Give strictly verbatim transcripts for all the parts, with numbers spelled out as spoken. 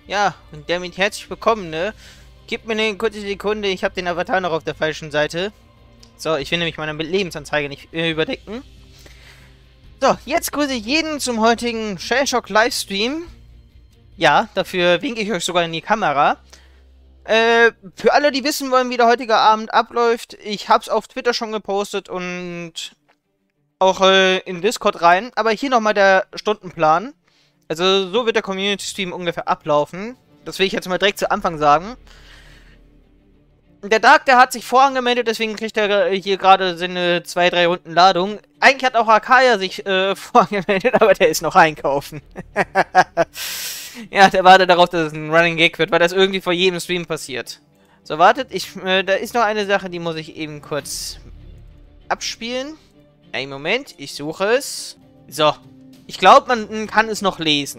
Ja, und damit herzlich willkommen, ne? Gib mir eine kurze Sekunde, ich habe den Avatar noch auf der falschen Seite. So, ich will nämlich meine Lebensanzeige nicht äh, überdecken. So, jetzt grüße ich jeden zum heutigen Shellshock Livestream. Ja, dafür winke ich euch sogar in die Kamera. Äh, für alle, die wissen wollen, wie der heutige Abend abläuft, ich hab's auf Twitter schon gepostet und auch äh, in Discord rein. Aber hier nochmal der Stundenplan. Also, so wird der Community-Stream ungefähr ablaufen. Das will ich jetzt mal direkt zu Anfang sagen. Der Dark, der hat sich vorangemeldet, deswegen kriegt er hier gerade seine zwei, drei Runden Ladung. Eigentlich hat auch Akaya sich äh, vorangemeldet, aber der ist noch einkaufen. Ja, der wartet darauf, dass es ein Running Gag wird, weil das irgendwie vor jedem Stream passiert. So, wartet, ich, äh, da ist noch eine Sache, die muss ich eben kurz abspielen. Einen Moment, ich suche es. So. Ich glaube, man kann es noch lesen.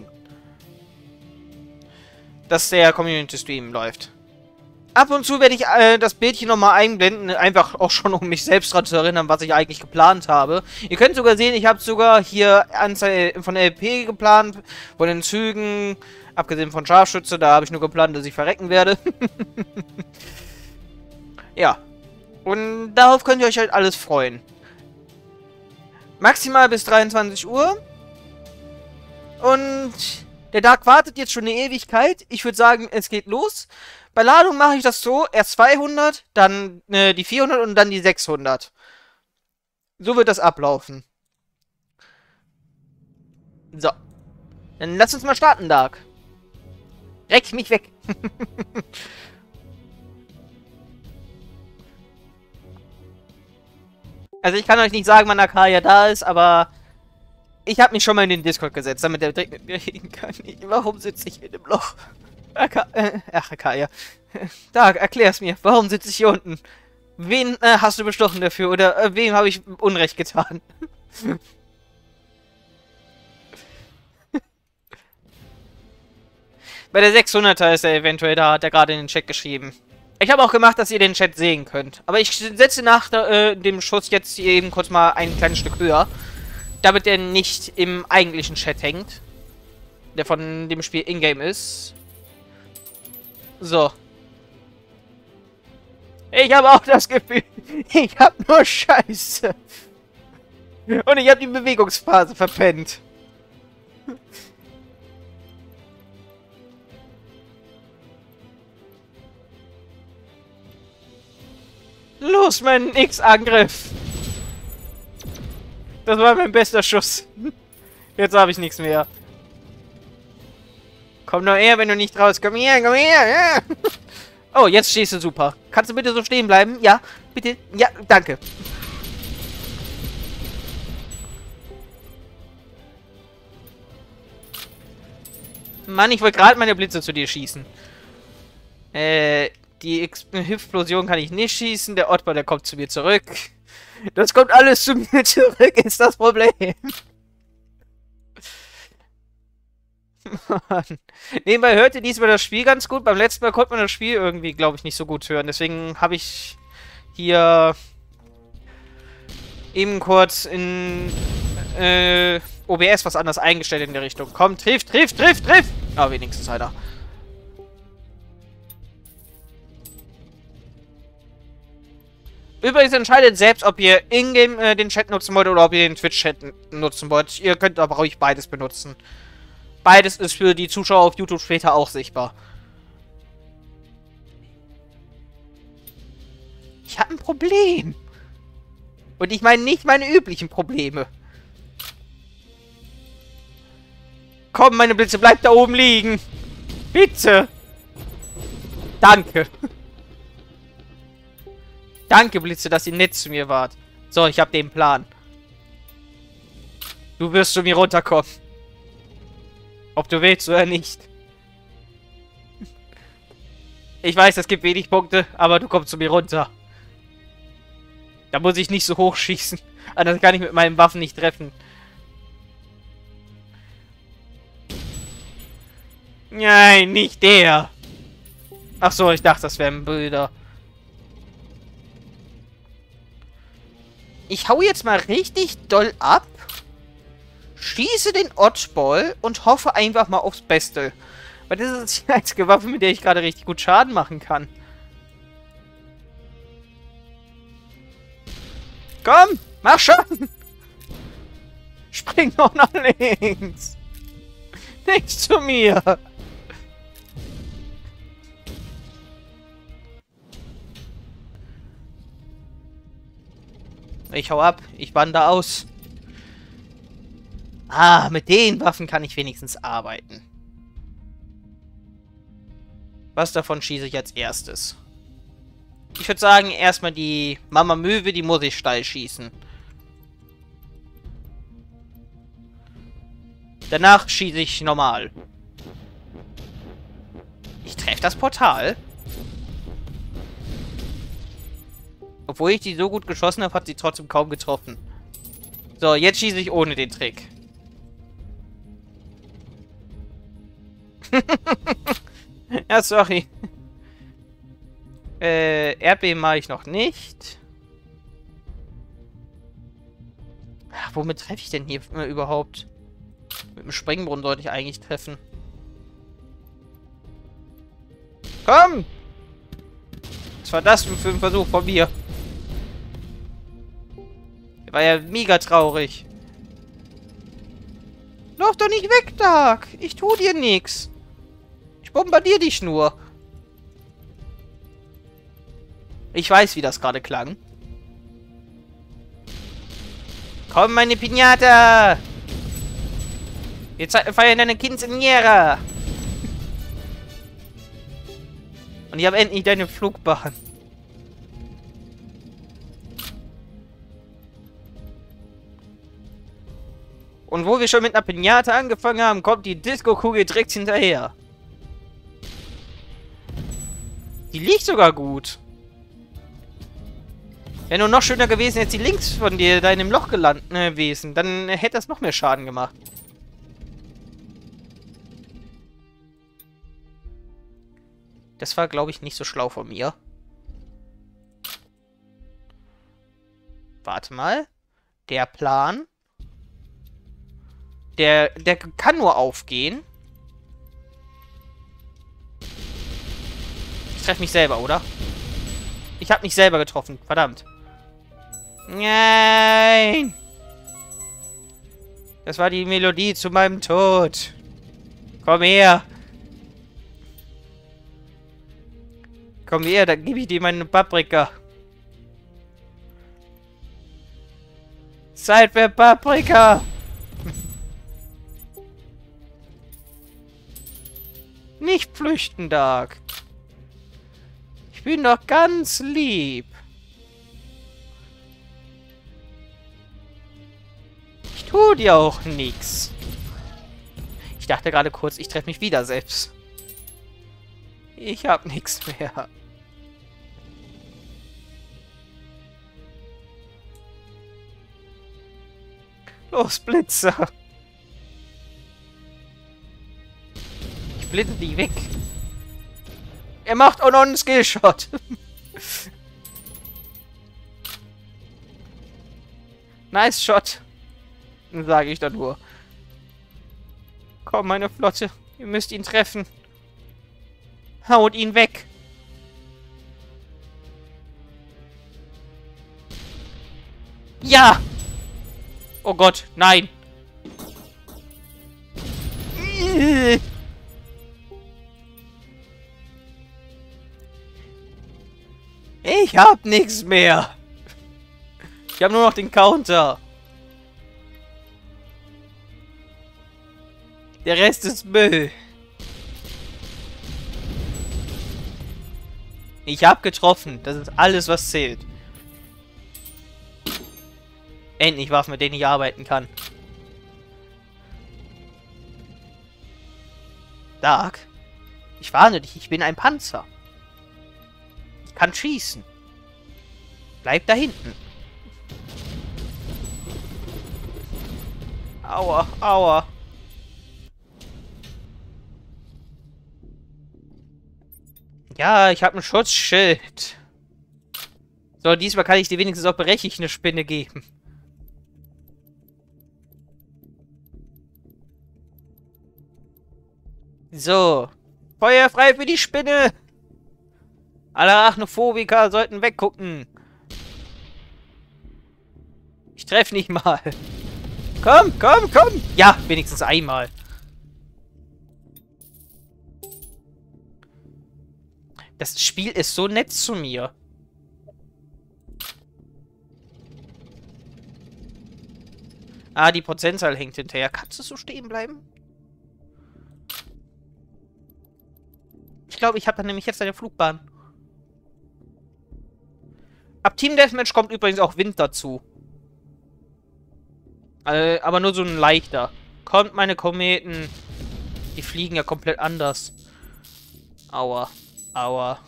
Dass der Community-Stream läuft. Ab und zu werde ich äh, das Bildchen nochmal einblenden, einfach auch schon, um mich selbst daran zu erinnern, was ich eigentlich geplant habe. Ihr könnt sogar sehen, ich habe sogar hier Anzahl von L P geplant, von den Zügen, abgesehen von Scharfschütze, da habe ich nur geplant, dass ich verrecken werde. Ja. Und darauf könnt ihr euch halt alles freuen. Maximal bis dreiundzwanzig Uhr. Und der Dark wartet jetzt schon eine Ewigkeit. Ich würde sagen, es geht los. Bei Ladung mache ich das so, erst zweihundert, dann äh, die vierhundert und dann die sechshundert. So wird das ablaufen. So. Dann lass uns mal starten, Dark. Reck mich weg. Also ich kann euch nicht sagen, wann Akaya da ist, aber ich habe mich schon mal in den Discord gesetzt, damit er direkt mit mir reden kann. Warum sitze ich in dem Loch? Aka äh, ach, Akaya. Dark, erklär's mir. Warum sitze ich hier unten? Wen äh, hast du bestochen dafür? Oder äh, wem habe ich Unrecht getan? Bei der sechshunderter ist er eventuell da, hat er gerade in den Chat geschrieben. Ich habe auch gemacht, dass ihr den Chat sehen könnt. Aber ich setze nach äh, dem Schuss jetzt hier eben kurz mal ein kleines Stück höher. Damit der nicht im eigentlichen Chat hängt. Der von dem Spiel Ingame ist. So. Ich habe auch das Gefühl, ich habe nur Scheiße. Und ich habe die Bewegungsphase verpennt. Los, mein X-Angriff. Das war mein bester Schuss. Jetzt habe ich nichts mehr. Komm nur her, wenn du nicht raus. Komm her, komm her. Ja. Oh, jetzt stehst du super. Kannst du bitte so stehen bleiben? Ja, bitte. Ja, danke. Mann, ich wollte gerade meine Blitze zu dir schießen. Äh, die Explosion kann ich nicht schießen. Der Ottmar, der kommt zu mir zurück. Das kommt alles zu mir zurück, ist das Problem. Mann. Nebenbei hört ihr diesmal das Spiel ganz gut. Beim letzten Mal konnte man das Spiel irgendwie, glaube ich, nicht so gut hören. Deswegen habe ich hier eben kurz in äh, O B S was anderes eingestellt in der Richtung. Komm, triff, triff, triff, triff! Ah, wenigstens einer. Übrigens entscheidet selbst, ob ihr in-game äh, den Chat nutzen wollt oder ob ihr den Twitch-Chat nutzen wollt. Ihr könnt aber ruhig beides benutzen. Beides ist für die Zuschauer auf YouTube später auch sichtbar. Ich habe ein Problem. Und ich meine nicht meine üblichen Probleme. Komm, meine Blitze, bleibt da oben liegen. Bitte. Danke. Danke, Blitze, dass ihr nett zu mir wart. So, ich habe den Plan. Du wirst zu mir runterkommen. Ob du willst oder nicht. Ich weiß, es gibt wenig Punkte, aber du kommst zu mir runter. Da muss ich nicht so hoch schießen. Anders kann ich mit meinen Waffen nicht treffen. Nein, nicht der. Ach so, ich dachte, das wären Bilder. Ich hau jetzt mal richtig doll ab. Schieße den Oddball und hoffe einfach mal aufs Beste. Weil das ist die einzige Waffe, mit der ich gerade richtig gut Schaden machen kann. Komm, mach schon! Spring doch nach links! Nicht zu mir! Ich hau ab. Ich wandere aus. Ah, mit den Waffen kann ich wenigstens arbeiten. Was davon schieße ich als erstes? Ich würde sagen, erstmal die Mama Möwe, die muss ich steil schießen. Danach schieße ich normal. Ich treffe das Portal. Obwohl ich die so gut geschossen habe, hat sie trotzdem kaum getroffen. So, jetzt schieße ich ohne den Trick. Ja, sorry. Äh, Erdbeben mache ich noch nicht. Ach, womit treffe ich denn hier äh, überhaupt? Mit dem Springbrunnen sollte ich eigentlich treffen. Komm! Was war das für ein Versuch von mir? Der war ja mega traurig. Lauf doch nicht weg, Dark! Ich tu dir nichts. Ich bombardiere dich nur. Ich weiß, wie das gerade klang. Komm, meine Pinata! Wir feiern deine Quinceañera! Und ich habe endlich deine Flugbahn. Und wo wir schon mit einer Pinata angefangen haben, kommt die Disco-Kugel direkt hinterher. Die liegt sogar gut. Wäre nur noch schöner gewesen, jetzt die links von dir da in dem Loch gelandet äh, gewesen. Dann hätte das noch mehr Schaden gemacht. Das war, glaube ich, nicht so schlau von mir. Warte mal. Der Plan. Der, der kann nur aufgehen. Ich treffe mich selber, oder? Ich habe mich selber getroffen. Verdammt. Nein! Das war die Melodie zu meinem Tod. Komm her. Komm her, dann gebe ich dir meine Paprika. Zeit für Paprika. Nicht flüchten, Dark. Ich bin doch ganz lieb. Ich tue dir auch nichts. Ich dachte gerade kurz, ich treffe mich wieder selbst. Ich hab nichts mehr. Los, Blitzer. Ich blitze die weg. Er macht auch noch einen Skillshot. Nice Shot. Sage ich da nur. Komm, meine Flotte. Ihr müsst ihn treffen. Haut ihn weg. Ja! Oh Gott, nein. Ich hab nichts mehr. Ich habe nur noch den Counter. Der Rest ist Müll. Ich hab getroffen. Das ist alles, was zählt. Endlich Waffen, mit denen ich arbeiten kann. Dark, ich warne dich, ich bin ein Panzer. Ich kann schießen. Bleib da hinten. Aua, aua. Ja, ich habe ein Schutzschild. So, diesmal kann ich dir wenigstens auch berechtigt eine Spinne geben. So, Feuer frei für die Spinne! Alle Arachnophobiker sollten weggucken. Ich treffe nicht mal. Komm, komm, komm! Ja, wenigstens einmal. Das Spiel ist so nett zu mir. Ah, die Prozentzahl hängt hinterher. Kannst du so stehen bleiben? Ich glaube, ich habe dann nämlich jetzt eine Flugbahn. Ab Team Deathmatch kommt übrigens auch Wind dazu. Äh, aber nur so ein leichter. Kommt, meine Kometen. Die fliegen ja komplett anders. Aua. Aua.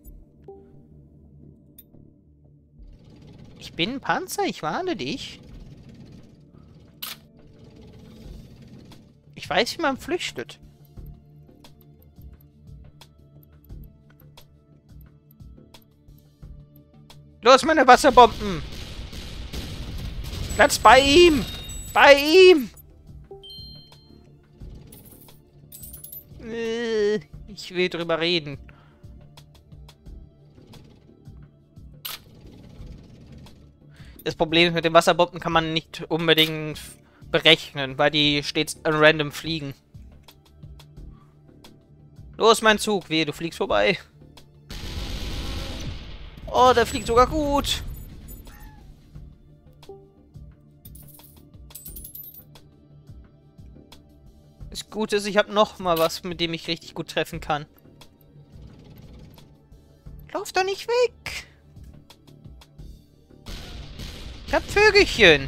Ich bin ein Panzer, ich warne dich. Ich weiß, wie man flüchtet. Los, meine Wasserbomben! Platz bei ihm! Bei ihm! Äh, ich will drüber reden. Das Problem ist, mit den Wasserbomben kann man nicht unbedingt berechnen, weil die stets random fliegen. Los, mein Zug. Wehe, du fliegst vorbei. Oh, der fliegt sogar gut. Das Gute ist, ich habe noch mal was, mit dem ich richtig gut treffen kann. Lauf doch nicht weg. Ich hab Vögelchen.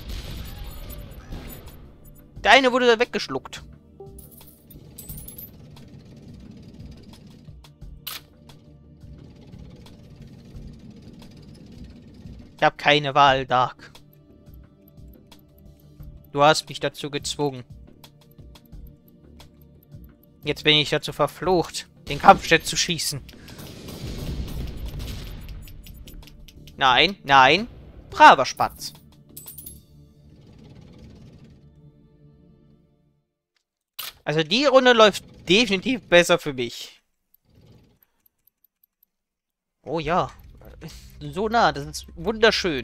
Der eine wurde da weggeschluckt. Ich habe keine Wahl, Dark. Du hast mich dazu gezwungen. Jetzt bin ich dazu verflucht, den Kampfjet zu schießen. Nein, nein. Braver Spatz. Also die Runde läuft definitiv besser für mich. Oh ja. So nah, das ist wunderschön.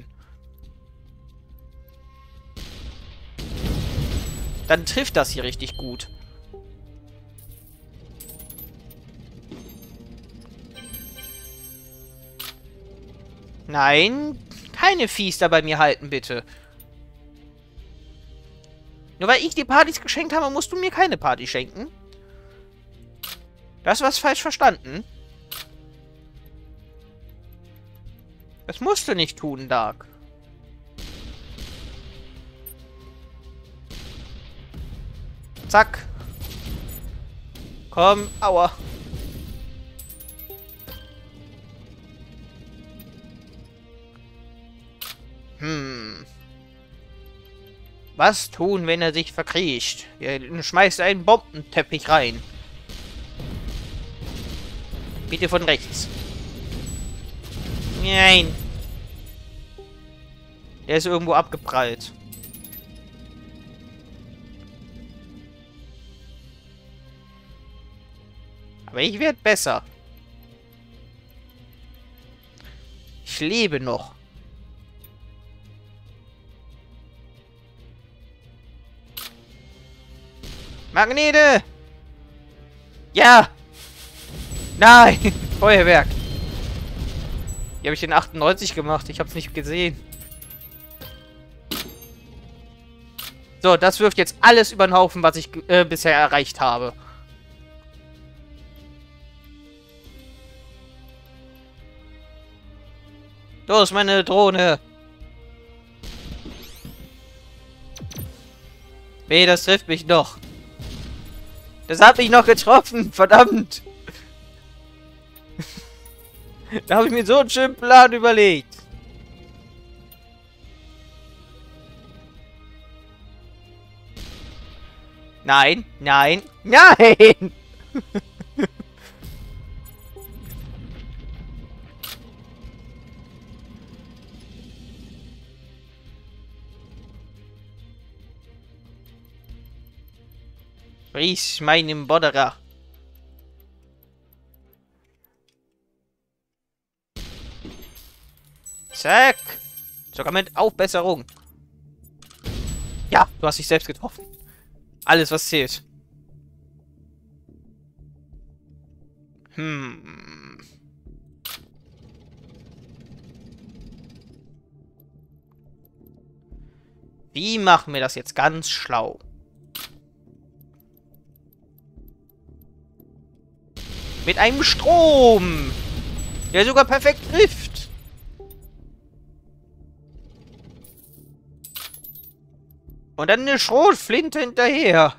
Dann trifft das hier richtig gut. Nein, keine Viehs da bei mir halten, bitte. Nur weil ich die Partys geschenkt habe, musst du mir keine Party schenken. Das was falsch verstanden. Das musst du nicht tun, Dark. Zack. Komm, aua. Hm. Was tun, wenn er sich verkriecht? Er schmeißt einen Bombenteppich rein. Bitte von rechts. Nein. Er ist irgendwo abgeprallt. Aber ich werde besser. Ich lebe noch. Magnete! Ja! Nein! Feuerwerk! Hier habe ich den achtundneunzig gemacht. Ich habe es nicht gesehen. So, das wirft jetzt alles über den Haufen, was ich äh, bisher erreicht habe. Los, meine Drohne! Weh, das trifft mich noch. Das hat mich noch getroffen, verdammt! Da habe ich mir so einen schönen Plan überlegt. Nein, nein, nein! Friss meinen Bodderer. Zack. Sogar mit Aufbesserung. Ja, du hast dich selbst getroffen. Alles, was zählt. Hm. Wie machen wir das jetzt ganz schlau? Mit einem Strom, der sogar perfekt trifft. Und dann eine Schrotflinte hinterher.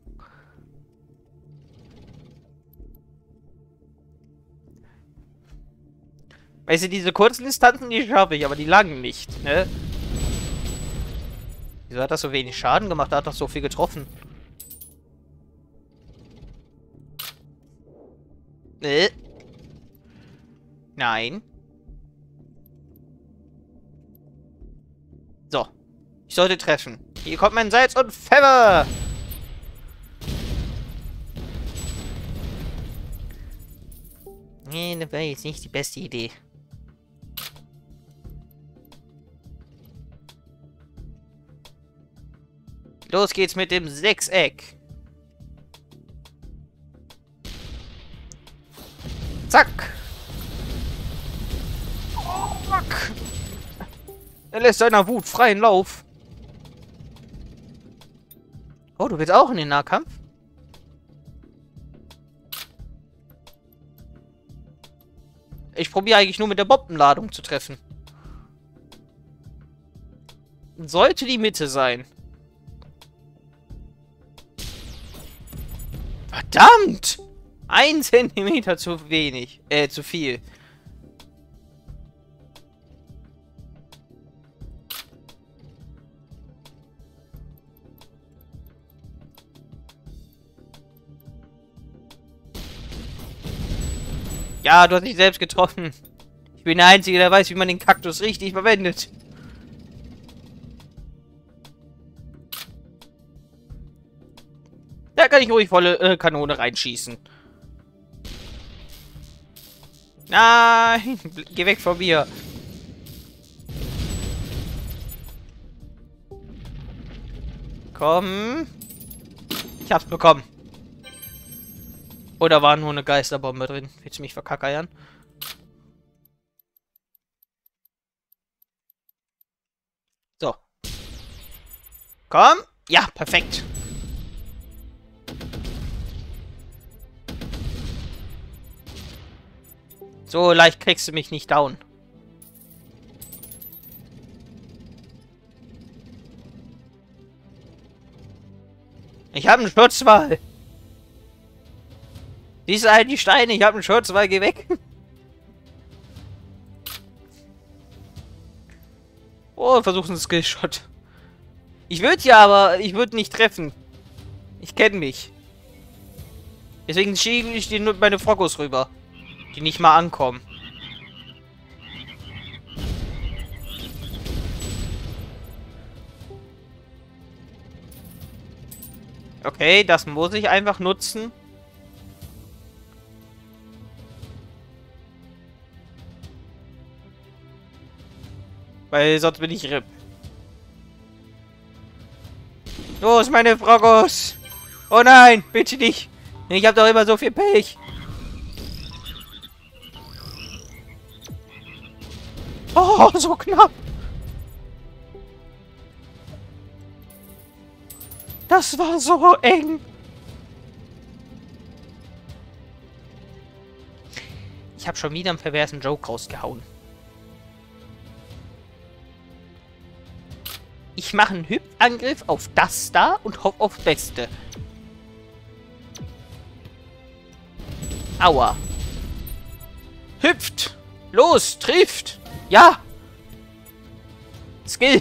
Weißt du, diese kurzen Distanzen, die schaffe ich, aber die langen nicht, ne? Wieso hat das so wenig Schaden gemacht? Da hat doch so viel getroffen. Äh. Nein. So. Ich sollte treffen. Hier kommt mein Salz und Pfeffer. Nee, das war jetzt nicht die beste Idee. Los geht's mit dem Sechseck. Zack. Oh, fuck. Er lässt seiner Wut freien Lauf. Oh, du willst auch in den Nahkampf? Ich probiere eigentlich nur mit der Bombenladung zu treffen. Sollte die Mitte sein. Verdammt! Ein Zentimeter zu wenig. Äh, zu viel. Ja, du hast dich selbst getroffen. Ich bin der Einzige, der weiß, wie man den Kaktus richtig verwendet. Da kann ich ruhig volle äh, Kanone reinschießen. Nein, geh weg von mir. Komm. Ich hab's bekommen. Oder war nur eine Geisterbombe drin? Willst du mich verkackeiern? So. Komm. Ja, perfekt. So leicht kriegst du mich nicht down. Ich habe einen Schutzwall. Siehst du halt die Steine? Ich habe einen Schutzwall. Geh weg. Oh, versuch's einen Skillshot. Ich würde ja, aber ich würde nicht treffen. Ich kenne mich. Deswegen schiebe ich dir nur meine Frogos rüber. Die nicht mal ankommen. Okay, das muss ich einfach nutzen. Weil sonst bin ich R I P. Los, meine Frogos! Oh nein, bitte nicht! Ich habe doch immer so viel Pech! Oh, so knapp! Das war so eng! Ich habe schon wieder einen perversen Joke rausgehauen. Ich mache einen Hüpfangriff auf das da und hoffe aufs Beste. Aua. Hüpft! Los, trifft! Ja! Skill!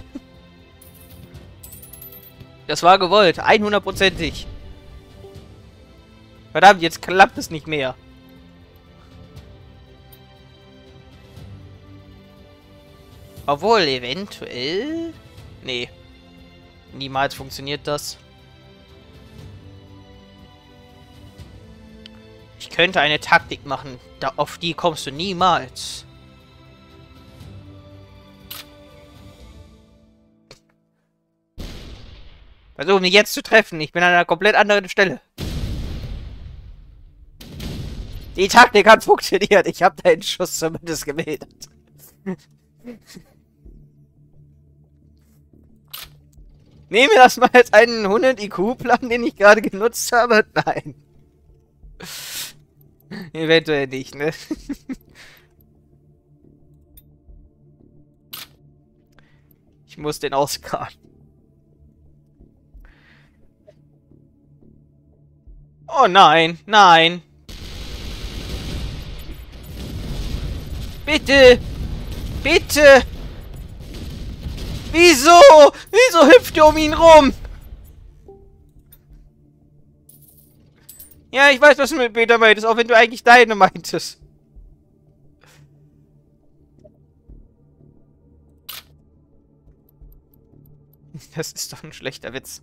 Das war gewollt, hundertprozentig. Verdammt, jetzt klappt es nicht mehr. Obwohl, eventuell... Nee. Niemals funktioniert das. Ich könnte eine Taktik machen. Da, auf die kommst du niemals. Versuche mich jetzt zu treffen. Ich bin an einer komplett anderen Stelle. Die Taktik hat funktioniert. Ich habe deinen Schuss zumindest gemeldet. Nehmen wir das mal als einen hundert I Q-Plan, den ich gerade genutzt habe? Nein. Eventuell nicht, ne? Ich muss den ausgraben. Oh nein, nein. Bitte! Bitte! Wieso? Wieso hüpft ihr um ihn rum? Ja, ich weiß, was du mit Peter meintest, auch wenn du eigentlich deine meintest. Das ist doch ein schlechter Witz.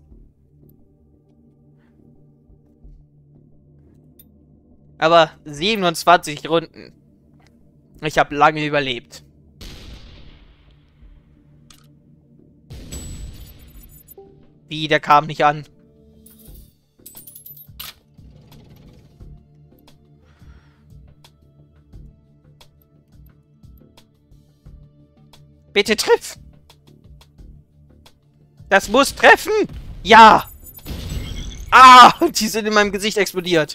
Aber siebenundzwanzig Runden. Ich habe lange überlebt. Wie, der kam nicht an. Bitte triff! Das muss treffen! Ja! Ah! Die sind in meinem Gesicht explodiert.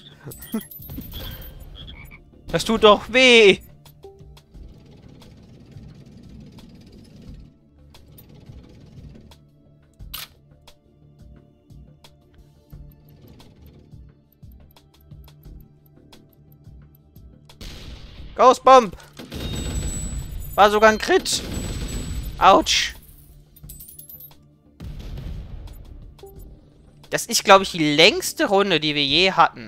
Das tut doch weh! Ghost Bomb! War sogar ein Crit! Autsch! Das ist, glaube ich, die längste Runde, die wir je hatten.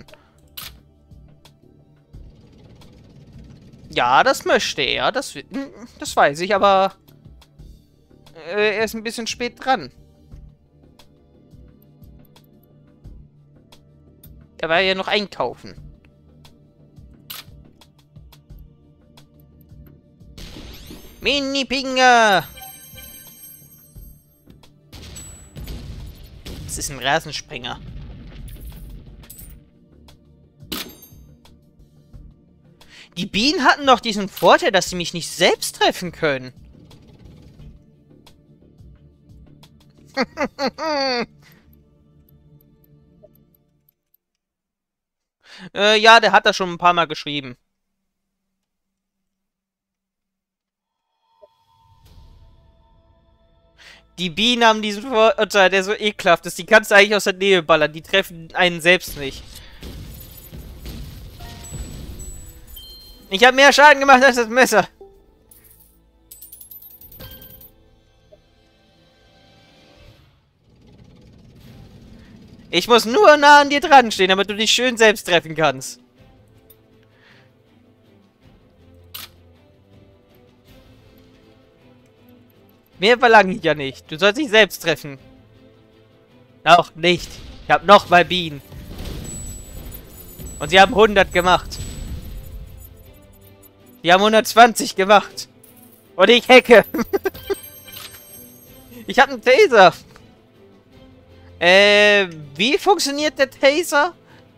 Ja, das möchte er. Das, das weiß ich, aber... Äh, er ist ein bisschen spät dran. Er war ja noch einkaufen. Mini-Pinger! Das ist ein Rasensprenger. Die Bienen hatten doch diesen Vorteil, dass sie mich nicht selbst treffen können. äh, ja, der hat das schon ein paar Mal geschrieben. Die Bienen haben diesen Vorurteil, der so ekelhaft ist. Die kannst du eigentlich aus der Nähe ballern. Die treffen einen selbst nicht. Ich habe mehr Schaden gemacht als das Messer. Ich muss nur nah an dir dran stehen, damit du dich schön selbst treffen kannst. Mehr verlange ich ja nicht. Du sollst dich selbst treffen. Auch nicht. Ich habe nochmal Bienen. Und sie haben hundert gemacht. Die haben hundertzwanzig gemacht. Und ich hacke. Ich habe einen Taser. Äh, wie funktioniert der Taser?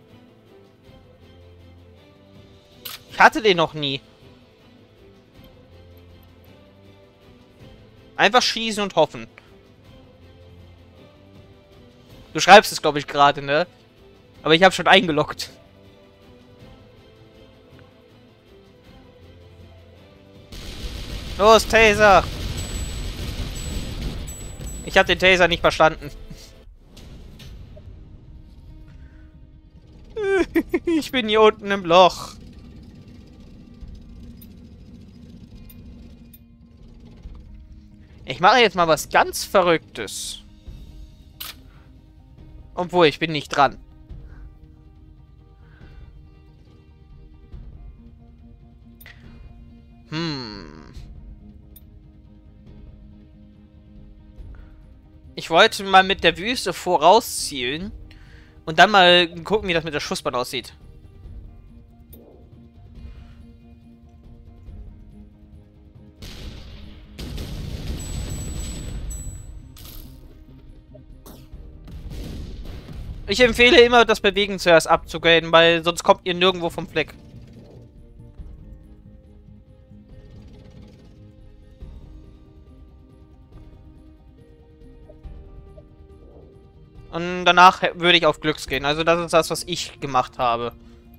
Ich hatte den noch nie. Einfach schießen und hoffen. Du schreibst es, glaube ich, gerade, ne? Aber ich habe schon eingeloggt. Los, Taser! Ich habe den Taser nicht verstanden. Ich bin hier unten im Loch. Ich mache jetzt mal was ganz Verrücktes. Obwohl, ich bin nicht dran. Hm. Ich wollte mal mit der Wüste vorauszielen. Und dann mal gucken, wie das mit der Schussbahn aussieht. Ich empfehle immer, das Bewegen zuerst abzugraden, weil sonst kommt ihr nirgendwo vom Fleck. Und danach würde ich auf Glücks gehen. Also das ist das, was ich gemacht habe.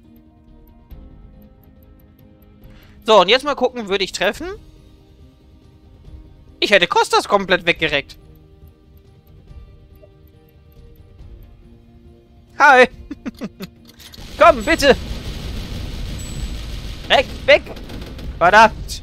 So, und jetzt mal gucken, würde ich treffen? Ich hätte Kostas komplett weggereckt. Hi. Komm, bitte. Weg, weg. Verdammt.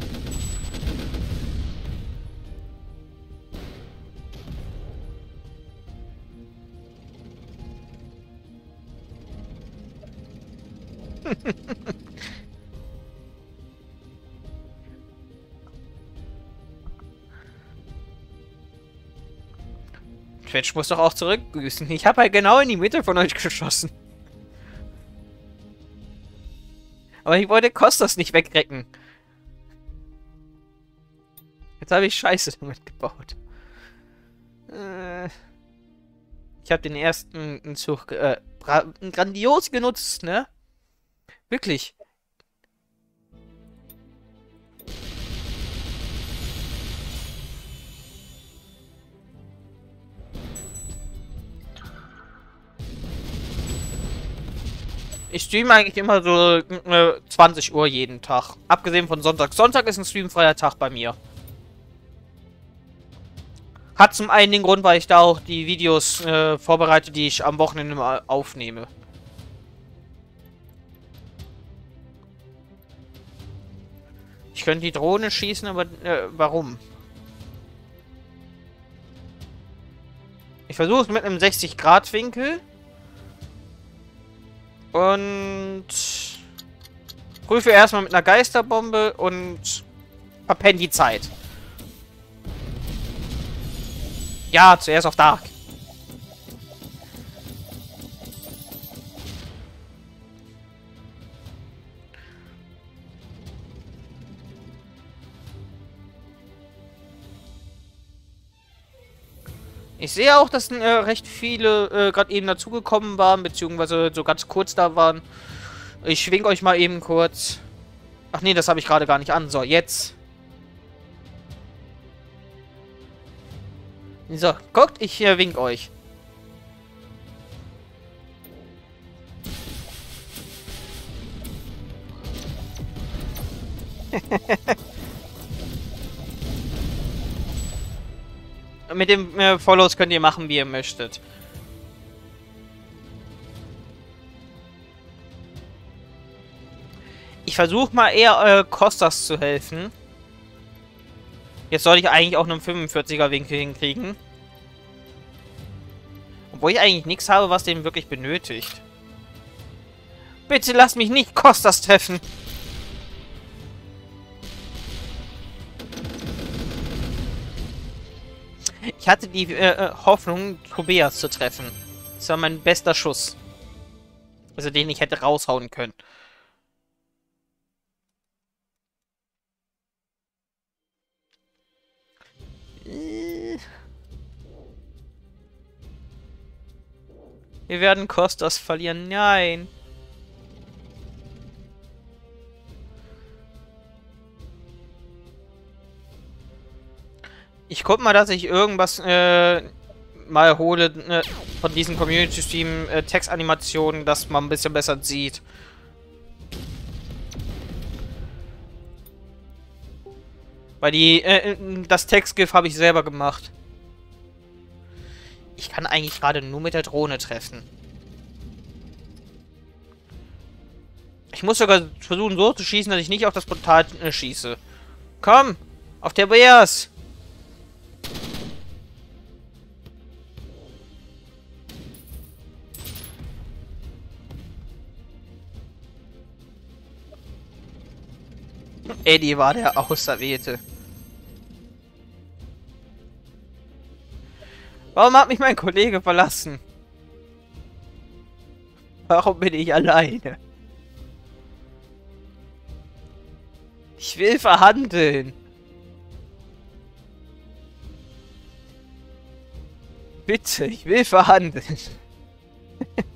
Twitch muss doch auch zurückgrüßen. Ich habe halt genau in die Mitte von euch geschossen. Aber ich wollte Kostas nicht wegrecken. Jetzt habe ich Scheiße damit gebaut. Äh, ich habe den ersten Zug äh, grandios genutzt, ne? Wirklich. Ich streame eigentlich immer so äh, zwanzig Uhr jeden Tag. Abgesehen von Sonntag. Sonntag ist ein streamfreier Tag bei mir. Hat zum einen den Grund, weil ich da auch die Videos äh, vorbereite, die ich am Wochenende mal aufnehme. Ich könnte die Drohne schießen, aber äh, warum? Ich versuche es mit einem sechzig Grad Winkel. Und prüfe erstmal mit einer Geisterbombe und verpenne die Zeit. Ja, zuerst auf Dark. Ich sehe auch, dass äh, recht viele äh, gerade eben dazugekommen waren, beziehungsweise so ganz kurz da waren. Ich schwing euch mal eben kurz. Ach nee, das habe ich gerade gar nicht an. So, jetzt. So, guckt, ich äh, wink euch. Mit dem äh, Follows könnt ihr machen, wie ihr möchtet. Ich versuche mal eher äh, Kostas zu helfen. Jetzt sollte ich eigentlich auch einen fünfundvierziger Winkel hinkriegen. Obwohl ich eigentlich nichts habe, was den wirklich benötigt. Bitte lass mich nicht Kostas treffen. Ich hatte die äh, Hoffnung, Tobias zu treffen. Das war mein bester Schuss. Also den ich hätte raushauen können. Wir werden Kostas verlieren. Nein. Ich guck mal, dass ich irgendwas äh, mal hole äh, von diesen Community-Stream äh, Textanimationen, dass man ein bisschen besser sieht. Weil die, äh, das Textgif habe ich selber gemacht. Ich kann eigentlich gerade nur mit der Drohne treffen. Ich muss sogar versuchen, so zu schießen, dass ich nicht auf das Portal äh, schieße. Komm! Auf der Bears! Eddie war der Auserwählte. Warum hat mich mein Kollege verlassen? Warum bin ich alleine? Ich will verhandeln. Bitte, ich will verhandeln.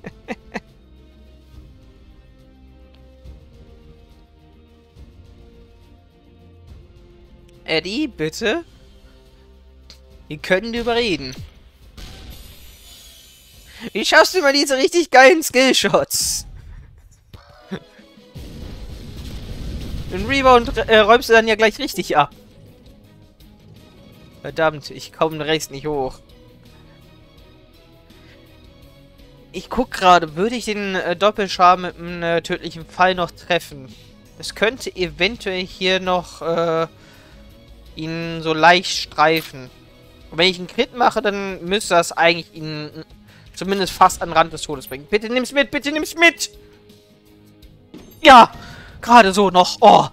Eddie, bitte? Wir können überreden. Wie schaffst du immer diese richtig geilen Skillshots? Den Rebound äh, räumst du dann ja gleich richtig ab. Verdammt, ich komme rechts nicht hoch. Ich guck gerade, würde ich den äh, Doppelschar mit einem äh, tödlichen Pfeil noch treffen? Es könnte eventuell hier noch äh, ihn so leicht streifen. Und wenn ich einen Crit mache, dann müsste das eigentlich ihn zumindest fast an den Rand des Todes bringen. Bitte nimm's mit, bitte nimm's mit! Ja! Gerade so noch. Oh!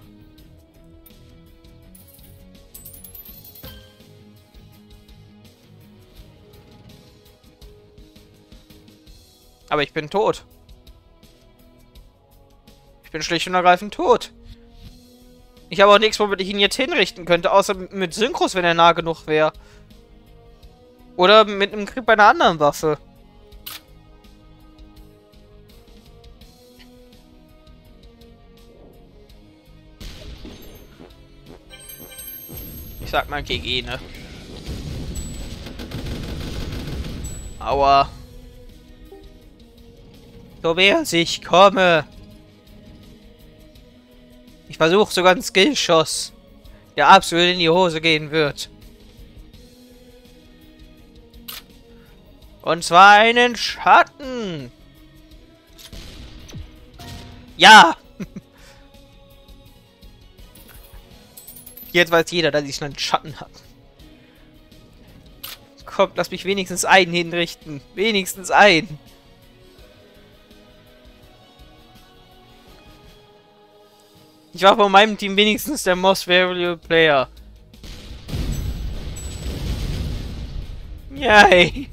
Aber ich bin tot. Ich bin schlicht und ergreifend tot. Ich habe auch nichts, womit ich ihn jetzt hinrichten könnte, außer mit Synchros, wenn er nah genug wäre. Oder mit einem Grip bei einer anderen Waffe. Ich sag mal G G, ne? Aua. Tobias, ich komme. Ich versuche sogar einen Skillschuss, der absolut in die Hose gehen wird. Und zwar einen Schatten. Ja. Jetzt weiß jeder, dass ich einen Schatten habe. Kommt, lass mich wenigstens einen hinrichten. Wenigstens einen. Ich war von meinem Team wenigstens der Most Valuable Player. Yay.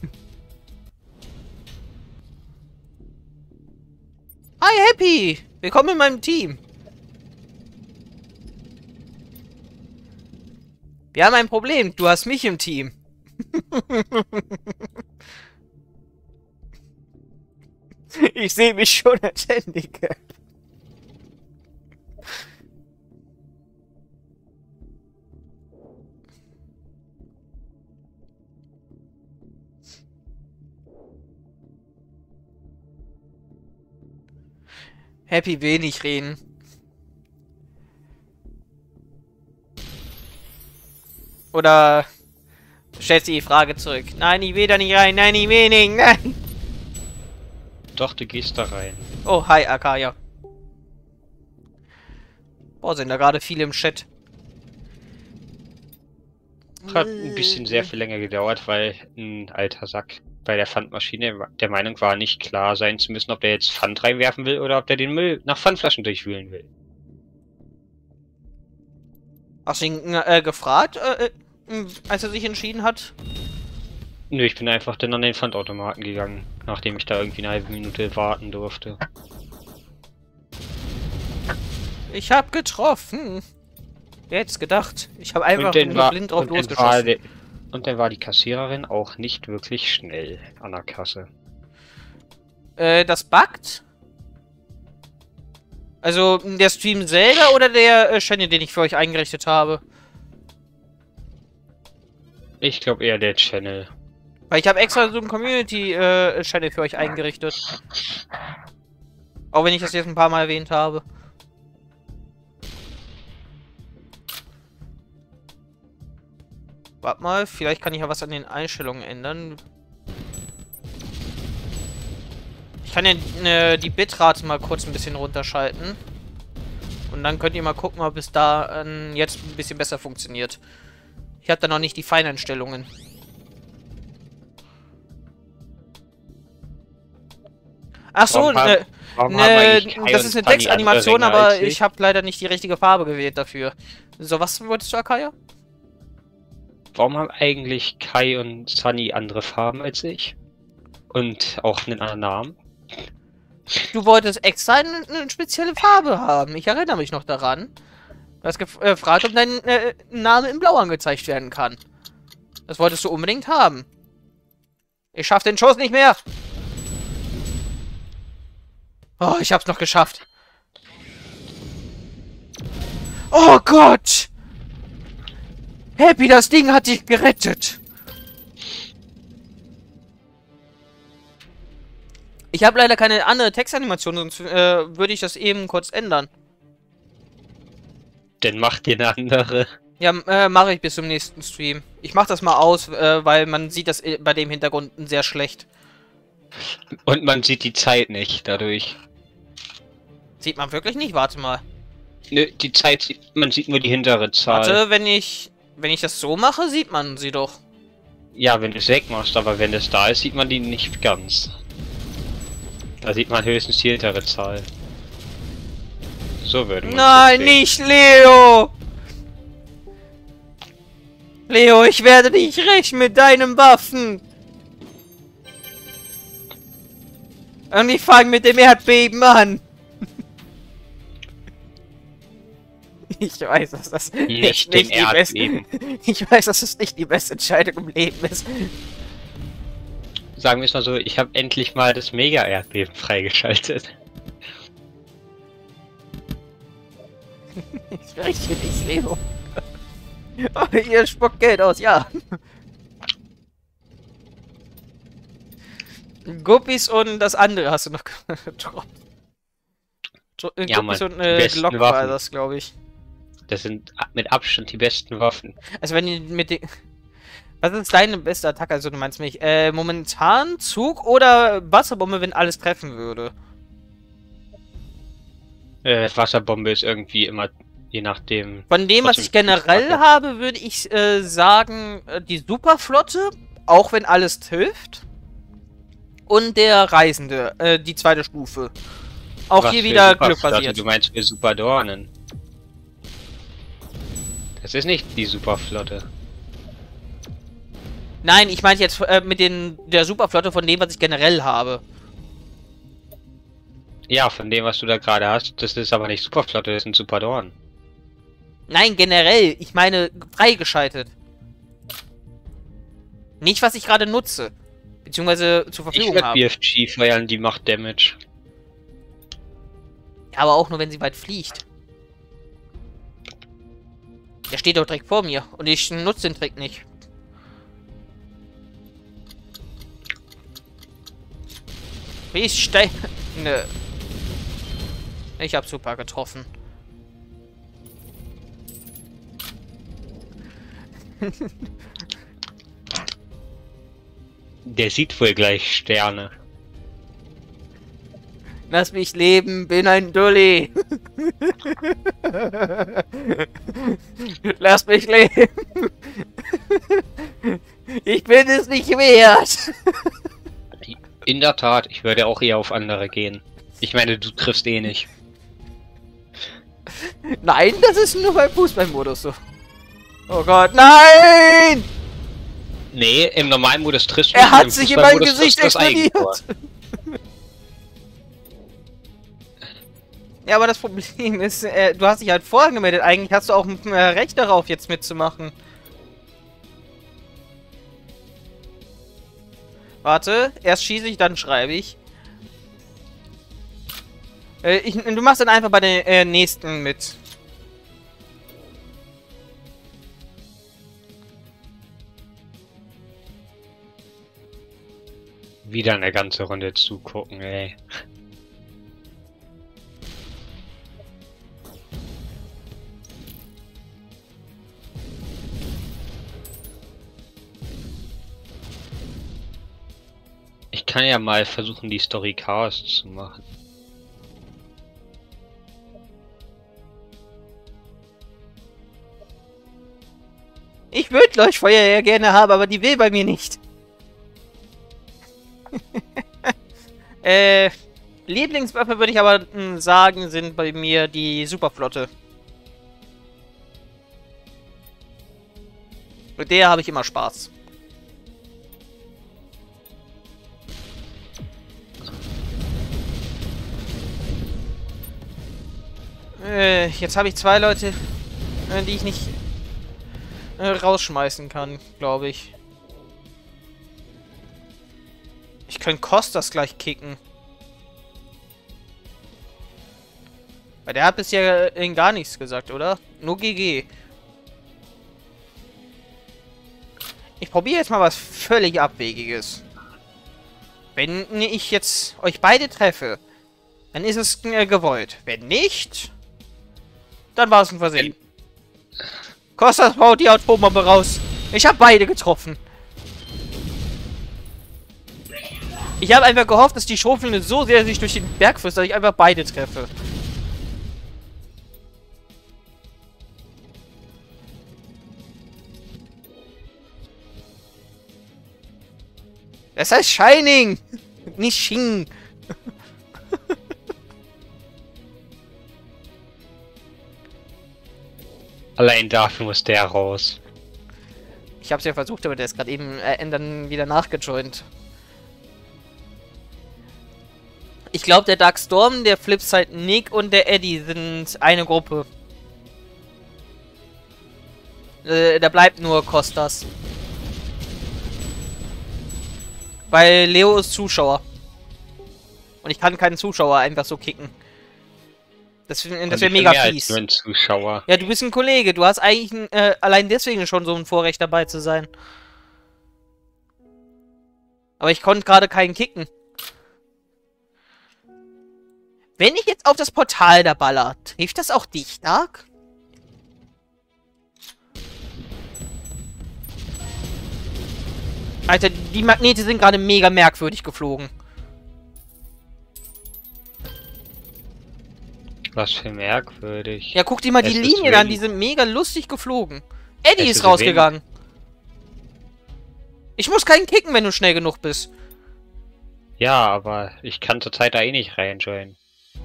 Hi, Happy. Willkommen in meinem Team. Wir haben ein Problem. Du hast mich im Team. Ich sehe mich schon als Handicap. Happy wenig reden. Oder stellst du die Frage zurück? Nein, ich will da nicht rein. Nein, ich will nicht. Nein. Doch, du gehst da rein. Oh, hi, Akaya. Boah, sind da gerade viele im Chat. Hat ein bisschen sehr viel länger gedauert, weil ein alter Sack bei der Pfandmaschine der Meinung war, nicht klar sein zu müssen, ob der jetzt Pfand reinwerfen will oder ob der den Müll nach Pfandflaschen durchwühlen will. Hast du ihn äh, gefragt, äh, als er sich entschieden hat? Nö, ich bin einfach dann an den Pfandautomaten gegangen, nachdem ich da irgendwie eine halbe Minute warten durfte. Ich hab getroffen. Wer hätte es gedacht? Ich habe einfach nur war, blind drauf und dann losgeschossen. war der, und dann war die Kassiererin auch nicht wirklich schnell an der Kasse. Äh, das buggt? Also, der Stream selber oder der äh, Channel, den ich für euch eingerichtet habe? Ich glaube eher der Channel. Weil ich habe extra so einen Community-Channel äh, für euch eingerichtet. Auch wenn ich das jetzt ein paar Mal erwähnt habe. Warte mal, vielleicht kann ich ja was an den Einstellungen ändern. Ich kann ja äh, die Bitrate mal kurz ein bisschen runterschalten. Und dann könnt ihr mal gucken, ob es da äh, jetzt ein bisschen besser funktioniert. Ich habe da noch nicht die Feineinstellungen. Ach so, ne, ne, das ist eine Textanimation, aber ich habe leider nicht die richtige Farbe gewählt dafür. So, was wolltest du, Akaya? Warum haben eigentlich Kai und Sunny andere Farben als ich? Und auch einen anderen Namen? Du wolltest extra eine, eine spezielle Farbe haben. Ich erinnere mich noch daran. Du hast gefragt, ob dein äh, Name in Blau angezeigt werden kann. Das wolltest du unbedingt haben. Ich schaff den Schuss nicht mehr. Oh, ich hab's noch geschafft. Oh Gott! Happy, das Ding hat dich gerettet. Ich habe leider keine andere Textanimation, sonst äh, würde ich das eben kurz ändern. Dann mach dir eine andere. Ja, äh, mache ich bis zum nächsten Stream. Ich mache das mal aus, äh, weil man sieht das bei dem Hintergrund sehr schlecht. Und man sieht die Zeit nicht dadurch. Sieht man wirklich nicht? Warte mal. Nö, die Zeit, man sieht nur die hintere Zahl. Warte, wenn ich, wenn ich das so mache, sieht man sie doch. Ja, wenn du es wegmachst, aber wenn es da ist, sieht man die nicht ganz. Da sieht man höchstens die hintere Zahl. So würde man. Nein, nicht Leo! Leo, ich werde dich rächen mit deinen Waffen! Und ich fange mit dem Erdbeben an! Ich weiß, dass das Nicht, nicht den die beste. Erdbeben. Ich weiß, dass es nicht die beste Entscheidung im Leben ist. Sagen wir es mal so, ich habe endlich mal das Mega-Erdbeben freigeschaltet. Ich räche dich, Leo. Oh, ihr spuckt Geld aus, ja. Guppies und das andere hast du noch gedroppt. Ja, Guppies Mann, und eine die besten Glock war Waffen. das, glaube ich. Das sind mit Abstand die besten Waffen. Also wenn die mit den... Was ist deine beste Attacke? Also du meinst mich, äh, momentan Zug oder Wasserbombe, wenn alles treffen würde? Äh, Wasserbombe ist irgendwie immer, je nachdem... Von dem, was ich generell habe, würde ich äh, sagen, äh, die Superflotte, auch wenn alles hilft. Und der Reisende, äh, die zweite Stufe. Auch Was hier für wieder Superflotte? glückbasiert. Du meinst für Superdornen? Das ist nicht die Superflotte. Nein, ich meine jetzt äh, mit den der Superflotte von dem, was ich generell habe. Ja, von dem, was du da gerade hast, das ist aber nicht Superflotte, das sind Superdorn. Nein, generell. Ich meine freigeschaltet. Nicht, was ich gerade nutze. Beziehungsweise zur Ich Verfügung werde habe. B F G feuern, die macht Damage. Ja, aber auch nur, wenn sie weit fliegt. Der steht doch direkt vor mir. Und ich nutze den Trick nicht. Wie steil... Nö. Ich hab super getroffen. Der sieht wohl gleich Sterne. Lass mich leben, bin ein Dulli. Lass mich leben. Ich bin es nicht wert. In der Tat, ich würde auch eher auf andere gehen. Ich meine, du triffst eh nicht. Nein, das ist nur beim Fußballmodus so. Oh Gott, nein! Nee, im normalen Modus triffst du Er nicht, hat im sich in mein Fußballmodus Gesicht triffst du das Eigentor. explodiert. Ja, aber das Problem ist, äh, du hast dich halt vorangemeldet. Eigentlich hast du auch ein äh, Recht darauf, jetzt mitzumachen. Warte, erst schieße ich, dann schreibe ich. Äh, ich. Du machst dann einfach bei den äh, nächsten mit. Wieder eine ganze Runde zugucken, ey. Ich kann ja mal versuchen, die Story Chaos zu machen. Ich würde Leuchtfeuer ja gerne haben, aber die will bei mir nicht. äh, Lieblingswaffe würde ich aber mh, sagen, sind bei mir die Superflotte. Mit der habe ich immer Spaß. Äh, jetzt habe ich zwei Leute, äh, die ich nicht äh, rausschmeißen kann, glaube ich. Ich könnte Kostas gleich kicken. Weil der hat bisher in gar nichts gesagt, oder? Nur G G. Ich probiere jetzt mal was völlig Abwegiges. Wenn ich jetzt euch beide treffe, dann ist es äh, gewollt. Wenn nicht, dann war es ein Versehen. Kostas baut die Atombombe raus. Ich habe beide getroffen. Ich habe einfach gehofft, dass die Schrotflinte so sehr sich durch den Berg frisst, dass ich einfach beide treffe. Das heißt Shining, nicht Shing. Allein dafür muss der raus. Ich hab's ja versucht, aber der ist gerade eben äh, dann wieder nachgejoint. Ich glaube, der Dark Storm, der Flipside Nick und der Eddie sind eine Gruppe. Äh, da bleibt nur Kostas. Weil Leo ist Zuschauer. Und ich kann keinen Zuschauer einfach so kicken. Das, das wäre mega fies. Nur ein Zuschauer. Ja, du bist ein Kollege. Du hast eigentlich ein, äh, allein deswegen schon so ein Vorrecht dabei zu sein. Aber ich konnte gerade keinen kicken. Wenn ich jetzt auf das Portal da baller, trifft das auch dich, Dark? Alter, die Magnete sind gerade mega merkwürdig geflogen. Was für merkwürdig. Ja, guck dir mal die Linien an, die sind mega lustig geflogen. Eddie ist rausgegangen. Ich muss keinen kicken, wenn du schnell genug bist. Ja, aber ich kann zurzeit da eh nicht reinjoinen.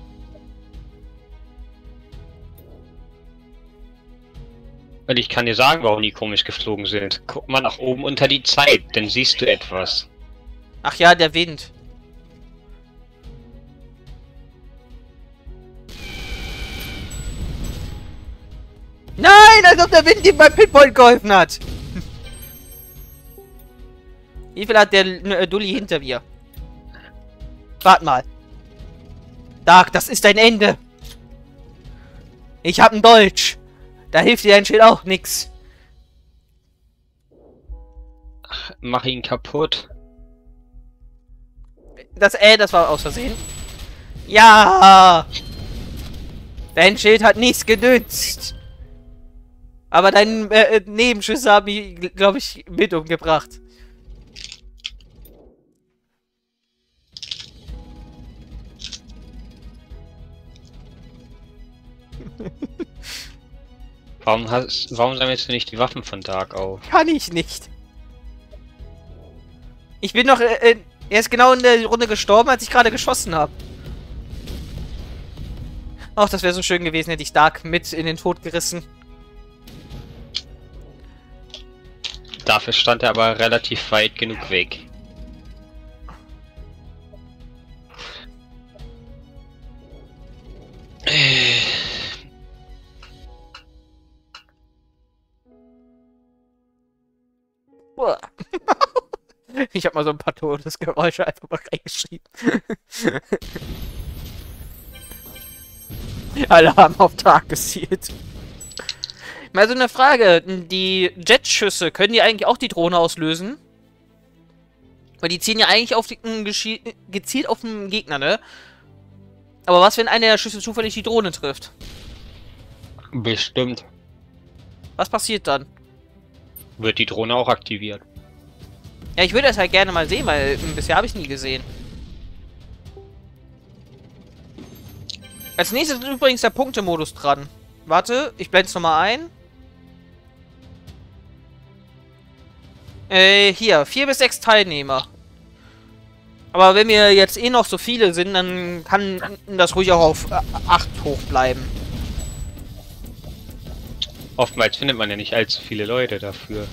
Und ich kann dir sagen, warum die komisch geflogen sind. Guck mal nach oben unter die Zeit, dann siehst du etwas. Ach ja, der Wind. Nein, als ob der Wind ihm beim Pinpoint geholfen hat. Wie viel hat der äh, Dulli hinter mir? Wart mal. Dark, das ist dein Ende. Ich hab einen Dolch. Da hilft dir dein Schild auch nix. Mach ihn kaputt. Das äh, das war aus Versehen. Ja. Dein Schild hat nichts genützt. Aber deine äh, Nebenschüsse haben mich, glaube ich, mit umgebracht. Warum hast, warum sammelst du nicht die Waffen von Dark auf? Kann ich nicht. Ich bin noch, äh, er ist genau in der Runde gestorben, als ich gerade geschossen habe. Ach, das wäre so schön gewesen, hätte ich Dark mit in den Tod gerissen. Dafür stand er aber relativ weit genug weg. Ich habe mal so ein paar Todesgeräusche einfach mal reingeschrieben. Alle haben auf Dark gesielt. Mal so eine Frage. Die Jetschüsse, können die eigentlich auch die Drohne auslösen? Weil die ziehen ja eigentlich auf die, gezielt auf den Gegner, ne? Aber was, wenn einer der Schüsse zufällig die Drohne trifft? Bestimmt. Was passiert dann? Wird die Drohne auch aktiviert. Ja, ich würde das halt gerne mal sehen, weil bisher habe ich es nie gesehen. Als nächstes ist übrigens der Punktemodus dran. Warte, ich blende es nochmal ein. Äh, hier, vier bis sechs Teilnehmer. Aber wenn wir jetzt eh noch so viele sind, dann kann das ruhig auch auf acht hoch bleiben. Oftmals findet man ja nicht allzu viele Leute dafür.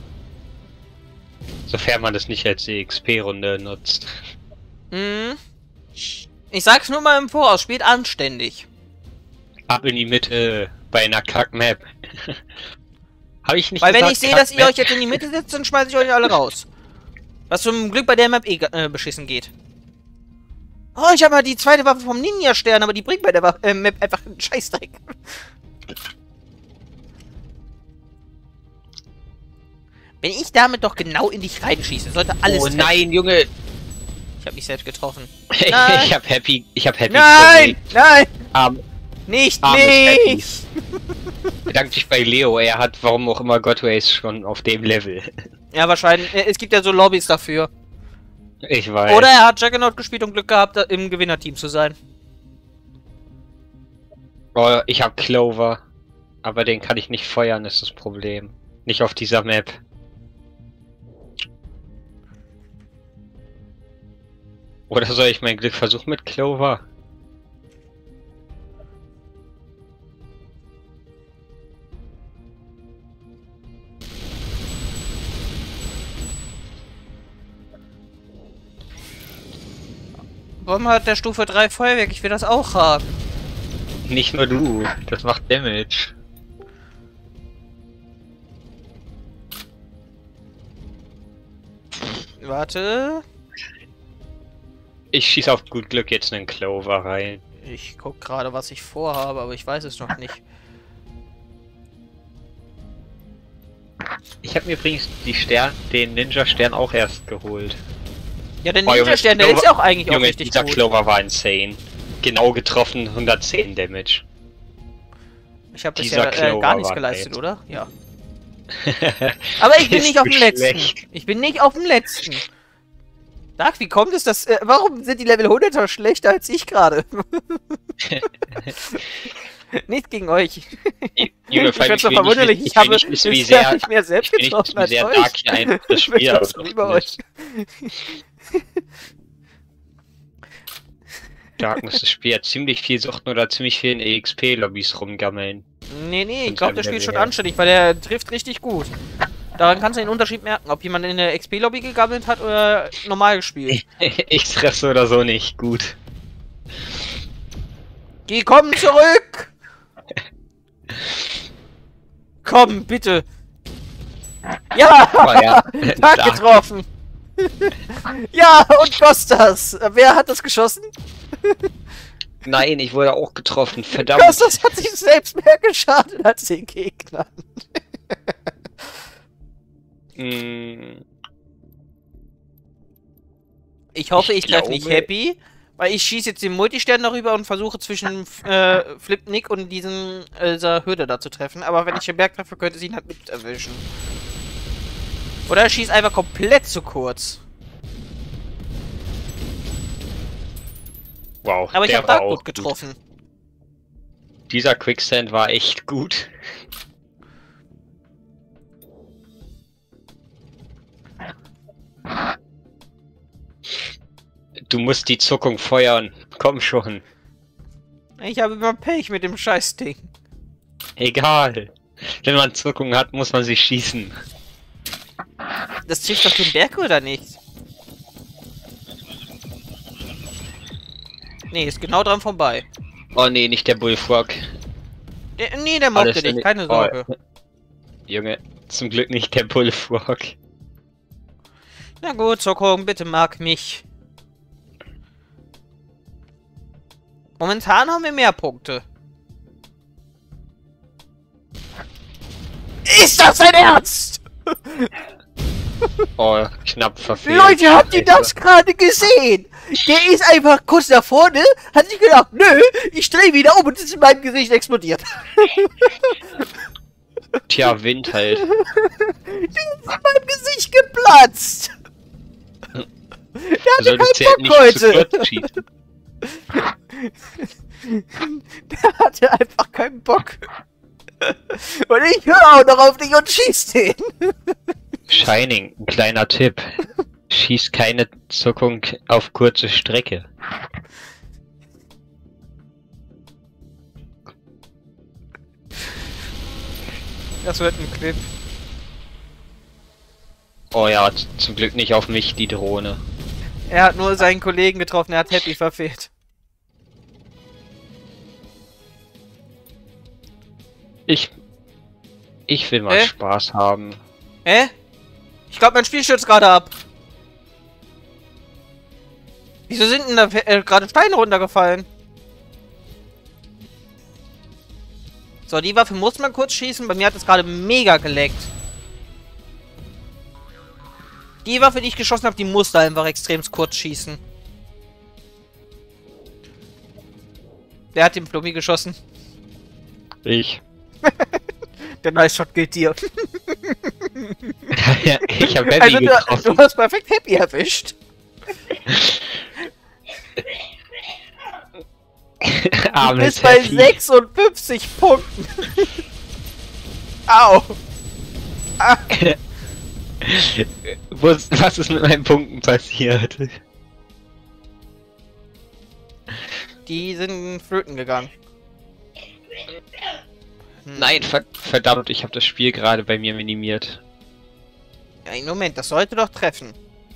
Sofern man das nicht als E X P-Runde nutzt. Mhm. Ich sag's nur mal im Voraus, spielt anständig. Ab in die Mitte bei einer Kack-Map. Hab ich nicht Weil gesagt, wenn ich sehe, dass ihr euch jetzt in die Mitte setzt, dann schmeiße ich euch alle raus. Was zum Glück bei der Map eh äh, beschissen geht. Oh, ich habe mal die zweite Waffe vom Ninja-Stern, aber die bringt bei der Waffe, äh, Map einfach einen Scheißdreck. Wenn ich damit doch genau in dich reinschieße, sollte alles... Oh nein, Junge! Ich habe mich selbst getroffen. ich Nein. hab Happy... Ich hab Happy... Nein! Nein! Arm, Nicht armes Happy. mich! Bedank dich bei Leo, er hat, warum auch immer, God Race schon auf dem Level. Ja, wahrscheinlich. Es gibt ja so Lobbys dafür. Ich weiß. Oder er hat Juggernaut gespielt und Glück gehabt, im Gewinnerteam zu sein. Oh, ich hab Clover. Aber den kann ich nicht feuern, ist das Problem. Nicht auf dieser Map. Oder soll ich mein Glück versuchen mit Clover? Warum hat der Stufe drei Feuerwerk? Ich will das auch haben. Nicht nur du, das macht Damage. Warte. Ich schieße auf gut Glück jetzt einen Clover rein. Ich guck gerade, was ich vorhabe, aber ich weiß es noch nicht. Ich habe mir übrigens die Stern, den Ninja-Stern auch erst geholt. Ja, der Oh, Junge, Ninja-Stern, der Clover- ist ja auch eigentlich auch Junge, richtig dieser gut. Clover war insane. Genau getroffen, hundertzehn Damage. Ich habe dieser bisher äh, gar Clover nichts war geleistet, great. oder? Ja. Aber ich bin Bist nicht auf du dem letzten. schlecht? Ich bin nicht auf dem letzten. Dark, wie kommt es, dass... Äh, warum sind die Level hunderter schlechter als ich gerade? Nicht gegen euch. Junge, Ich find's so verwunderlich. Ich, ich habe will nicht wissen, wie bisher sehr, nicht mehr selbst ich will nicht getroffen wissen, wie als sehr euch. Dark hier ein das Ich Spiel bin trotzdem über euch. Dark muss das Spiel ja ziemlich viel suchten oder ziemlich viel in E X P-Lobbys rumgammeln. Nee, nee, ich Und glaube, dann der spielt schon Level her. anständig, weil der trifft richtig gut. Daran kannst du den Unterschied merken, ob jemand in der X P-Lobby gegammelt hat oder normal gespielt. Ich treffe so oder so nicht gut. Geh, komm zurück! Komm, bitte! Ja! Oh ja. Tag Dark. getroffen! Ja, und Kostas! Wer hat das geschossen? Nein, ich wurde auch getroffen, verdammt. Kostas hat sich selbst mehr geschadet als den Gegnern. Mm, Ich hoffe, ich, Ich treffe nicht glaube- Happy, weil ich schieße jetzt den Multistern darüber und versuche zwischen äh, Flip Nick und diesen äh, dieser Hürde da zu treffen. Aber wenn ich den Berg treffe, könnte sie ihn halt mit erwischen. Oder er schießt einfach komplett zu kurz. wow, Aber ich der habe war da auch gut getroffen. Dieser Quicksand war echt gut. Du musst die Zuckung feuern. Komm schon. Ich habe immer Pech mit dem Scheißding. Egal. Wenn man Zuckung hat, muss man sie schießen. Das trifft doch den Berg oder nicht? Nee, ist genau dran vorbei. Oh nee, nicht der Bullfrog. Der, nee, der mochte Alles dich, in- keine oh. Sorge. Junge, zum Glück nicht der Bullfrog. Na gut, Zuckung, bitte mag mich. Momentan haben wir mehr Punkte. Ist das dein Ernst? Oh, knapp verfehlt. Leute, habt ihr Scheiße. das gerade gesehen? Der ist einfach kurz nach vorne, hat sich gedacht, nö, ich drehe wieder um und ist in meinem Gesicht explodiert. Tja, Wind halt. Der ist in meinem Gesicht geplatzt. Der hatte Also, du keinen zählt Bock nicht zu heute. kurz schießen. Der hatte einfach keinen Bock. Und ich höre auch noch auf dich und schieß den. Shining, ein kleiner Tipp. Schieß keine Zuckung auf kurze Strecke. Das wird ein Clip. Oh ja, z- zum Glück nicht auf mich, die Drohne. Er hat nur seinen Kollegen getroffen, er hat Happy verfehlt. Ich... Ich will mal Hä? Spaß haben. Hä? Ich glaube, mein Spiel stürzt gerade ab. Wieso sind denn da äh, gerade Steine runtergefallen? So, die Waffe muss man kurz schießen. Bei mir hat es gerade mega geleckt. Die Waffe, die ich geschossen habe, die musste einfach extrem kurz schießen. Wer hat den Flummi geschossen? Ich. Der Nice Shot gilt dir. Ja, ich habe Happy Also du, getroffen. du hast perfekt Happy erwischt. Du bist bei Happy. sechsundfünfzig Punkten. Au. Ah. Was, was ist mit meinen Punkten passiert? Die sind flöten gegangen. Hm. Nein, ver verdammt, ich habe das Spiel gerade bei mir minimiert. Ein Moment, das sollte doch treffen.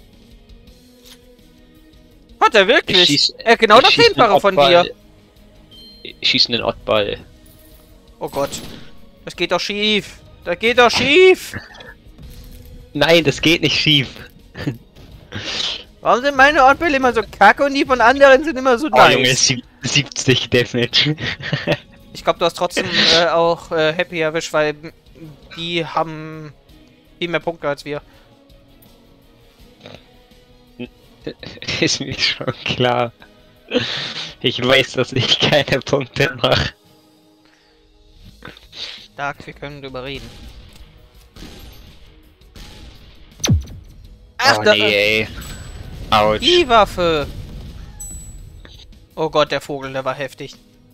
Hat er wirklich? Ich schieß, er hat genau ich das schieß Zehnfache einen von Oddball. dir. Ich schieße einen Oddball. Oh Gott. Das geht doch schief. Das geht doch schief. Nein, das geht nicht schief. Warum sind meine Oddbälle immer so kacke und die von anderen sind immer so Oh, nice? Junge, sieb siebzig Damage. Ich glaube, du hast trotzdem äh, auch äh, Happy erwischt, weil die haben viel mehr Punkte als wir. Ist mir schon klar. Ich weiß, dass ich keine Punkte mache. Stark, wir können drüber reden. Ach, Oh da, nee, ey. Autsch. die Waffe! Oh Gott, der Vogel, der war heftig.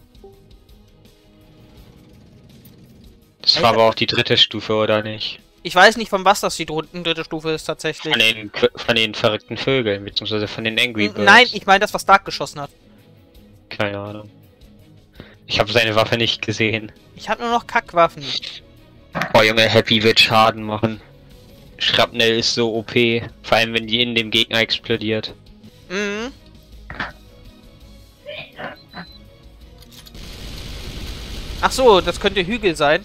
Das war aber auch die dritte Stufe, oder nicht? Ich weiß nicht, von was das die dr dritte Stufe ist tatsächlich. Von den, von den verrückten Vögeln, beziehungsweise von den Angry Birds. Nein, ich meine das, was Dark geschossen hat. Keine Ahnung. Ich habe seine Waffe nicht gesehen. Ich habe nur noch Kackwaffen. Oh Junge, Happy wird Schaden machen. Schrapnell ist so O P, vor allem wenn die in dem Gegner explodiert. Mhm. Ach so, das könnte Hügel sein.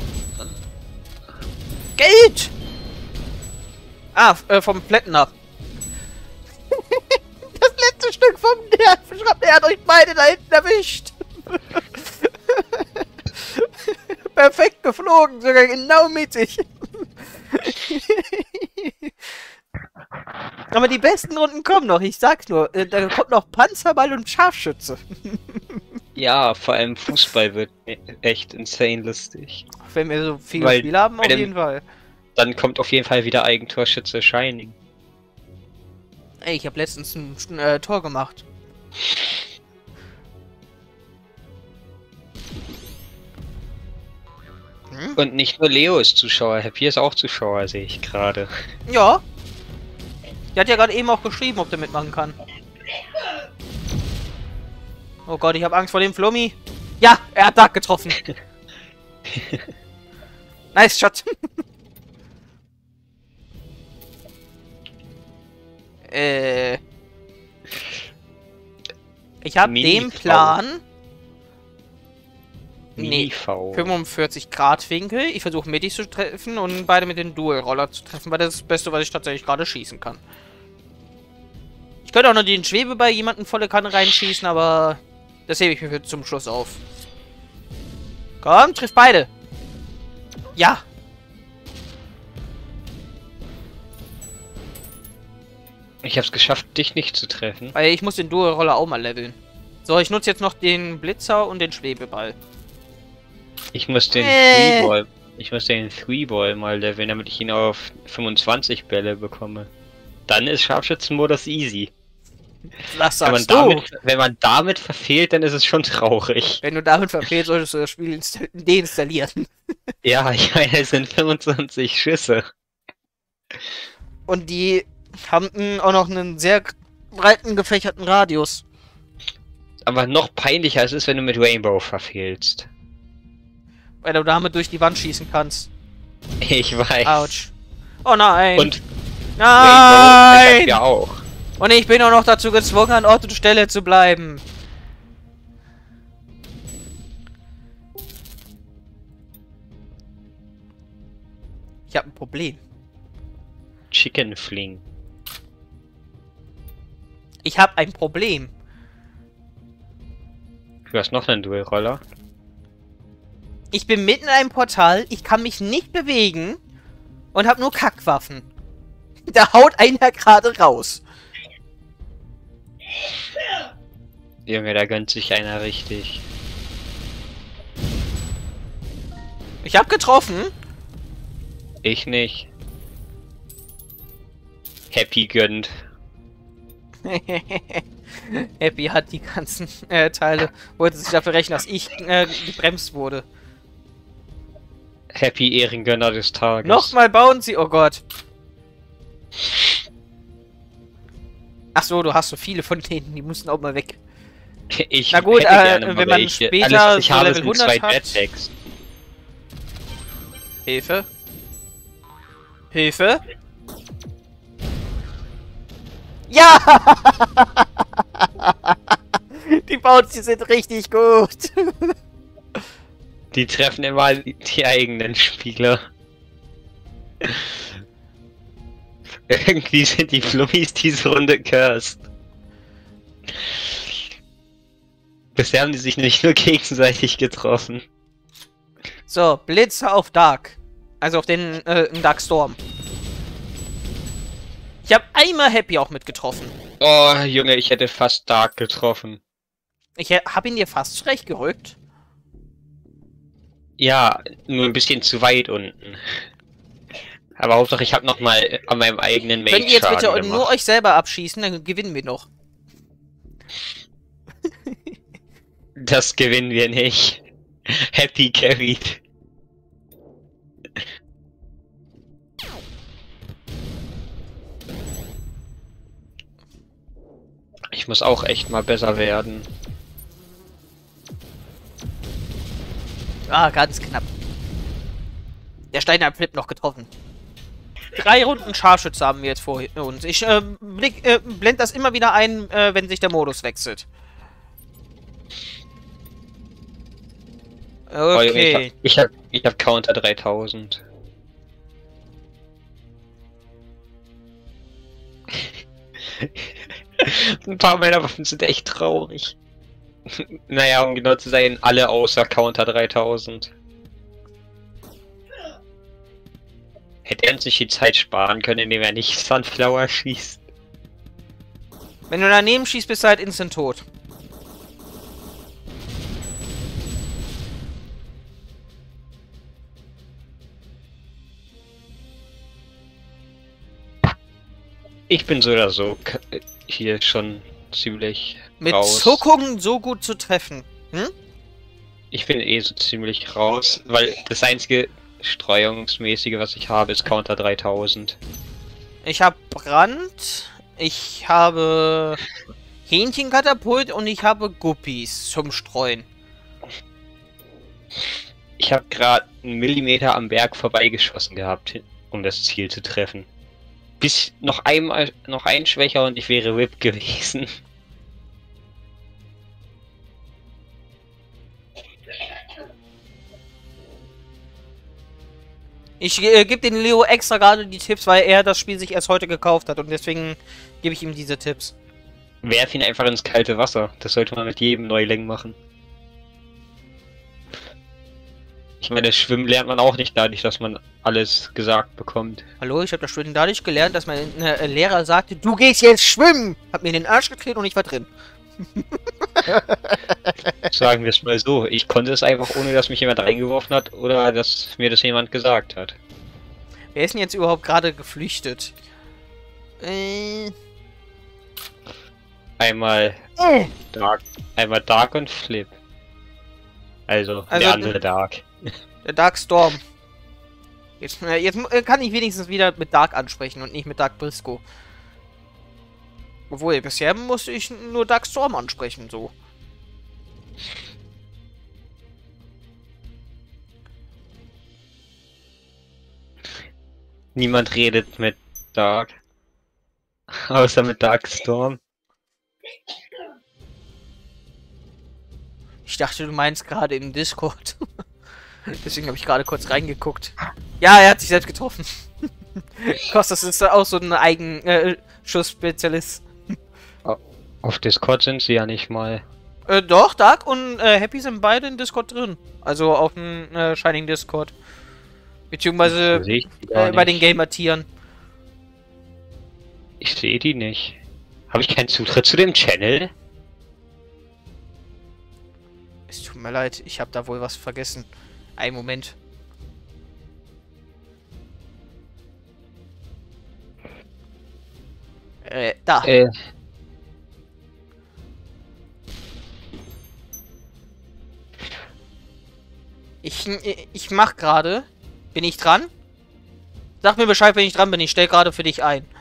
Geld! Ah, äh, vom Plättner. Das letzte Stück vom Nervenschrappen, er hat euch beide da hinten erwischt. Perfekt geflogen, sogar genau mittig. Aber die besten Runden kommen noch, ich sag's nur. Äh, da kommt noch Panzerball und Scharfschütze. Ja, vor allem Fußball wird echt insane lustig. Wenn wir so viele Weil Spiele haben, bei auf dem- jeden Fall. Dann kommt auf jeden Fall wieder Eigentorschütze Shining. Ey, ich habe letztens ein äh, Tor gemacht. Hm? Und nicht nur Leo ist Zuschauer, Happy ist auch Zuschauer, sehe ich gerade. Ja. Der hat ja gerade eben auch geschrieben, ob der mitmachen kann. Oh Gott, ich habe Angst vor dem Flummi. Ja, er hat Dark getroffen. Nice Shot. äh. Ich habe den Mini-V. Plan. Nee, Mini-V. fünfundvierzig Grad Winkel. Ich versuche mittig zu treffen und beide mit den Dual-Roller zu treffen, weil das ist das Beste, was ich tatsächlich gerade schießen kann. Ich könnte auch noch den Schwebeball jemanden volle Kanne reinschießen, aber das hebe ich mir für zum Schluss auf. Komm, triff beide. Ja. Ich hab's geschafft, dich nicht zu treffen. Weil ich muss den Dual-Roller auch mal leveln. So, ich nutze jetzt noch den Blitzer und den Schwebeball. Ich muss den Äh. Three-Ball. Ich muss den Three-Ball mal leveln, damit ich ihn auf fünfundzwanzig Bälle bekomme. Dann ist Scharfschützenmodus easy. Was Wenn man, sagst du? damit, wenn man damit verfehlt, dann ist es schon traurig. Wenn du damit verfehlst, solltest du das Spiel insta- deinstallieren. Ja, ich meine, es sind fünfundzwanzig Schüsse. Und die haben mm, auch noch einen sehr breiten gefächerten Radius. Aber noch peinlicher ist es, wenn du mit Rainbow verfehlst. Weil du damit durch die Wand schießen kannst. Ich weiß. Autsch. Oh nein. Und nein! Rainbow ja auch. Und ich bin auch noch dazu gezwungen, an Ort und Stelle zu bleiben. Ich habe ein Problem. Chicken Fling. Ich habe ein Problem. Du hast noch einen Dual-Roller. Ich bin mitten in einem Portal, ich kann mich nicht bewegen und habe nur Kackwaffen. Da haut einer gerade raus. Junge, da gönnt sich einer richtig. Ich hab getroffen. Ich nicht. Happy gönnt. Happy hat die ganzen äh, Teile, wollte sich dafür rechnen, dass ich äh, gebremst wurde. Happy Ehrengönner des Tages. Nochmal bauen sie, oh Gott. Ach so, du hast so viele von denen, die mussten auch mal weg. Ich Na gut, äh, wenn man welche. später Alles, ich so habe Level hundert zwei hat. Jetpacks. Hilfe. Hilfe. Ja! Die Bounty sind richtig gut. Die treffen immer die eigenen Spieler. Irgendwie sind die Flummis diese Runde cursed. Bisher haben die sich nicht nur gegenseitig getroffen. So, Blitze auf Dark. Also auf den äh, Dark Storm. Ich habe einmal Happy auch mitgetroffen. Oh, Junge, ich hätte fast Dark getroffen. Ich habe ihn dir fast zurechtgerückt. Ja, nur ein bisschen zu weit unten. Aber Hauptsache, ich habe noch mal an meinem eigenen Mage Könnt ihr jetzt bitte Schaden nur gemacht. euch selber abschießen, dann gewinnen wir noch. Das gewinnen wir nicht. Happy carried. Ich muss auch echt mal besser werden. Ah, ganz knapp. Der Steiner hat Flip noch getroffen. Drei Runden Scharfschütze haben wir jetzt vor uns. Ich äh, blick, äh, blend das immer wieder ein, äh, wenn sich der Modus wechselt. Okay. Oh, ich hab, ich hab, ich hab Counter dreitausend. Ein paar meiner Waffen sind echt traurig. Naja, um genau zu sein, alle außer Counter dreitausend. Hätte er uns nicht die Zeit sparen können, indem er nicht Sunflower schießt. Wenn du daneben schießt, bist du halt instant tot. Ich bin so oder so hier schon ziemlich Mit raus. Zuckungen so gut zu treffen. Hm? Ich bin eh so ziemlich raus, weil das einzige Streuungsmäßige, was ich habe, ist Counter dreitausend. Ich habe Brand, ich habe Hähnchenkatapult und ich habe Guppies zum Streuen. Ich habe gerade einen Millimeter am Berg vorbeigeschossen gehabt, um das Ziel zu treffen. Bis noch einmal, noch ein Schwächer und ich wäre Whip gewesen. Ich äh, gebe den Leo extra gerade die Tipps, weil er das Spiel sich erst heute gekauft hat und deswegen gebe ich ihm diese Tipps. Werf ihn einfach ins kalte Wasser. Das sollte man mit jedem Neuling machen. Ich meine, Schwimmen lernt man auch nicht dadurch, dass man alles gesagt bekommt. Hallo, ich habe das Schwimmen dadurch gelernt, dass mein äh, Lehrer sagte, du gehst jetzt schwimmen! Hat mir in den Arsch getreten und ich war drin. Sagen wir es mal so, ich konnte es einfach, ohne dass mich jemand reingeworfen hat oder dass mir das jemand gesagt hat. Wer ist denn jetzt überhaupt gerade geflüchtet? Äh... Einmal Äh. Dark, einmal Dark und Flip. Also, Also, der andere Dark. Der Dark Storm. Jetzt, äh, jetzt äh, kann ich wenigstens wieder mit Dark ansprechen und nicht mit Dark Briscoe. Obwohl, bisher musste ich nur Dark Storm ansprechen, so. Niemand redet mit Dark. Außer mit Dark Storm. Ich dachte, du meinst gerade im Discord. Deswegen habe ich gerade kurz reingeguckt. Ja, er hat sich selbst getroffen. Kostas ist auch so ein Eigenschuss-Spezialist. Auf Discord sind sie ja nicht mal. Äh, doch, Dark und äh, Happy sind beide in Discord drin. Also auf dem äh, Shining Discord. Beziehungsweise Sehe ich gar äh, bei nicht. den Gamer-Tieren. Ich sehe die nicht. Habe ich keinen Zutritt zu dem Channel? Es tut mir leid, ich habe da wohl was vergessen. Einen Moment. Äh, da. Äh. Ich, ich mach gerade. Bin ich dran? Sag mir Bescheid, wenn ich dran bin. Ich stell gerade für dich ein.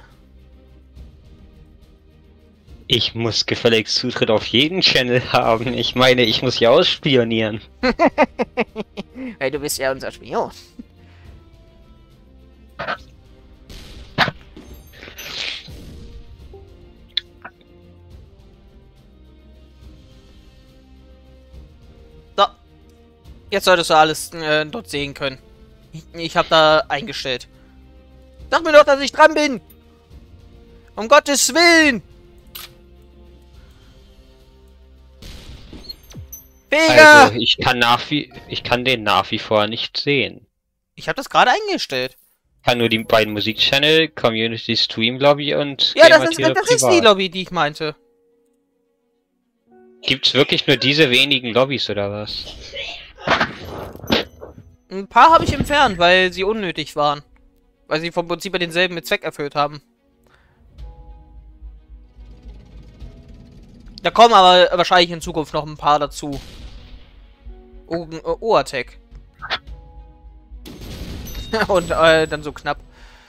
Ich muss gefälligst Zutritt auf jeden Channel haben. Ich meine, ich muss ja ausspionieren. Hey, du bist ja unser Spion. So. Jetzt solltest du alles äh, dort sehen können. Ich, ich habe da eingestellt. Sag mir doch, dass ich dran bin! Um Gottes Willen! Vega! Also, ich kann nach wie ich kann den nach wie vor nicht sehen. Ich habe das gerade eingestellt. Ich kann nur die beiden Musikchannel, Community Stream Lobby und Ja, das, ist, Gamer das ist die Lobby, die ich meinte. Gibt's wirklich nur diese wenigen Lobbys oder was? Ein paar habe ich entfernt, weil sie unnötig waren. Weil sie vom Prinzip denselben Zweck erfüllt haben. Da kommen aber wahrscheinlich in Zukunft noch ein paar dazu. Oh, äh, Oatec. Und äh, dann so knapp.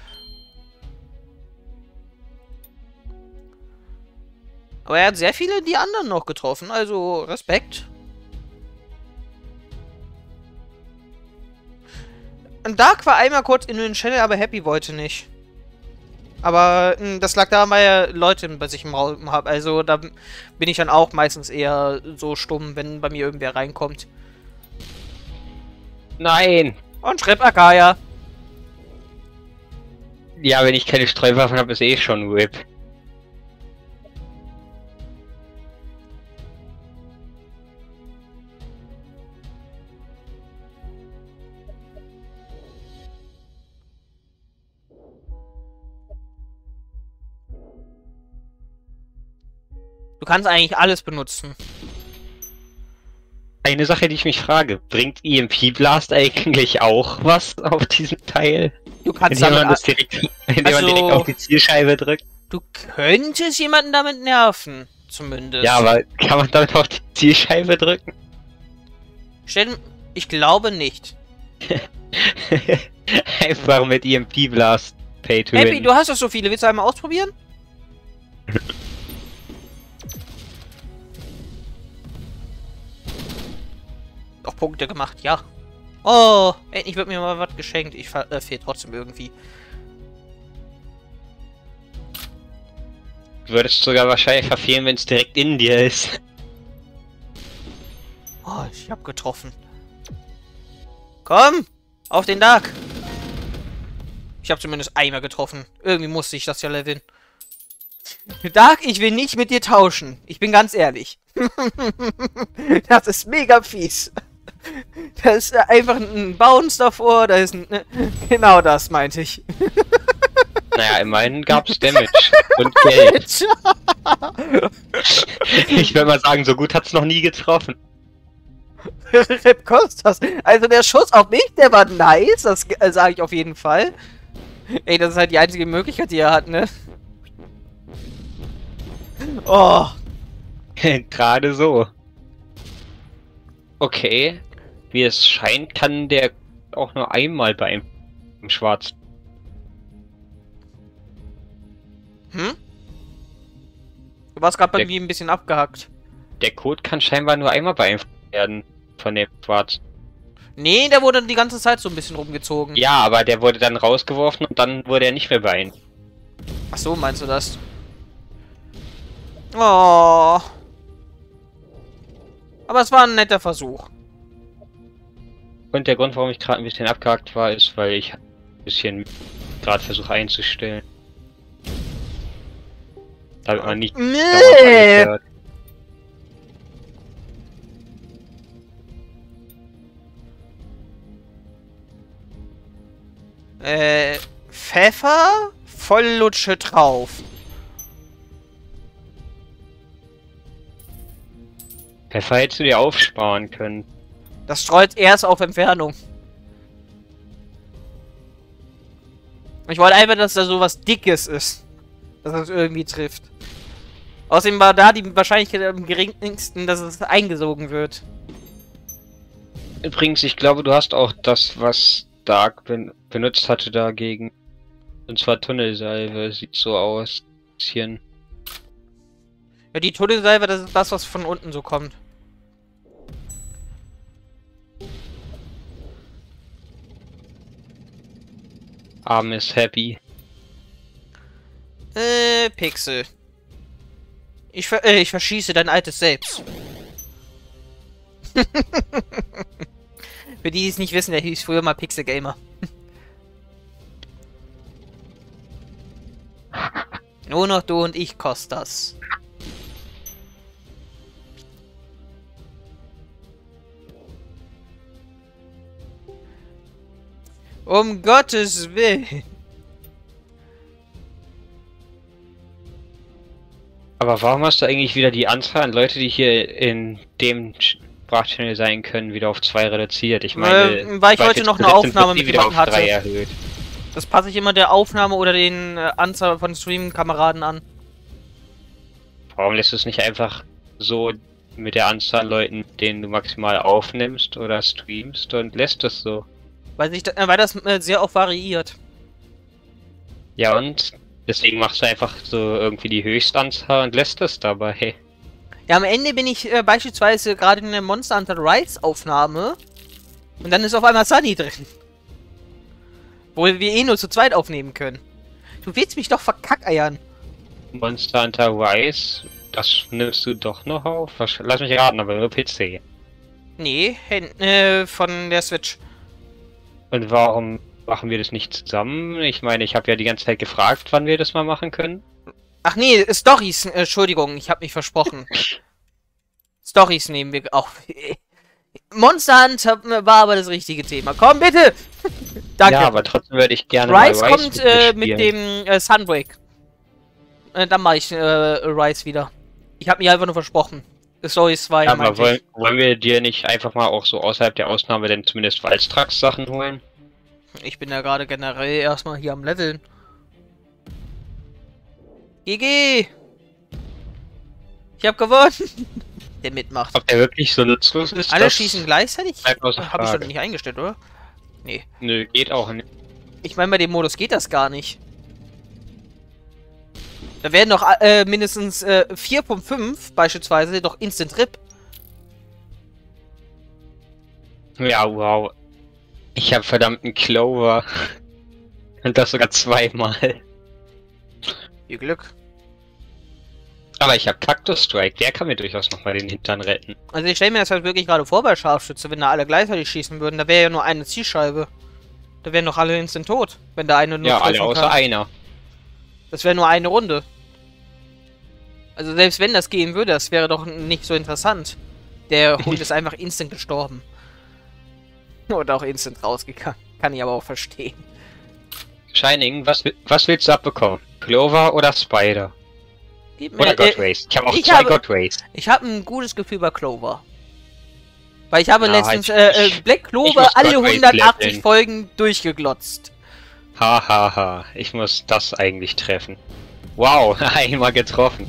Aber er hat sehr viele die anderen noch getroffen, also Respekt. Und Dark war einmal kurz in den Channel, aber Happy wollte nicht. Aber mh, das lag daran, weil er Leute bei sich im Raum hat. Also da bin ich dann auch meistens eher so stumm, wenn bei mir irgendwer reinkommt. Nein! Und schreib Akaya. Ja, wenn ich keine Streuwaffen habe, ist eh schon R I P. Du kannst eigentlich alles benutzen. Eine Sache, die ich mich frage, bringt E M P Blast eigentlich auch was auf diesem Teil? Du kannst indem man damit das direkt, indem also, man direkt auf die Zielscheibe drückt? Du könntest jemanden damit nerven, zumindest. Ja, aber kann man damit auf die Zielscheibe drücken? Stell, ich glaube nicht. Einfach mit E M P Blast Pay to Happy, win. du hast doch so viele. Willst du einmal ausprobieren? Auch Punkte gemacht, ja. Oh, endlich wird mir mal was geschenkt. Ich äh, fehlt trotzdem irgendwie. Du würdest sogar wahrscheinlich verfehlen, wenn es direkt in dir ist. Oh, ich hab getroffen. Komm! Auf den Dark! Ich habe zumindest einmal getroffen. Irgendwie musste ich das ja leveln. Dark, ich will nicht mit dir tauschen. Ich bin ganz ehrlich. Das ist mega fies. Da ist einfach ein Bounce davor. Da ist ein... Genau das meinte ich. Naja, immerhin gab's Damage und Geld. Ich würde mal sagen, so gut hat's noch nie getroffen. Rip Kostas. Also der Schuss auf mich, der war nice. Das äh, sage ich auf jeden Fall. Ey, das ist halt die einzige Möglichkeit, die er hat, ne? Oh. Gerade so. Okay. Wie es scheint, kann der auch nur einmal bei einem Schwarz. Hm? Du warst gerade bei Der- mir ein bisschen abgehackt. Der Code kann scheinbar nur einmal beeinflusst werden von dem Schwarz. Nee, der wurde die ganze Zeit so ein bisschen rumgezogen. Ja, aber der wurde dann rausgeworfen und dann wurde er nicht mehr beeinflusst. Ach so, meinst du das? Oh. Aber es war ein netter Versuch. Und der Grund, warum ich gerade ein bisschen abgehakt war, ist, weil ich ein bisschen gerade versuche einzustellen. Damit man nicht dauernd Nee. hört. Äh, Pfeffer, Volllutsche drauf. Pfeffer hättest du dir aufsparen können. Das streut erst auf Entfernung. Ich wollte einfach, dass da so was Dickes ist. Dass das irgendwie trifft. Außerdem war da die Wahrscheinlichkeit am geringsten, dass es eingesogen wird. Übrigens, ich glaube, du hast auch das, was Dark ben benutzt hatte dagegen. Und zwar Tunnelsalve. Sieht so aus. Bisschen. Ja, die Tunnelsalve, das ist das, was von unten so kommt. Arm ist happy. Äh, Pixel. Ich, ver äh, ich verschieße dein altes Selbst. Für die, die es nicht wissen, der hieß früher mal Pixel Gamer. Nur noch du und ich, Kostas. Um Gottes Willen. Aber warum hast du eigentlich wieder die Anzahl an Leute, die hier in dem Sprachchannel sein können, wieder auf zwei reduziert? Ich meine, äh, weil ich heute noch eine Aufnahme mit jemandem hatte. Erhöht. Das passe ich immer der Aufnahme oder den äh, Anzahl von Stream-Kameraden an. Warum lässt du es nicht einfach so mit der Anzahl an Leuten, denen du maximal aufnimmst oder streamst und lässt es so? Weil, sich, äh, weil das äh, sehr oft variiert. Ja, und deswegen machst du einfach so irgendwie die Höchstanzahl und lässt es dabei. Ja, am Ende bin ich äh, beispielsweise gerade in der Monster Hunter Rise Aufnahme und dann ist auf einmal Sunny drin. Wo wir eh nur zu zweit aufnehmen können. Du willst mich doch verkackeiern. Monster Hunter Rise, das nimmst du doch noch auf? Lass mich raten, aber nur P C. Nee, äh, von der Switch. Und warum machen wir das nicht zusammen? Ich meine, ich habe ja die ganze Zeit gefragt, wann wir das mal machen können. Ach nee, Storys, äh, Entschuldigung, ich habe mich versprochen. Storys nehmen wir auch. Monster Hunter war aber das richtige Thema. Komm, bitte! Danke. Ja, aber trotzdem würde ich gerne Rise mal Rise kommt äh, mit dem äh, Sunbreak. Äh, dann mache ich äh, Rise wieder. Ich habe mir einfach nur versprochen. Storys zwei. Ja, aber wollen, wollen wir dir nicht einfach mal auch so außerhalb der Ausnahme denn zumindest Waldstrax-Sachen holen? Ich bin ja gerade generell erstmal hier am Leveln. G G! Ich hab gewonnen! Der mitmacht. Ob der wirklich so nutzlos ist? Alle schießen gleichzeitig? Hab ich doch nicht eingestellt, oder? Nee. Nö, geht auch nicht. Ich meine, bei dem Modus geht das gar nicht. Da werden doch äh, mindestens äh, vier von fünf beispielsweise doch Instant Trip. Ja, wow. Ich habe verdammten Clover. Und das sogar zweimal. Viel Glück. Aber ich habe Cactus Strike, der kann mir durchaus nochmal den Hintern retten. Also ich stelle mir das halt wirklich gerade vor bei Scharfschütze, wenn da alle gleichzeitig schießen würden, da wäre ja nur eine Zielscheibe. Da wären doch alle instant tot, wenn da eine nur Ja, alle außer kann. einer. Das wäre nur eine Runde. Also selbst wenn das gehen würde, das wäre doch nicht so interessant. Der Hund ist einfach instant gestorben. Oder auch instant rausgegangen. Kann ich aber auch verstehen. Shining, was, was willst du abbekommen? Clover oder Spider? Gib Oder mir, God äh, Race. Ich habe auch ich zwei habe, God Race. Ich habe ein gutes Gefühl bei Clover. Weil ich habe Ja, letztens ich- äh, äh, Black Clover muss alle God Race hundertachtzig leveln. Folgen durchgeglotzt. Hahaha, ha, ha. Ich muss das eigentlich treffen. Wow, einmal getroffen.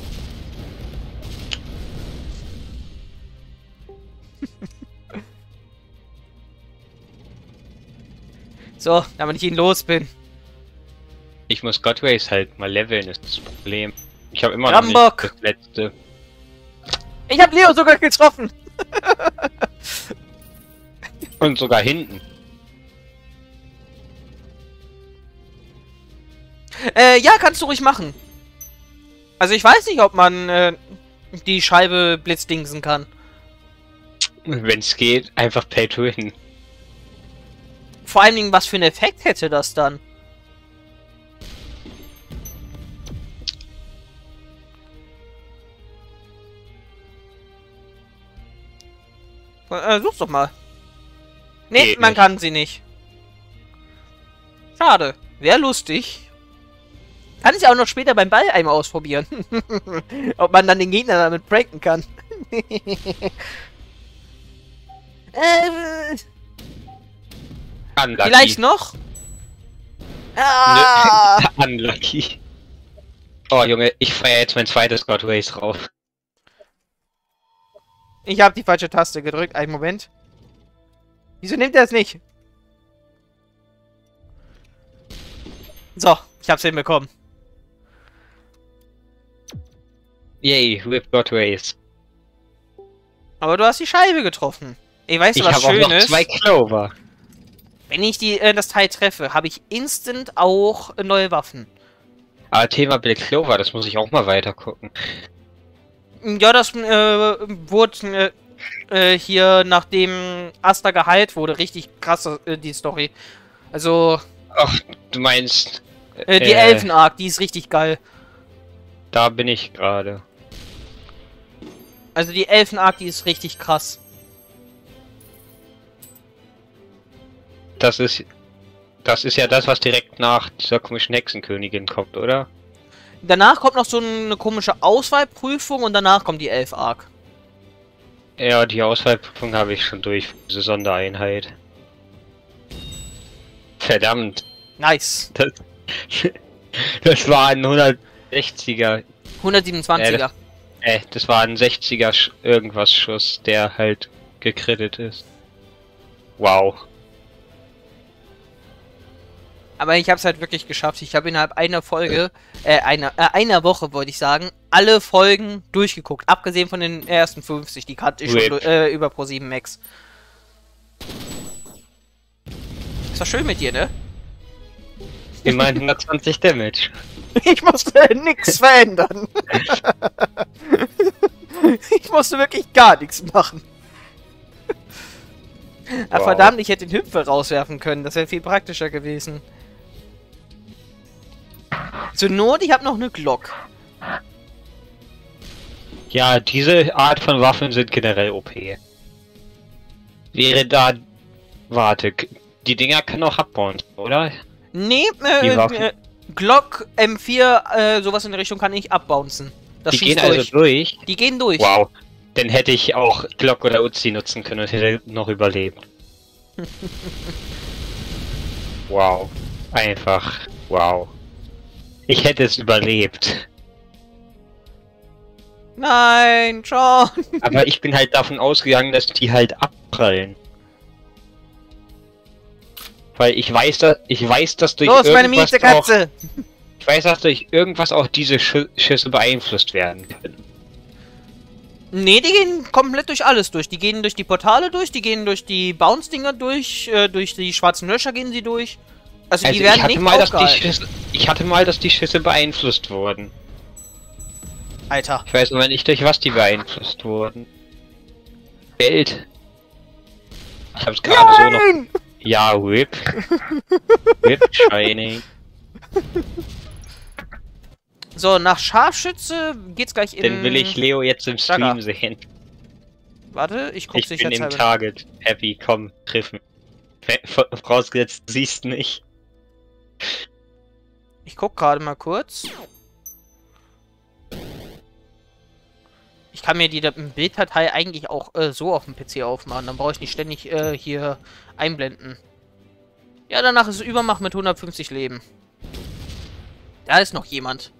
So, damit ich ihn los bin. Ich muss God Race halt mal leveln, ist das Problem. Ich habe immer Rambock. noch nicht das letzte. Ich habe Leo sogar getroffen. Und sogar hinten. Äh, ja, kannst du ruhig machen. Also ich weiß nicht, ob man äh, die Scheibe blitzdingsen kann. Wenn es geht, einfach Pay to Win. Vor allen Dingen, was für einen Effekt hätte das dann? Äh, such's doch mal. Nee, Geht man nicht. kann sie nicht. Schade. Wäre lustig. Kann ich auch noch später beim Ball einmal ausprobieren. Ob man dann den Gegner damit pranken kann. äh, Unlucky. vielleicht noch? Ah! Nö. Unlucky. Oh, Junge, ich feiere jetzt mein zweites God Race drauf. Ich habe die falsche Taste gedrückt. Einen Moment. Wieso nimmt er es nicht? So, ich hab's hinbekommen. Yay, with God Race. Aber du hast die Scheibe getroffen. Ey, weißt du, Ich was habe auch schön noch ist? zwei Clover. Wenn ich die, äh, das Teil treffe, habe ich instant auch äh, neue Waffen. Aber Thema Black Clover, das muss ich auch mal weiter gucken. Ja, das äh, wurde äh, äh, hier, nachdem Asta geheilt wurde, richtig krass, äh, die Story. Also, Ach, du meinst... äh, die äh, Elfen-Arc, die ist richtig geil. Da bin ich gerade. Also die Elfen-Arc, die ist richtig krass. Das ist... Das ist ja das, was direkt nach dieser komischen Hexenkönigin kommt, oder? Danach kommt noch so eine komische Auswahlprüfung und danach kommt die Elf-Arc. Ja, die Auswahlprüfung habe ich schon durch, diese Sondereinheit. Verdammt. Nice. Das, das war ein hundertsechziger. hundertsiebenundzwanziger. Äh, äh, das war ein sechziger Sch irgendwas Schuss, der halt gekrittet ist. Wow. Aber ich habe es halt wirklich geschafft. Ich habe innerhalb einer Folge, äh, einer, äh, einer Woche, wollte ich sagen, alle Folgen durchgeguckt. Abgesehen von den ersten fünfzig, die kannte ich schon äh, über Pro sieben Max. Ist doch schön mit dir, ne? Immerhin hundertzwanzig Damage. Ich musste nichts verändern. Ich musste wirklich gar nichts machen. Wow. Ah, verdammt, ich hätte den Hüpfer rauswerfen können. Das wäre viel praktischer gewesen. Zur Not, ich habe noch eine Glock. Ja, diese Art von Waffen sind generell O P. Wäre da... Warte, die Dinger können auch abbauen, oder? Nee, äh, äh, Glock, M vier, äh, sowas in der Richtung kann ich abbouncen. Das die gehen durch. also durch? Die gehen durch. Wow. Dann hätte ich auch Glock oder Uzi nutzen können und hätte noch überlebt. Wow. Einfach. Wow. Ich hätte es überlebt. Nein, John. Aber ich bin halt davon ausgegangen, dass die halt abprallen. Weil ich weiß, dass ich weiß, dass durch Los, meine irgendwas miese Katze. Auch, ich weiß, dass durch irgendwas auch diese Sch Schüsse beeinflusst werden können. Nee, die gehen komplett durch alles durch. Die gehen durch die Portale durch, die gehen durch die Bounce-Dinger durch, äh, durch die schwarzen Löcher gehen sie durch. Also, also die werden ich hatte nicht mal, dass die aufgehalten. Schüsse, Ich hatte mal, dass die Schüsse beeinflusst wurden. Alter. Ich weiß aber nicht, durch was die beeinflusst wurden. Geld. Ich hab's gerade so noch... Ja, Whip. Whip Shining. So, nach Scharfschütze geht's gleich in... Dann will ich Leo jetzt im Stream Saga. sehen. Warte, ich guck Ich bin im halber. Target. Happy, komm, triff mich. Vorausgesetzt, du siehst nicht. Ich guck gerade mal kurz. Ich kann mir die Bilddatei eigentlich auch äh, so auf dem P C aufmachen. Dann brauche ich nicht ständig äh, hier einblenden. Ja, danach ist Übermacht mit hundertfünfzig Leben. Da ist noch jemand.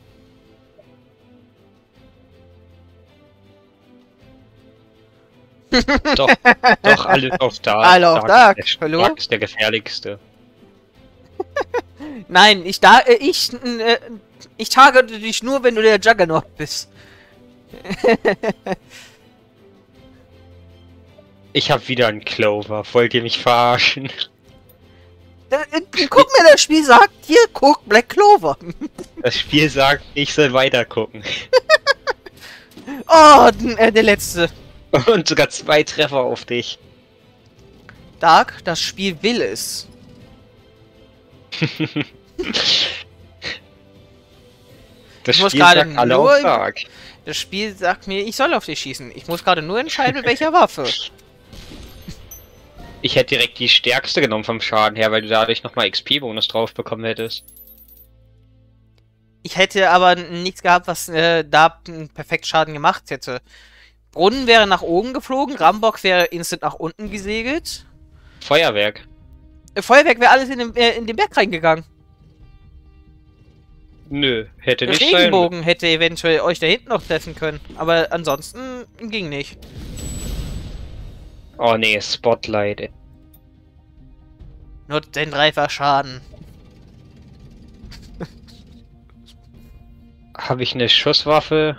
Doch, doch, alle auf Dark. Alle auf Dark. Ist der, Hallo? Dark ist der gefährlichste. Nein, ich da äh, ich äh, ich targete dich nur, wenn du der Juggernaut bist. Ich hab wieder einen Clover. Wollt ihr mich verarschen? Äh, äh, guck mir, das Spiel sagt, hier, guck, Black Clover. Das Spiel sagt, ich soll weiter gucken. Oh, äh, der letzte. Und sogar zwei Treffer auf dich. Dark, das Spiel will es. Das Ich muss Spiel gerade sagt alle nur auf im- Dark. Das Spiel sagt mir, ich soll auf dich schießen. Ich muss gerade nur entscheiden, mit welcher Waffe. Ich hätte direkt die stärkste genommen vom Schaden her, weil du dadurch nochmal X P-Bonus drauf bekommen hättest. Ich hätte aber nichts gehabt, was äh, da einen perfekt Schaden gemacht hätte. Brunnen wäre nach oben geflogen, Rambock wäre instant nach unten gesegelt. Feuerwerk. Äh, Feuerwerk wäre alles in den, äh, in den Berg reingegangen. Nö, hätte nicht Regenbogen sein. Hätte eventuell euch da hinten noch treffen können. Aber ansonsten ging nicht. Oh nee, Spotlight. Ey. Nur den Dreifach Schaden. Habe ich eine Schusswaffe?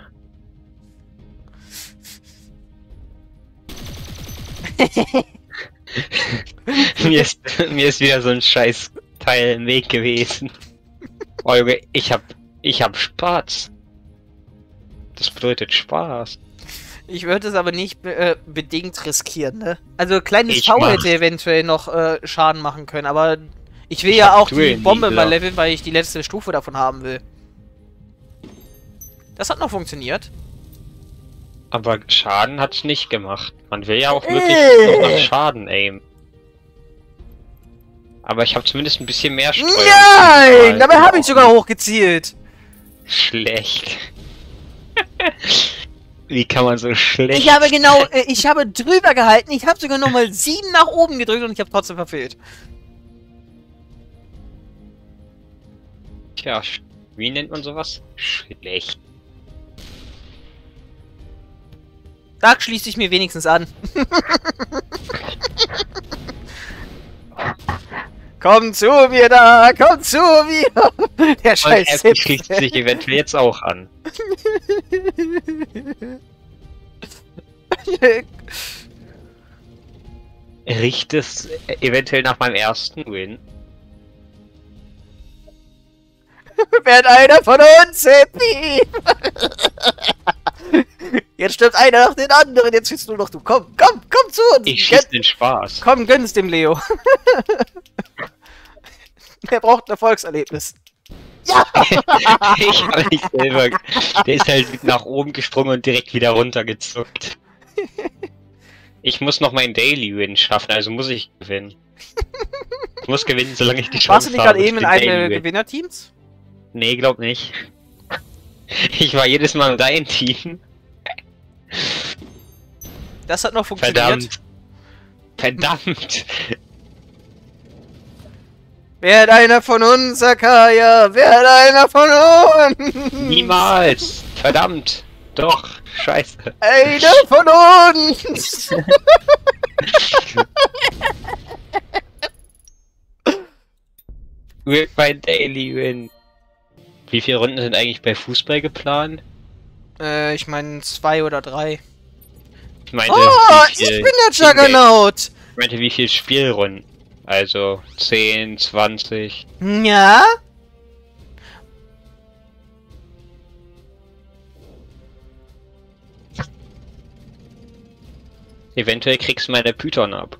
mir, ist, mir ist wieder so ein scheiß Teil im Weg gewesen. Oh Junge, ich hab, ich hab Spaß. Das bedeutet Spaß. Ich würde es aber nicht äh, bedingt riskieren, ne? Also kleines Ich V mach. hätte eventuell noch äh, Schaden machen können, aber ich will ich ja auch die Bombe mal leveln, weil ich die letzte Stufe davon haben will. Das hat noch funktioniert. Aber Schaden hat's nicht gemacht. Man will ja auch wirklich äh. noch nach Schaden aimen. Aber ich habe zumindest ein bisschen mehr Streuung. Nein! Dabei habe ich sogar hochgezielt. Schlecht. Wie kann man so schlecht... Ich habe genau, äh, ich habe drüber gehalten, ich habe sogar nochmal sieben nach oben gedrückt und ich habe trotzdem verfehlt. Tja, wie nennt man sowas? Schlecht. Da schließe ich mir wenigstens an. Komm zu mir da, komm zu mir! Der scheiß Epi schließt sich eventuell jetzt auch an. Riecht es eventuell nach meinem ersten Win? Werd einer von uns, Epi! Jetzt stirbt einer nach den anderen, jetzt bist du noch du. Komm, komm, komm zu uns! Ich schieß den Spaß. Komm, gönn's dem Leo. Der braucht ein Erfolgserlebnis. Ja! Ich hab nicht selber. Der ist halt nach oben gesprungen und direkt wieder runtergezuckt. Ich muss noch meinen Daily Win schaffen, also muss ich gewinnen. Ich muss gewinnen, solange ich die Chance habe. Warst du nicht gerade eben in einem Gewinnerteams? Nee, glaub nicht. Ich war jedes Mal in deinem Team. Das hat noch funktioniert. Verdammt. Verdammt. Werd einer von uns, Akaya! Werd einer von uns! Niemals! Verdammt! Doch! Scheiße! Einer von uns! With my daily win. Wie viele Runden sind eigentlich bei Fußball geplant? Äh, ich meine zwei oder drei. Ich meinte, oh, wie viel ich bin der Juggernaut! Ich meinte, wie viele Spielrunden? Also zehn, zwanzig. Ja? Eventuell kriegst du meine Python ab.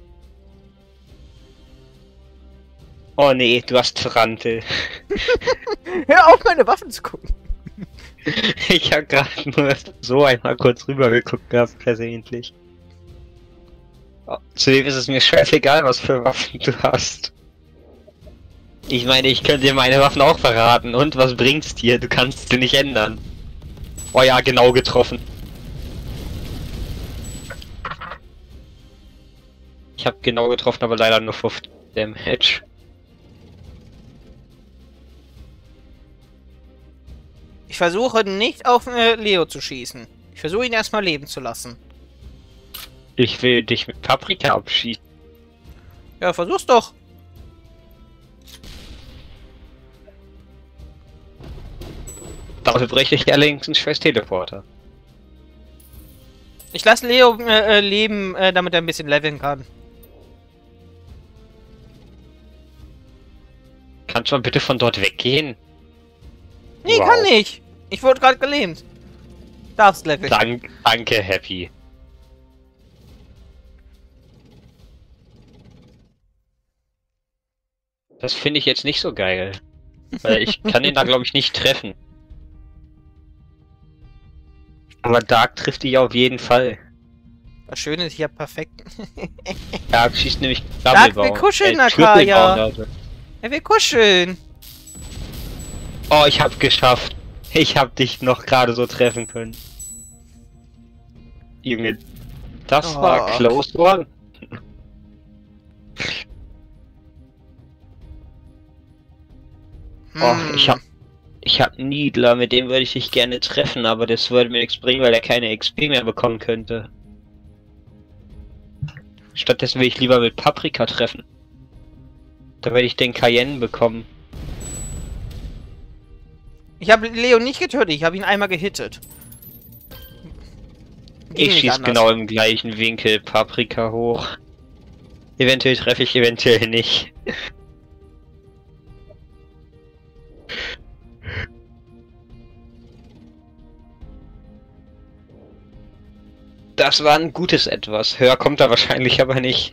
Oh nee, du hast Trante. Hör auf, meine Waffen zu gucken. Ich hab gerade nur so einmal kurz rüber geguckt gehabt, versehentlich. Oh, zudem ist es mir scheißegal, was für Waffen du hast. Ich meine, ich könnte dir meine Waffen auch verraten. Und was bringt's dir? Du kannst sie nicht ändern. Oh ja, genau getroffen. Ich habe genau getroffen, aber leider nur fünfzig Damage. Ich versuche nicht auf äh, Leo zu schießen. Ich versuche ihn erstmal leben zu lassen. Ich will dich mit Paprika abschießen. Ja, versuch's doch. Dafür bräuchte ich allerdings einen scheiß Teleporter. Ich lasse Leo äh, leben, äh, damit er ein bisschen leveln kann. Kannst du mal bitte von dort weggehen? Nee, wow. Kann nicht. Ich wurde gerade gelähmt. Darfst leveln. Dank, danke, Happy. Das finde ich jetzt nicht so geil. Weil ich kann ihn da, glaube ich, nicht treffen. Aber Dark trifft dich auf jeden Fall. Was schön ist, hier perfekt. Dark schießt nämlich Dark will kuscheln, Akaya. Er will kuscheln. Oh, ich hab's geschafft. Ich hab dich noch gerade so treffen können. Junge, das Oh. war close one. Oh, ich hab, ich hab Niedler, mit dem würde ich dich gerne treffen, aber das würde mir nichts bringen, weil er keine X P mehr bekommen könnte. Stattdessen will ich lieber mit Paprika treffen. Da werde ich den Cayenne bekommen. Ich habe Leo nicht getötet, ich habe ihn einmal gehittet. Ging Ich nicht schieß anders. genau im gleichen Winkel Paprika hoch. Eventuell treffe ich, eventuell nicht. Das war ein gutes Etwas. Höher kommt er wahrscheinlich aber nicht.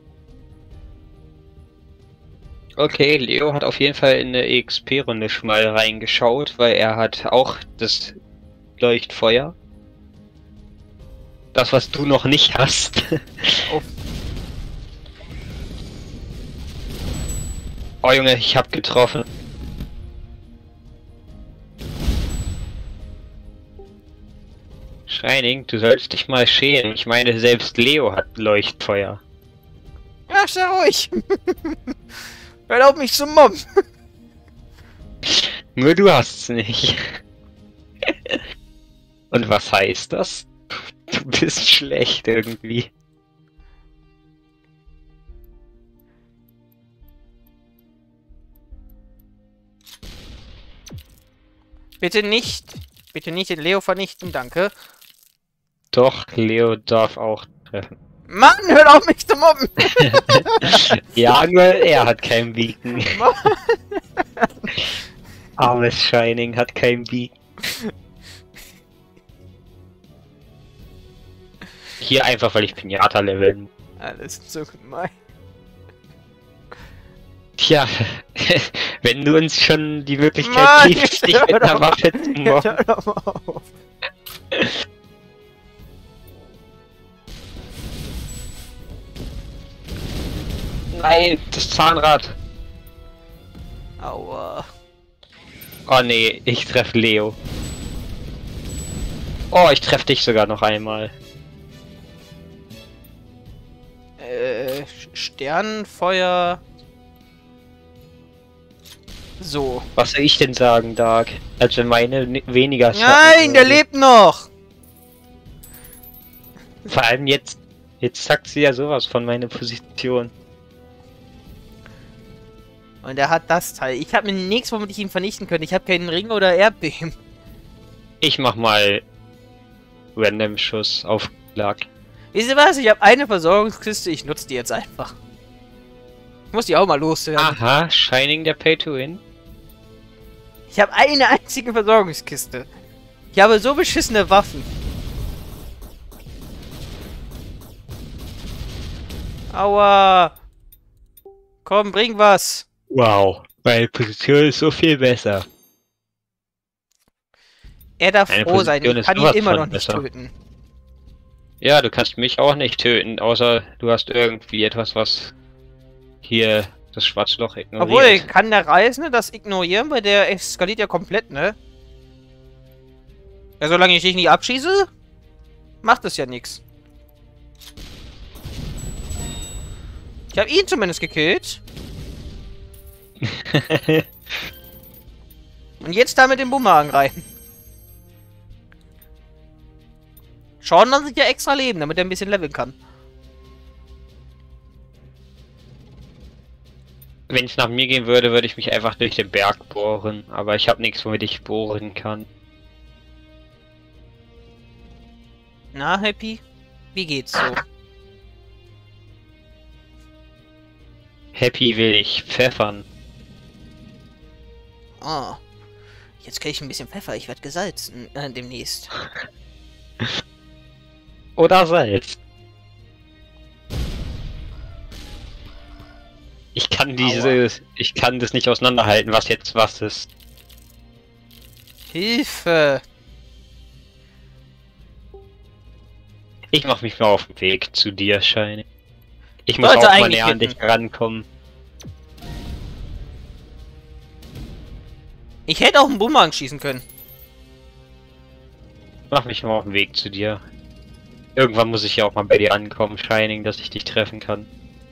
Okay, Leo hat auf jeden Fall in eine E X P-Runde schon mal reingeschaut, weil er hat auch das Leuchtfeuer. Das, was du noch nicht hast. Oh. Oh Junge, ich hab getroffen. Shining, du sollst dich mal schämen. Ich meine, selbst Leo hat Leuchtfeuer. Ja, sei ruhig. Hör auf mich zu mobben. Nur du hast's nicht. Und was heißt das? Du bist schlecht irgendwie. Bitte nicht. Bitte nicht den Leo vernichten, danke. Doch, Leo darf auch treffen. Mann, hör auf mich zu mobben. Ja, nur er hat keinen Beacon. Armes Shining hat keinen Beacon. Hier einfach, weil ich Pinata leveln. Alles so gemein. Tja, wenn du uns schon die Möglichkeit Mann, gibst, dich hör mit einer doch- Waffe zu Jetzt mobben. hör doch mal auf. Nein, das Zahnrad. Aua. Oh nee, ich treffe Leo. Oh, ich treffe dich sogar noch einmal. Äh, Sternenfeuer. So. Was soll ich denn sagen, Dark? Als wenn meine ni- weniger Schatten Nein, der würde. lebt noch. Vor allem jetzt. Jetzt sagt sie ja sowas von meiner Position. Und er hat das Teil. Ich habe mir nichts, womit ich ihn vernichten könnte. Ich habe keinen Ring oder Erdbeben. Ich mach mal Random Schuss auf Clark. Wisst ihr was? Ich habe eine Versorgungskiste. Ich nutze die jetzt einfach. Ich muss die auch mal loswerden. Aha, Shining der Pay to Win. Ich habe eine einzige Versorgungskiste. Ich habe so beschissene Waffen. Aua. Komm, bring was. Wow, meine Position ist so viel besser. Er darf Meine froh sein. Position Ich ist kann ihn sowas immer von noch nicht besser. töten. Ja, du kannst mich auch nicht töten, außer du hast irgendwie etwas, was hier das Schwarzloch ignoriert. Obwohl, kann der Reisende das ignorieren, weil der eskaliert ja komplett, ne? Ja, solange ich dich nicht abschieße, macht das ja nichts. Ich habe ihn zumindest gekillt. Und jetzt da mit dem Bumerang rein. Sean lasse ich ja extra leben, damit er ein bisschen leveln kann. Wenn es nach mir gehen würde, würde ich mich einfach durch den Berg bohren, aber ich habe nichts, womit ich bohren kann. Na, Happy? Wie geht's so? Happy will ich pfeffern. Oh. Jetzt krieg ich ein bisschen Pfeffer. Ich werde gesalzen äh, demnächst. Oder Salz. Ich kann dieses, ich kann das nicht auseinanderhalten, was jetzt was ist. Hilfe! Ich mach mich mal auf den Weg zu dir, Shiny. Ich muss Sollte auch mal eigentlich näher an hitten. dich rankommen. Ich hätte auch einen Bumerang schießen können. Mach mich mal auf den Weg zu dir. Irgendwann muss ich ja auch mal bei dir ankommen, Shining, dass ich dich treffen kann.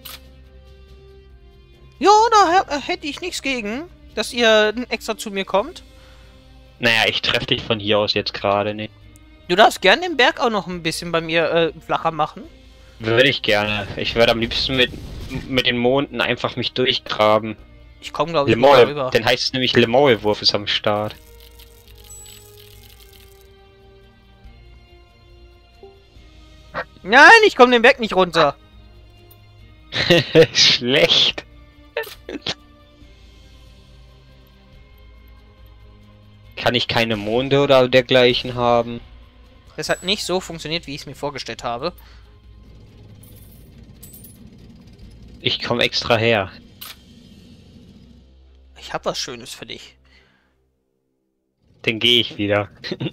Ja, da h- hätte ich nichts gegen, dass ihr extra zu mir kommt. Naja, ich treffe dich von hier aus jetzt gerade nicht. Du darfst gerne den Berg auch noch ein bisschen bei mir äh, flacher machen. Würde ich gerne. Ich würde am liebsten mit, mit den Monden einfach mich durchgraben. Ich komme, glaube ich, Le nicht Maul, rüber. dann heißt es nämlich Le Maulwurf ist am Start. Nein, ich komme den Berg nicht runter. Schlecht. Kann ich keine Monde oder dergleichen haben? Das hat nicht so funktioniert, wie ich es mir vorgestellt habe. Ich komme extra her. Ich habe was Schönes für dich. Dann gehe ich wieder.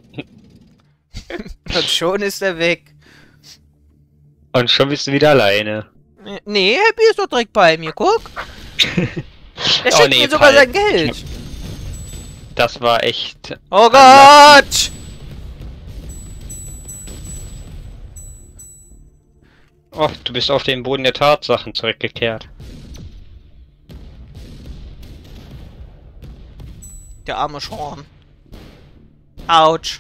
Und schon ist er weg. Und schon bist du wieder alleine. Nee, Happy ist doch direkt bei mir, guck. Der Oh schenkt nee, mir sogar Palm. sein Geld. Das war echt... Oh Gott! Oh, du bist auf den Boden der Tatsachen zurückgekehrt. Der arme Sean. Autsch.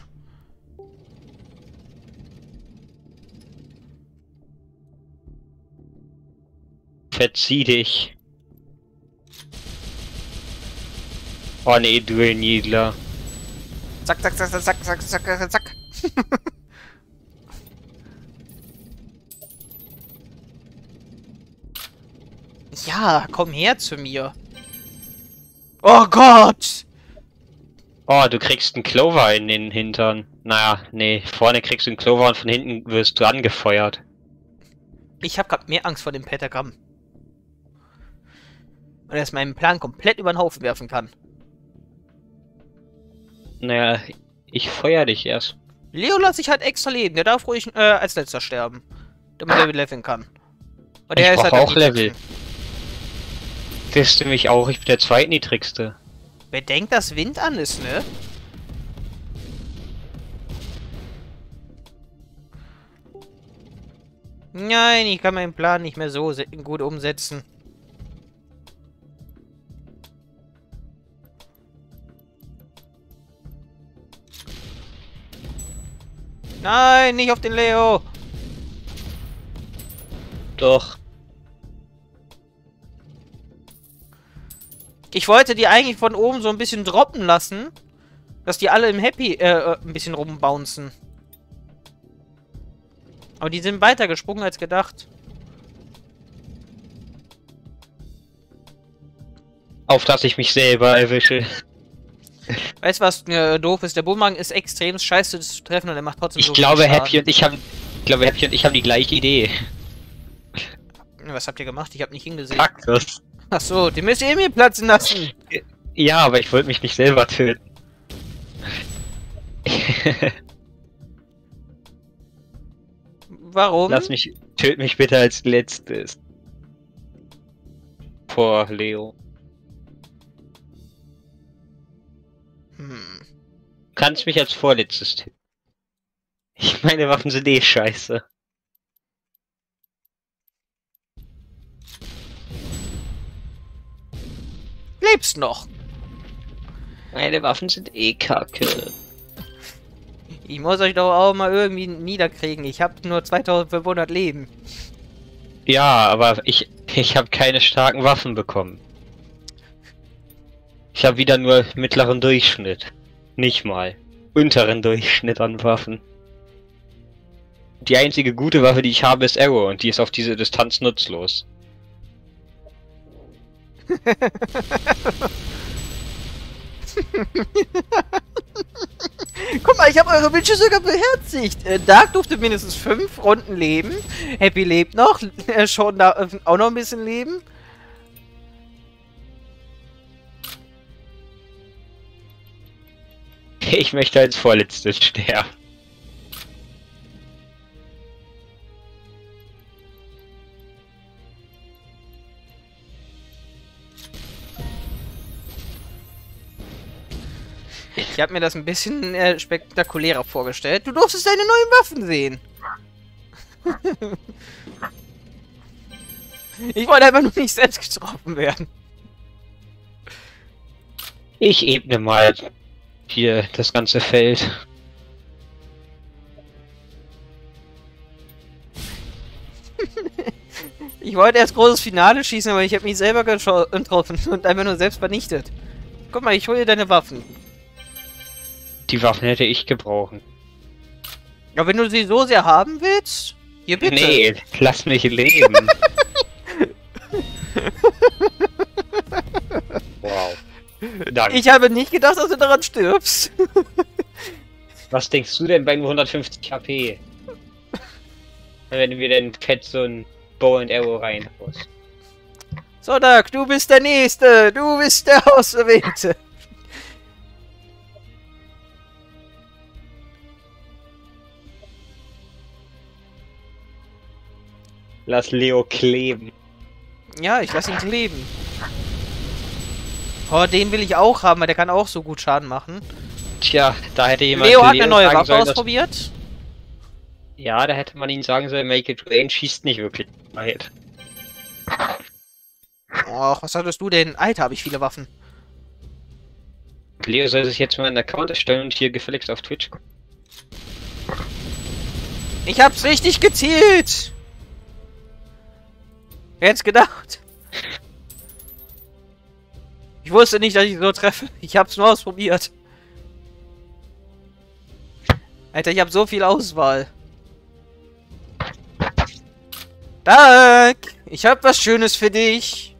Verzieh dich. Oh nee, du Niedler. Zack, zack, zack, zack, zack, zack, zack, zack. Ja, komm her zu mir. Oh Gott! Oh, du kriegst einen Clover in den Hintern. Naja, nee, vorne kriegst du einen Clover und von hinten wirst du angefeuert. Ich habe gerade mehr Angst vor dem Pentagramm. Weil es meinen Plan komplett über den Haufen werfen kann. Naja, ich feuer dich erst. Leo lasse ich halt extra leben. Der darf ruhig äh, als letzter sterben. Damit er leveln kann. Und der Ich brauch halt auch der Level. niedrigste. Das ist nämlich auch, ich bin der zweitniedrigste. Wer denkt, dass Wind an ist, ne? Nein, ich kann meinen Plan nicht mehr so se- gut umsetzen. Nein, nicht auf den Leo! Doch. Ich wollte die eigentlich von oben so ein bisschen droppen lassen, dass die alle im Happy äh, ein bisschen rumbouncen. Aber die sind weiter gesprungen als gedacht. Auf dass ich mich selber erwische. Weißt du, was äh, doof ist? Der Bumerang ist extrem scheiße das zu treffen und er macht trotzdem Ich so viel glaube, Schaden. Happy und ich haben, ich glaube, Happy und ich haben die gleiche Idee. Was habt ihr gemacht? Ich hab nicht hingesehen. Kaktus. Ach so, den müsst ihr mir platzen lassen. Ja, aber ich wollte mich nicht selber töten. Warum? Lass mich, töt mich bitte als letztes. Vor Leo. Hm. Du kannst mich als vorletztes töten. Ich meine Waffen sind eh scheiße. Lebst noch. Meine Waffen sind eh kacke. Ich muss euch doch auch mal irgendwie niederkriegen. Ich habe nur zweitausendfünfhundert Leben. Ja, aber ich, ich habe keine starken Waffen bekommen. Ich habe wieder nur mittleren Durchschnitt. Nicht mal. Unteren Durchschnitt an Waffen. Die einzige gute Waffe, die ich habe, ist Arrow und die ist auf diese Distanz nutzlos. Guck mal, ich habe eure Wünsche sogar beherzigt. Äh, Dark durfte mindestens fünf Runden leben. Happy lebt noch. Äh, Sean darf äh, auch noch ein bisschen leben. Ich möchte als vorletztes sterben. Ich habe mir das ein bisschen äh, spektakulärer vorgestellt. Du durftest deine neuen Waffen sehen. Ich wollte einfach nur nicht selbst getroffen werden. Ich ebne mal hier das ganze Feld. Ich wollte erst großes Finale schießen, aber ich habe mich selber getroffen und einfach nur selbst vernichtet. Guck mal, ich hole dir deine Waffen. Die Waffen hätte ich gebrauchen. Ja, wenn du sie so sehr haben willst, hier bitte. Nee, lass mich leben. Wow. Danke. Ich habe nicht gedacht, dass du daran stirbst. Was denkst du denn bei nur hundertfünfzig H P? Wenn du mir denn fett so ein Bow and Arrow reinhaust. So, Doug, du bist der Nächste. Du bist der Auserwählte. Lass Leo kleben. Ja, ich lasse ihn kleben. Oh, den will ich auch haben, weil der kann auch so gut Schaden machen. Tja, da hätte jemand Leo hat Leo eine neue sagen Waffe sollen, dass- ausprobiert. Ja, da hätte man ihn sagen sollen, Make it rain, schießt nicht wirklich weit. Och, was hattest du denn? Alter, habe ich viele Waffen. Leo soll sich jetzt mal einen Account erstellen und hier gefälligst auf Twitch gucken. Ich hab's richtig gezielt. Wer hätt's gedacht? Ich wusste nicht, dass ich so treffe. Ich hab's nur ausprobiert. Alter, ich hab so viel Auswahl. Doug, ich hab was Schönes für dich.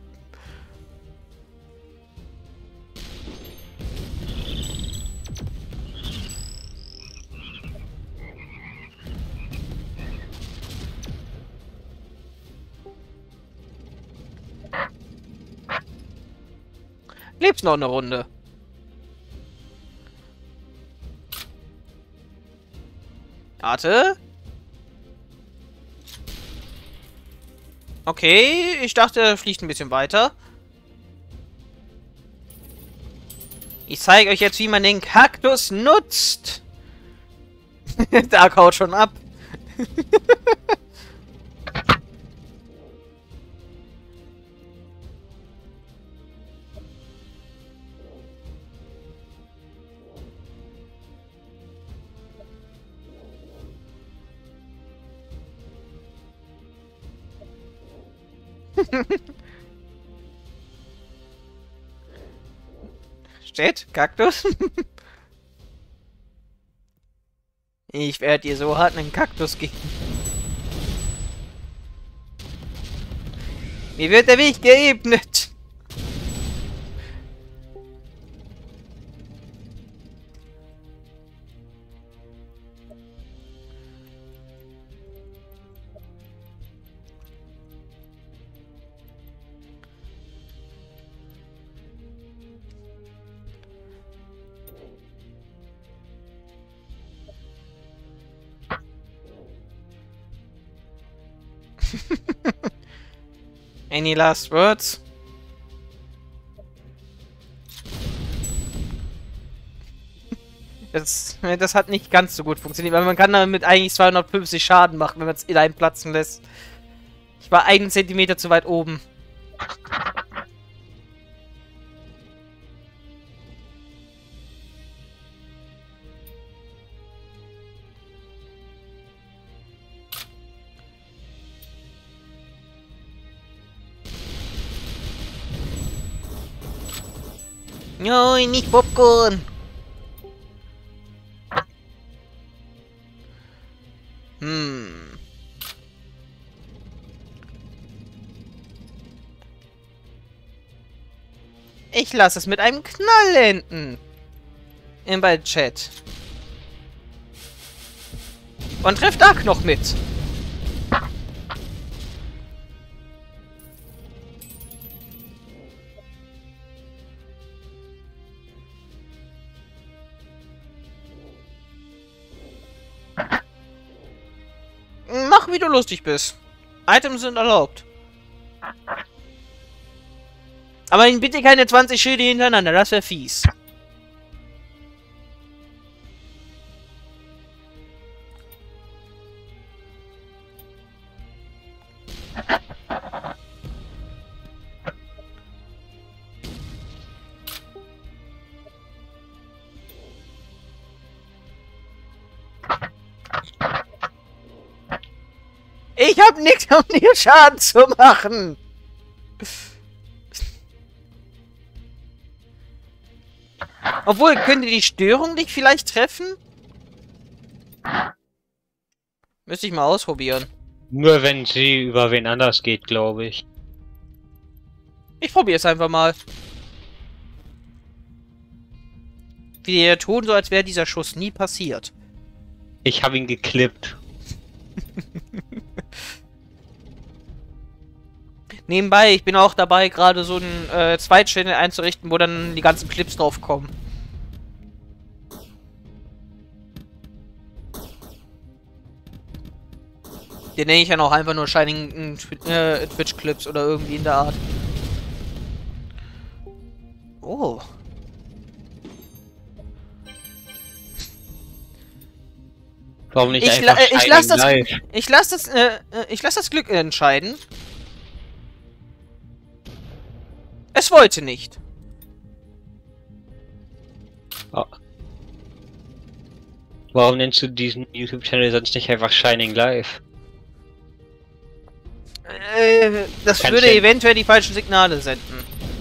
Lebst noch eine Runde. Warte. Okay, ich dachte, er fliegt ein bisschen weiter. Ich zeige euch jetzt, wie man den Kaktus nutzt. Da haut schon ab. Steht? Kaktus? Ich werde dir so hart einen Kaktus geben. Mir wird der Weg geebnet. Any last words? Das, das hat nicht ganz so gut funktioniert, weil man kann damit eigentlich zweihundertfünfzig Schaden machen, wenn man es in einen platzen lässt. Ich war einen Zentimeter zu weit oben. Nein, nicht Popcorn. Hm. Ich lasse es mit einem Knall enden. Im bei Chat. Und trifft Dark noch mit. Mach, wie du lustig bist. Items sind erlaubt. Aber bitte keine zwanzig Schilde hintereinander, das wäre fies. Ich hab nichts, um dir Schaden zu machen. Obwohl, könnte die Störung dich vielleicht treffen? Müsste ich mal ausprobieren. Nur wenn sie über wen anders geht, glaube ich. Ich probiere es einfach mal. Wie die tun, so als wäre dieser Schuss nie passiert. Ich habe ihn geklippt. Nebenbei, ich bin auch dabei, gerade so einen äh, Zweitchannel einzurichten, wo dann die ganzen Clips drauf kommen. Den nenne ich ja auch einfach nur Shining äh, Twitch Clips oder irgendwie in der Art. Oh. Warum nicht Ich, einfach la ich lasse das, live? ich lass das, äh, ich lass das Glück entscheiden. Es wollte nicht. Oh. Warum nennst du diesen YouTube-Channel sonst nicht einfach Shining Live? Äh, das Kannst würde ja- eventuell die falschen Signale senden.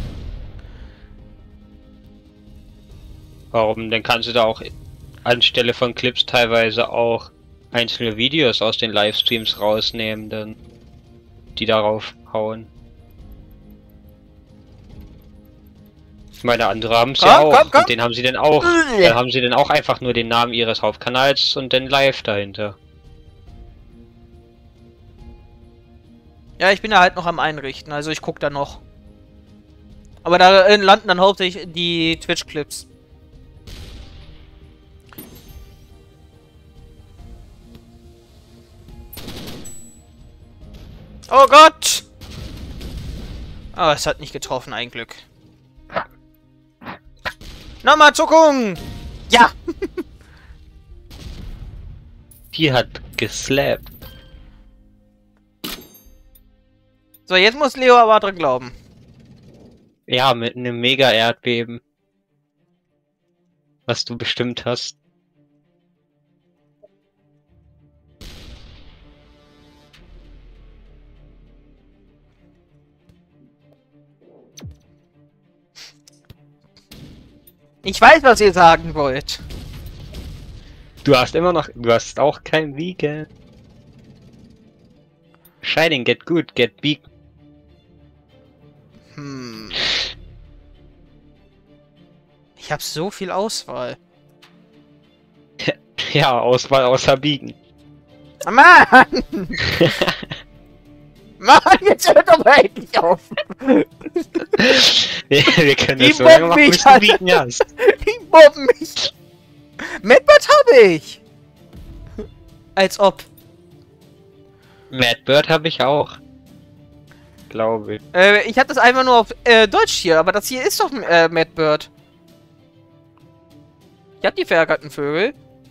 Warum? Dann kannst du da auch anstelle von Clips teilweise auch einzelne Videos aus den Livestreams rausnehmen, dann die darauf hauen. Ich meine, andere haben es ja Komm, auch. komm, komm. Und den haben sie dann auch. Äh. Dann haben sie dann auch einfach nur den Namen ihres Hauptkanals und dann live dahinter. Ja, ich bin da halt noch am Einrichten, also ich guck da noch. Aber da äh, landen dann hauptsächlich die Twitch-Clips. Oh Gott! Ah, es hat nicht getroffen, ein Glück. Nochmal Zuckung! Ja! Die hat geslappt. So, jetzt muss Leo aber dran glauben. Ja, mit einem Mega-Erdbeben. Was du bestimmt hast. Ich weiß, was ihr sagen wollt. Du hast immer noch. Du hast auch kein Vegan. Shining, get good, get big. Hm. Ich habe so viel Auswahl. Ja, Auswahl außer Biegen. Mann! Mann, jetzt hört doch mal endlich auf! wir, wir können Die das so lange mobben machen, mich, bis du Alter. Biegen hast. Die mobben mich! Madbird habe ich! Als ob. Madbird habe ich auch. Glaube ich. Äh, ich hatte das einfach nur auf äh, Deutsch hier, aber das hier ist doch äh, Madbird. Ich hab die verärgerten Vögel.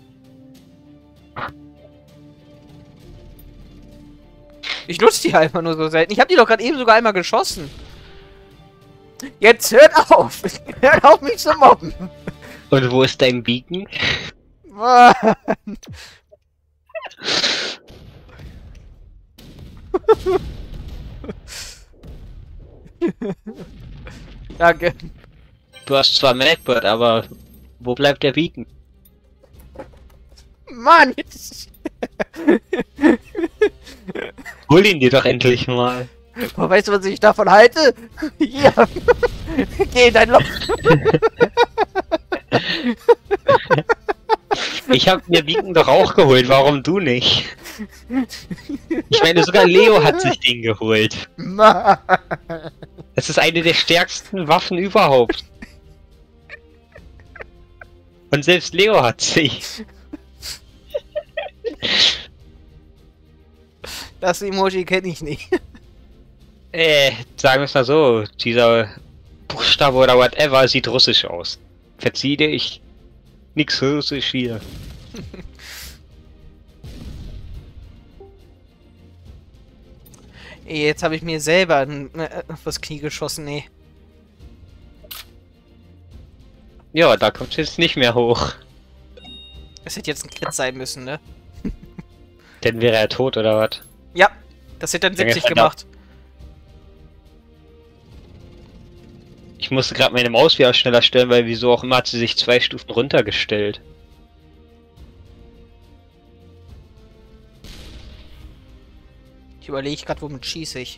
Ich nutze die einfach nur so selten. Ich habe die doch gerade eben sogar einmal geschossen. Jetzt hört auf! Hört auf mich zu mobben! Und wo ist dein Beacon? Mann. Danke. Du hast zwar Madbird, aber wo bleibt der Beacon? Mann, jetzt. Hol ihn dir doch endlich mal. Oh, weißt du, was ich davon halte? Hier. Geh in dein Loch. Ich hab mir Beacon doch auch geholt, warum du nicht? Ich meine, sogar Leo hat sich den geholt. Mann. Das ist eine der stärksten Waffen überhaupt. Und selbst Leo hat sie. Das Emoji kenne ich nicht. Äh, sagen wir es mal so, dieser Buchstabe oder whatever sieht russisch aus. Verzieh dich. Nix russisch hier. Ey, jetzt habe ich mir selber ein, äh, auf das Knie geschossen, nee. Ja, da kommt jetzt nicht mehr hoch. Das hätte jetzt ein Crit sein müssen, ne? Denn wäre er tot oder was? Ja. Das hätte dann siebzig gemacht. Ich musste gerade meine Maus wieder schneller stellen, weil wieso auch immer hat sie sich zwei Stufen runtergestellt. Ich überlege gerade, womit schieße ich.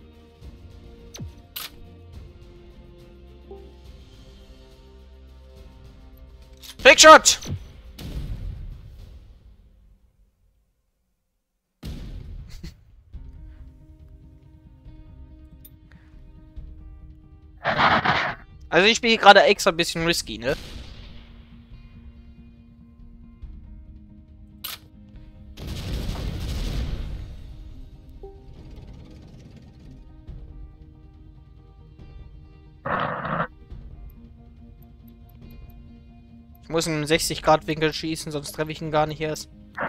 Trickshot! Also ich spiele gerade extra ein bisschen risky, ne? Ich muss in einen sechzig Grad Winkel schießen, sonst treffe ich ihn gar nicht erst.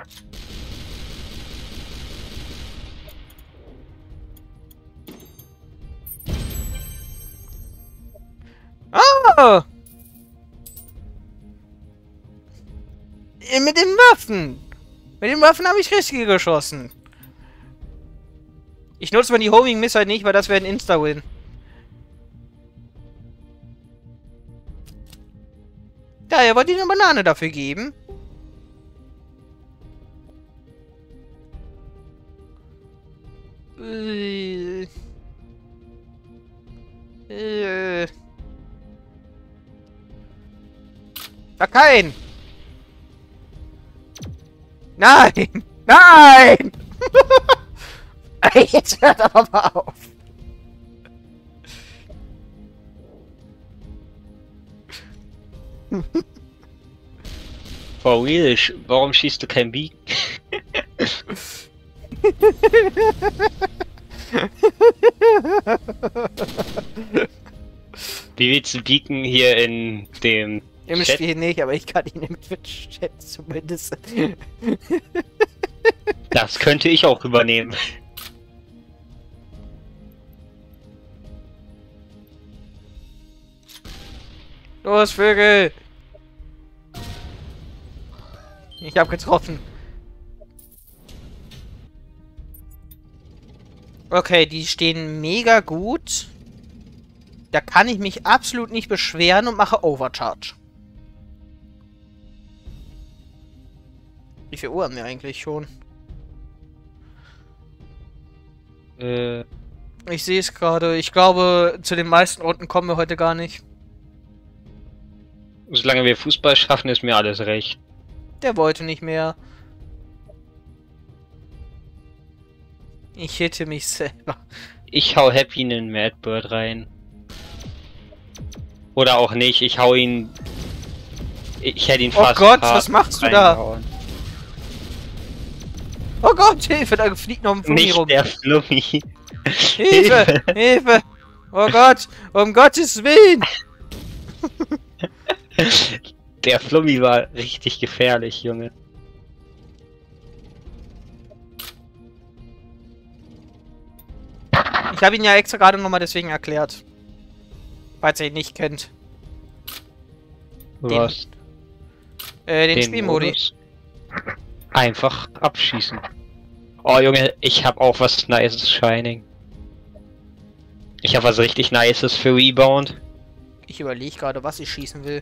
Ah! Mit den Waffen! Mit den Waffen habe ich richtig geschossen. Ich nutze mal die Homing Missile nicht, weil das wäre ein Insta-Win. Da, er wollte eine Banane dafür geben. Äh. Äh. Da kein! Nein! Nein! Jetzt hört aber mal auf. For real, warum schießt du kein Beacon? Wie willst du Beacon hier in dem Im Chat? Spiel nicht, aber ich kann ihn im Twitch-Chat zumindest. Das könnte ich auch übernehmen. Los, Vögel! Ich hab getroffen. Okay, die stehen mega gut. Da kann ich mich absolut nicht beschweren und mache Overcharge. Wie viel Uhr haben wir eigentlich schon? Äh. Ich sehe es gerade. Ich glaube, zu den meisten Runden kommen wir heute gar nicht. Solange wir Fußball schaffen, ist mir alles recht. Der wollte nicht mehr. Ich hitte mich selber. Ich hau Happy in den Madbird rein. Oder auch nicht, ich hau ihn... Ich hätte ihn fast... Oh Gott, was machst du da? Oh Gott, Hilfe, da fliegt noch ein Flummi nicht rum. Der Flummi. Hilfe, Hilfe! Oh Gott, um Gottes Willen! Der Flummi war richtig gefährlich, Junge. Ich habe ihn ja extra gerade nochmal deswegen erklärt. Falls ihr ihn nicht kennt. Was? Den, äh, den, den Spielmodi. Modus? Einfach abschießen. Oh Junge, ich hab auch was Nices Shining. Ich hab was richtig Nices für Rebound. Ich überlege gerade, was ich schießen will.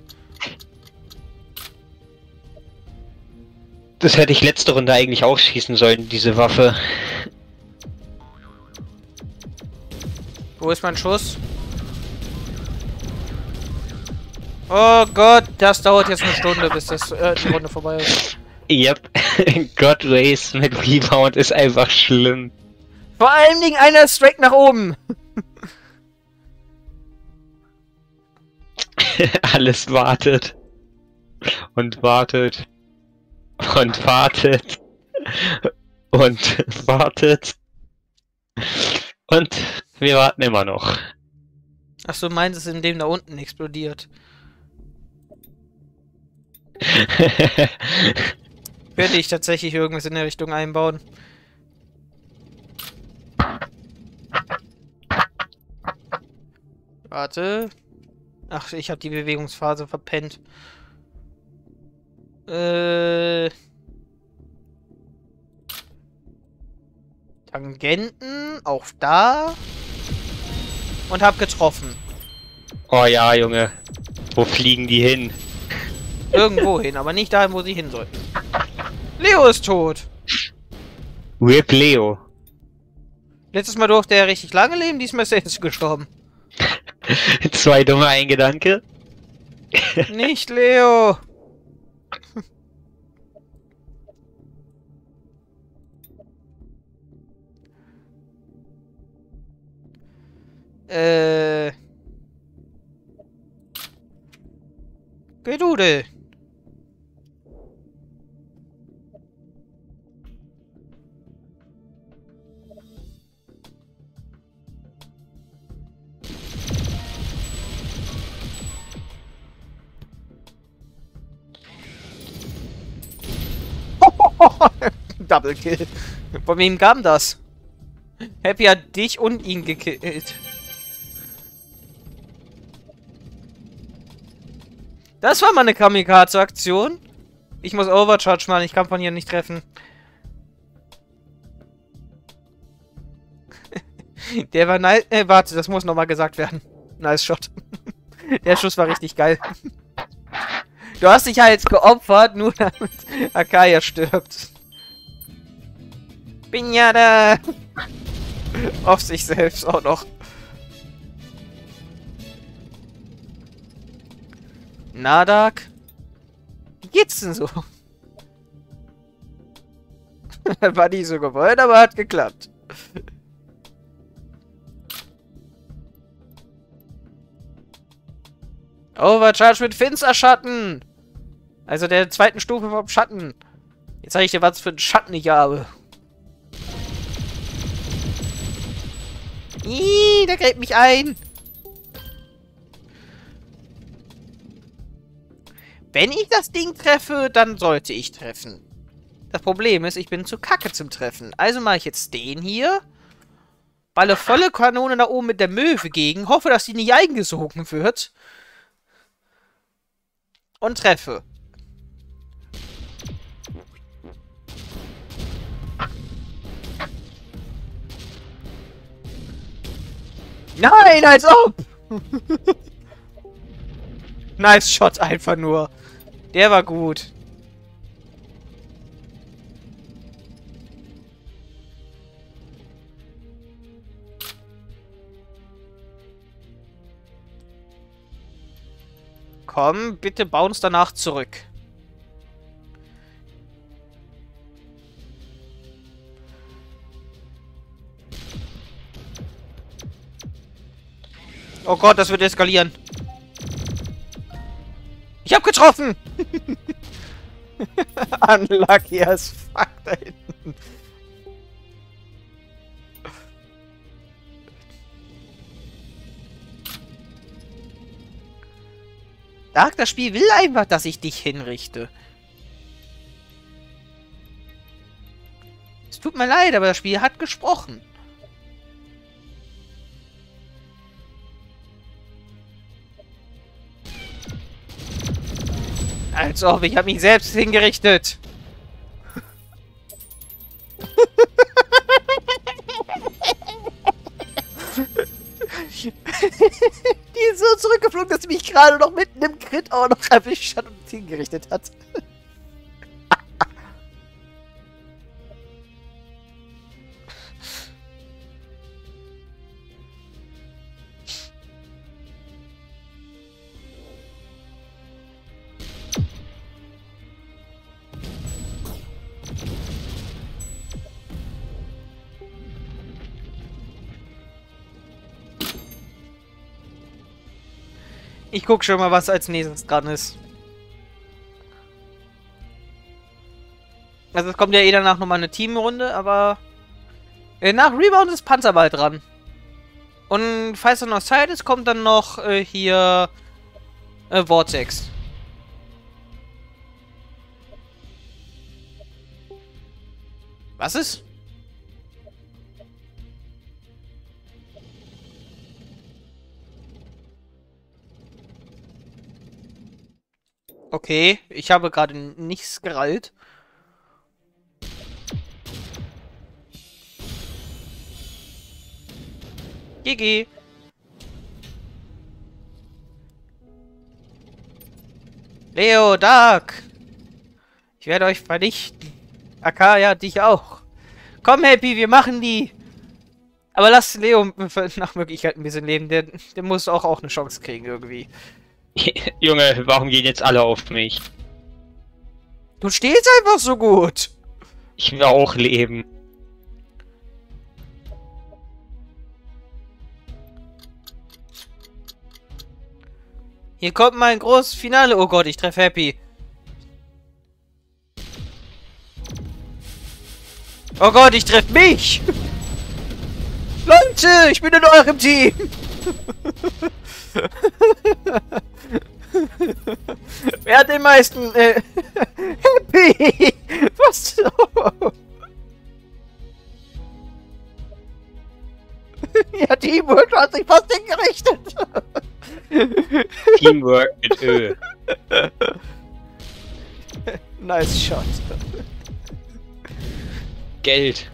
Das hätte ich letzte Runde eigentlich auch schießen sollen, diese Waffe. Wo ist mein Schuss? Oh Gott, das dauert jetzt eine Stunde, bis das, äh, die Runde vorbei ist. Yep, God Race mit Rebound ist einfach schlimm. Vor allen Dingen einer straight nach oben. Alles wartet. Und wartet. Und wartet. Und wartet. Und wir warten immer noch. Ach so, meinst es, indem da unten explodiert? Könnte ich tatsächlich irgendwas in der Richtung einbauen. Warte. Ach, ich habe die Bewegungsphase verpennt. Äh... Tangenten, auch da. Und hab getroffen. Oh ja, Junge. Wo fliegen die hin? Irgendwo hin, aber nicht dahin, wo sie hin sollten. Leo ist tot. Rip Leo. Letztes Mal durfte er richtig lange leben, diesmal ist er jetzt gestorben. Zwei dumme ein Gedanke. Nicht Leo. äh... Gedudel. Double Kill. Von wem kam das? Happy hat dich und ihn gekillt. Das war mal eine Kamikaze-Aktion. Ich muss Overcharge machen, ich kann von hier nicht treffen. Der war nice. Äh, warte, das muss nochmal gesagt werden. Nice Shot. Der Schuss war richtig geil. Du hast dich ja jetzt geopfert, nur damit Akaya stirbt. Pinata! Auf sich selbst auch noch. Nadak? Wie geht's denn so? War nicht so gewollt, aber hat geklappt. Overcharge mit Finsterschatten! Also der zweiten Stufe vom Schatten. Jetzt zeige ich dir, was für einen Schatten ich habe. Ih, der gräbt mich ein. Wenn ich das Ding treffe, dann sollte ich treffen. Das Problem ist, ich bin zu kacke zum Treffen. Also mache ich jetzt den hier. Balle volle Kanone da oben mit der Möwe gegen. Hoffe, dass die nicht eingesogen wird. Und treffe. Nein, als ob! Nice Shot einfach nur. Der war gut. Komm, bitte bounce danach zurück. Oh Gott, das wird eskalieren. Ich hab getroffen! Unlucky as fuck da hinten. Dark, das Spiel will einfach, dass ich dich hinrichte. Es tut mir leid, aber das Spiel hat gesprochen. Als ob, ich habe mich selbst hingerichtet. Die ist so zurückgeflogen, dass sie mich gerade noch mitten im Crit auch noch erwischt hat und hingerichtet hat. Ich guck schon mal, was als nächstes dran ist. Also es kommt ja eh danach nochmal eine Teamrunde, aber äh, nach Rebound ist Panzerball dran. Und falls er noch Zeit ist, kommt dann noch äh, hier äh, Vortex. Was ist? Okay, ich habe gerade nichts gerallt. Gigi. Leo, Dark. Ich werde euch vernichten. Akaya, dich auch. Komm, Happy, wir machen die. Aber lass Leo nach Möglichkeit ein bisschen leben. Der, der muss auch, auch eine Chance kriegen irgendwie. Junge, warum gehen jetzt alle auf mich? Du stehst einfach so gut. Ich will auch leben. Hier kommt mein großes Finale. Oh Gott, ich treffe Happy. Oh Gott, ich treffe mich. Leute, ich bin in eurem Team. Wer hat den meisten? Äh, Happy. Was? Ja, Teamwork hat sich fast hingerichtet. Teamwork mit Ö. Nice shot. Geld.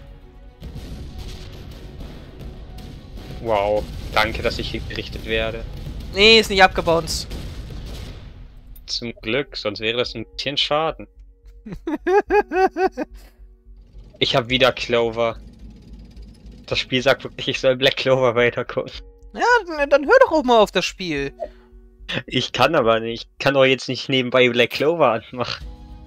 Wow, danke, dass ich hier gerichtet werde. Nee, ist nicht abgebounced. Zum Glück, sonst wäre das ein bisschen Schaden. Ich habe wieder Clover. Das Spiel sagt wirklich, ich soll Black Clover weitergucken. Ja, dann hör doch auch mal auf das Spiel. Ich kann aber nicht. Ich kann doch jetzt nicht nebenbei Black Clover anmachen.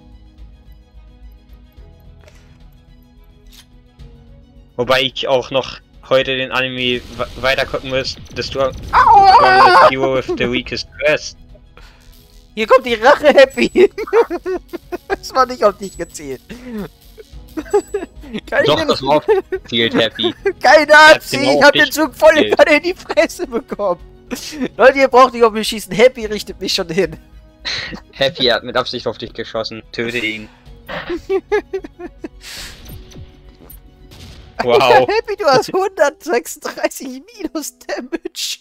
Wobei ich auch noch heute den Anime weitergucken muss, dass du Aua! Hero with the weakest dress. Hier kommt die Rache, Happy. Das war nicht auf dich gezielt. Kann Doch, das war auf gezielt, Happy. Keine Nazi, genau ich hab den Zug voll in die Fresse bekommen. Leute, ihr braucht nicht auf mich schießen. Happy richtet mich schon hin. Happy hat mit Absicht auf dich geschossen. Töte ihn. Wow. Alter, Happy, du hast hundertsechsunddreißig Minus Damage.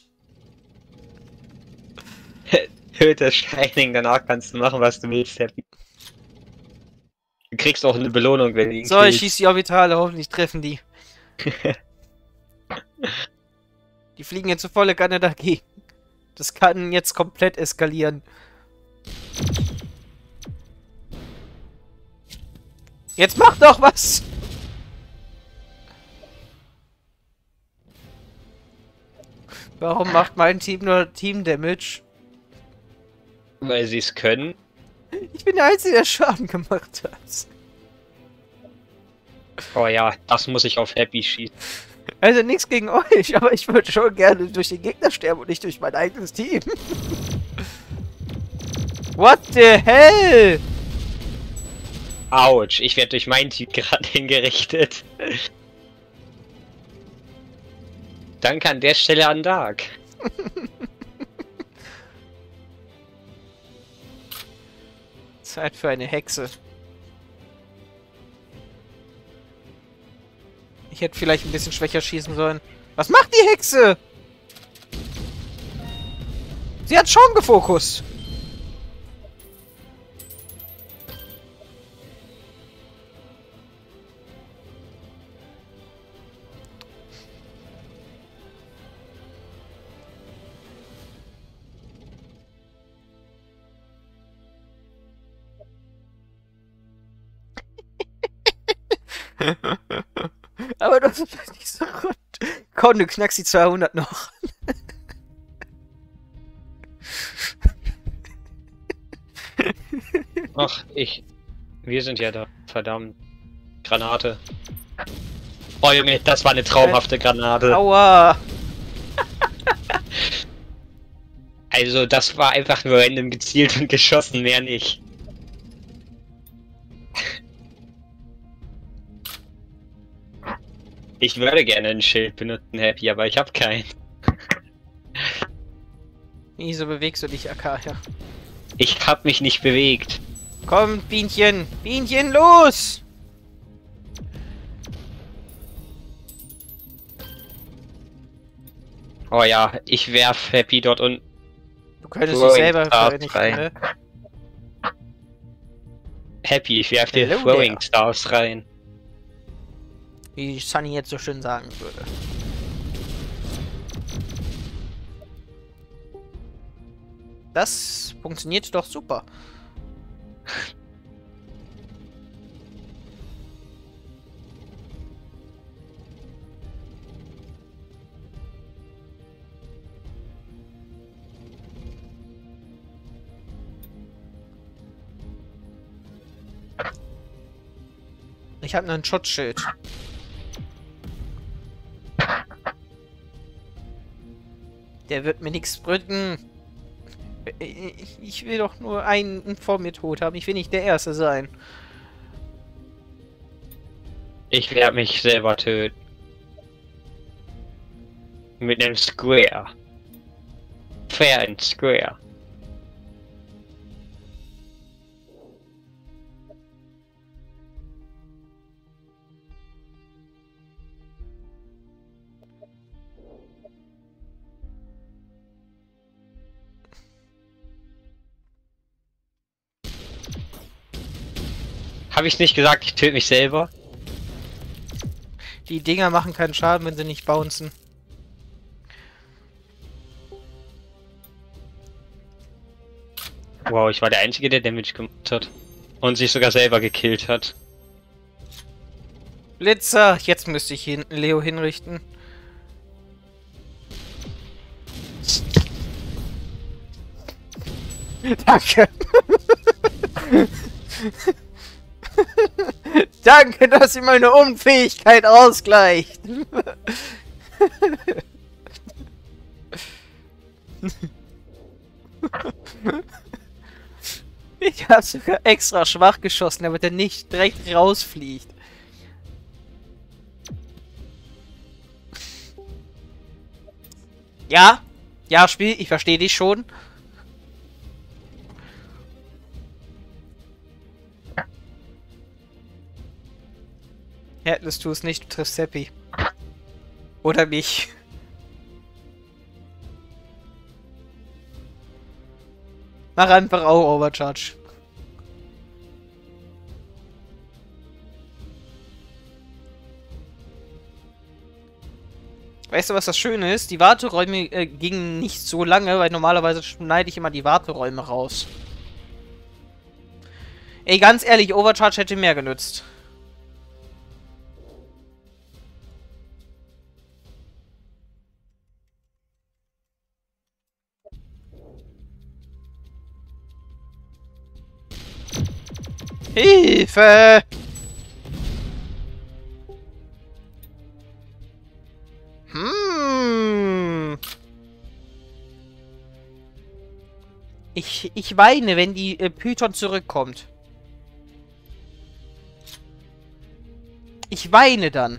Töte Shining, danach kannst du machen, was du willst, Happy. Du kriegst auch eine Belohnung, wenn du ihn So, killst. ich schieße die Orbitale, hoffentlich treffen die. Die fliegen jetzt so volle Kanne dagegen. Das kann jetzt komplett eskalieren. Jetzt mach doch was! Warum macht mein Team nur Team Damage? Weil sie es können. Ich bin der Einzige, der Schaden gemacht hat. Oh ja, das muss ich auf Happy schießen. Also nichts gegen euch, aber ich würde schon gerne durch den Gegner sterben und nicht durch mein eigenes Team. What the hell? Autsch, ich werde durch mein Team gerade hingerichtet. Danke an der Stelle an Dark. Zeit für eine Hexe. Ich hätte vielleicht ein bisschen schwächer schießen sollen. Was macht die Hexe? Sie hat schon gefokust. Aber das ist nicht so gut. Komm, du knackst die zweihundert noch. Ach, ich... Wir sind ja da. Verdammt. Granate. Oh Junge, das war eine traumhafte Granate. Aua. Also, das war einfach nur random gezielt und geschossen, mehr nicht. Ich würde gerne ein Schild benutzen, Happy, aber ich habe keinen. Wieso bewegst du dich, Akaya? Ich hab mich nicht bewegt. Komm, Bienchen! Bienchen, los! Oh ja, ich werf Happy dort unten. Du könntest dich selber vernichten, rein. Ne? Happy, ich werf dir Hello Throwing there. Stars rein. Wie Sunny jetzt so schön sagen würde. Das funktioniert doch super. Ich habe ein Schutzschild. Der wird mir nichts bringen. Ich will doch nur einen vor mir tot haben. Ich will nicht der Erste sein. Ich werde mich selber töten. Mit einem Square. Fair and Square. Habe ich nicht gesagt, ich töte mich selber? Die Dinger machen keinen Schaden, wenn sie nicht bouncen. Wow, ich war der Einzige, der Damage gemacht hat. Und sich sogar selber gekillt hat. Blitzer! Jetzt müsste ich hin Leo hinrichten. Danke! Danke, dass sie meine Unfähigkeit ausgleicht! Ich habe sogar extra schwach geschossen, damit er nicht direkt rausfliegt. Ja, ja, Spiel, ich verstehe dich schon. Headless, tu es nicht, du triffst Seppi. Oder mich. Mach einfach auch Overcharge. Weißt du, was das Schöne ist? Die Warteräume äh, gingen nicht so lange, weil normalerweise schneide ich immer die Warteräume raus. Ey, ganz ehrlich, Overcharge hätte mehr genützt. Hilfe! Hm. Ich, ich weine, wenn die äh, Python zurückkommt. Ich weine dann.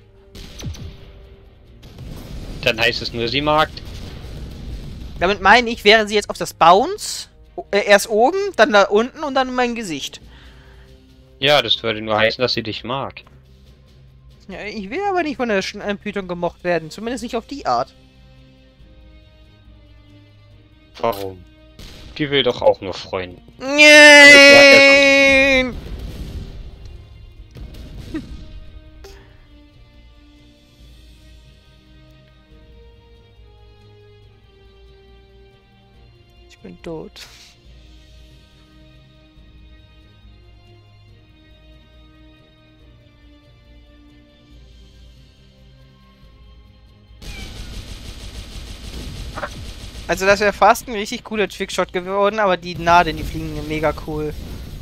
Dann heißt es nur, sie mag. Damit meine ich, wäre sie jetzt auf das Bounce, äh, erst oben, dann da unten und dann in mein Gesicht. Ja, das würde nur heißen, dass sie dich mag. Ja, ich will aber nicht von der Sch äh, Python gemocht werden, zumindest nicht auf die Art. Warum? Die will doch auch nur Freunde. Nein! Ich bin tot. Also das wäre fast ein richtig cooler Trickshot geworden, aber die Nadeln, die fliegen mega cool.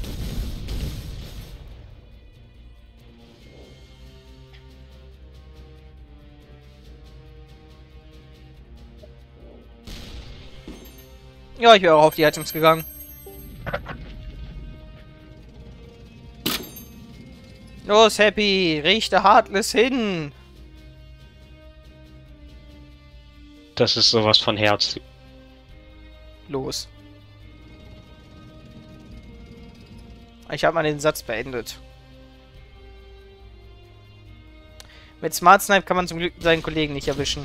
Ja, ich wäre auch auf die Items gegangen. Los, Happy, richte Heartless hin. Das ist sowas von Herz. Los. Ich habe mal den Satz beendet. Mit Smart Snipe kann man zum Glück seinen Kollegen nicht erwischen.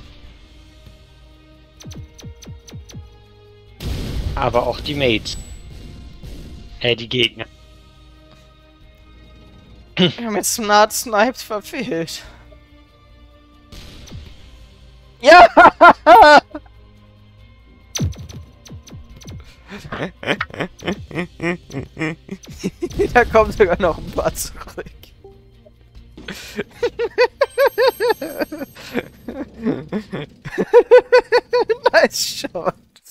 Aber auch die Mates. Äh, die Gegner. Wir haben jetzt Smart Snipes verfehlt. Ja! Da kommen sogar noch ein paar zurück. Nice shot.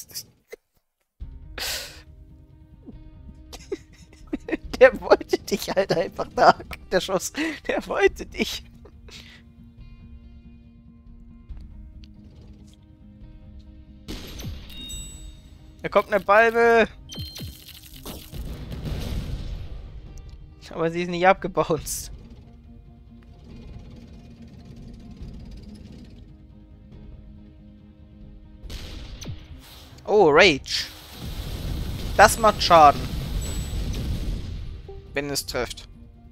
Der wollte dich halt einfach da. Der Schuss. Der wollte dich. Da kommt eine Balbe. Aber sie ist nicht abgebounced. Oh, Rage. Das macht Schaden. Wenn es trifft.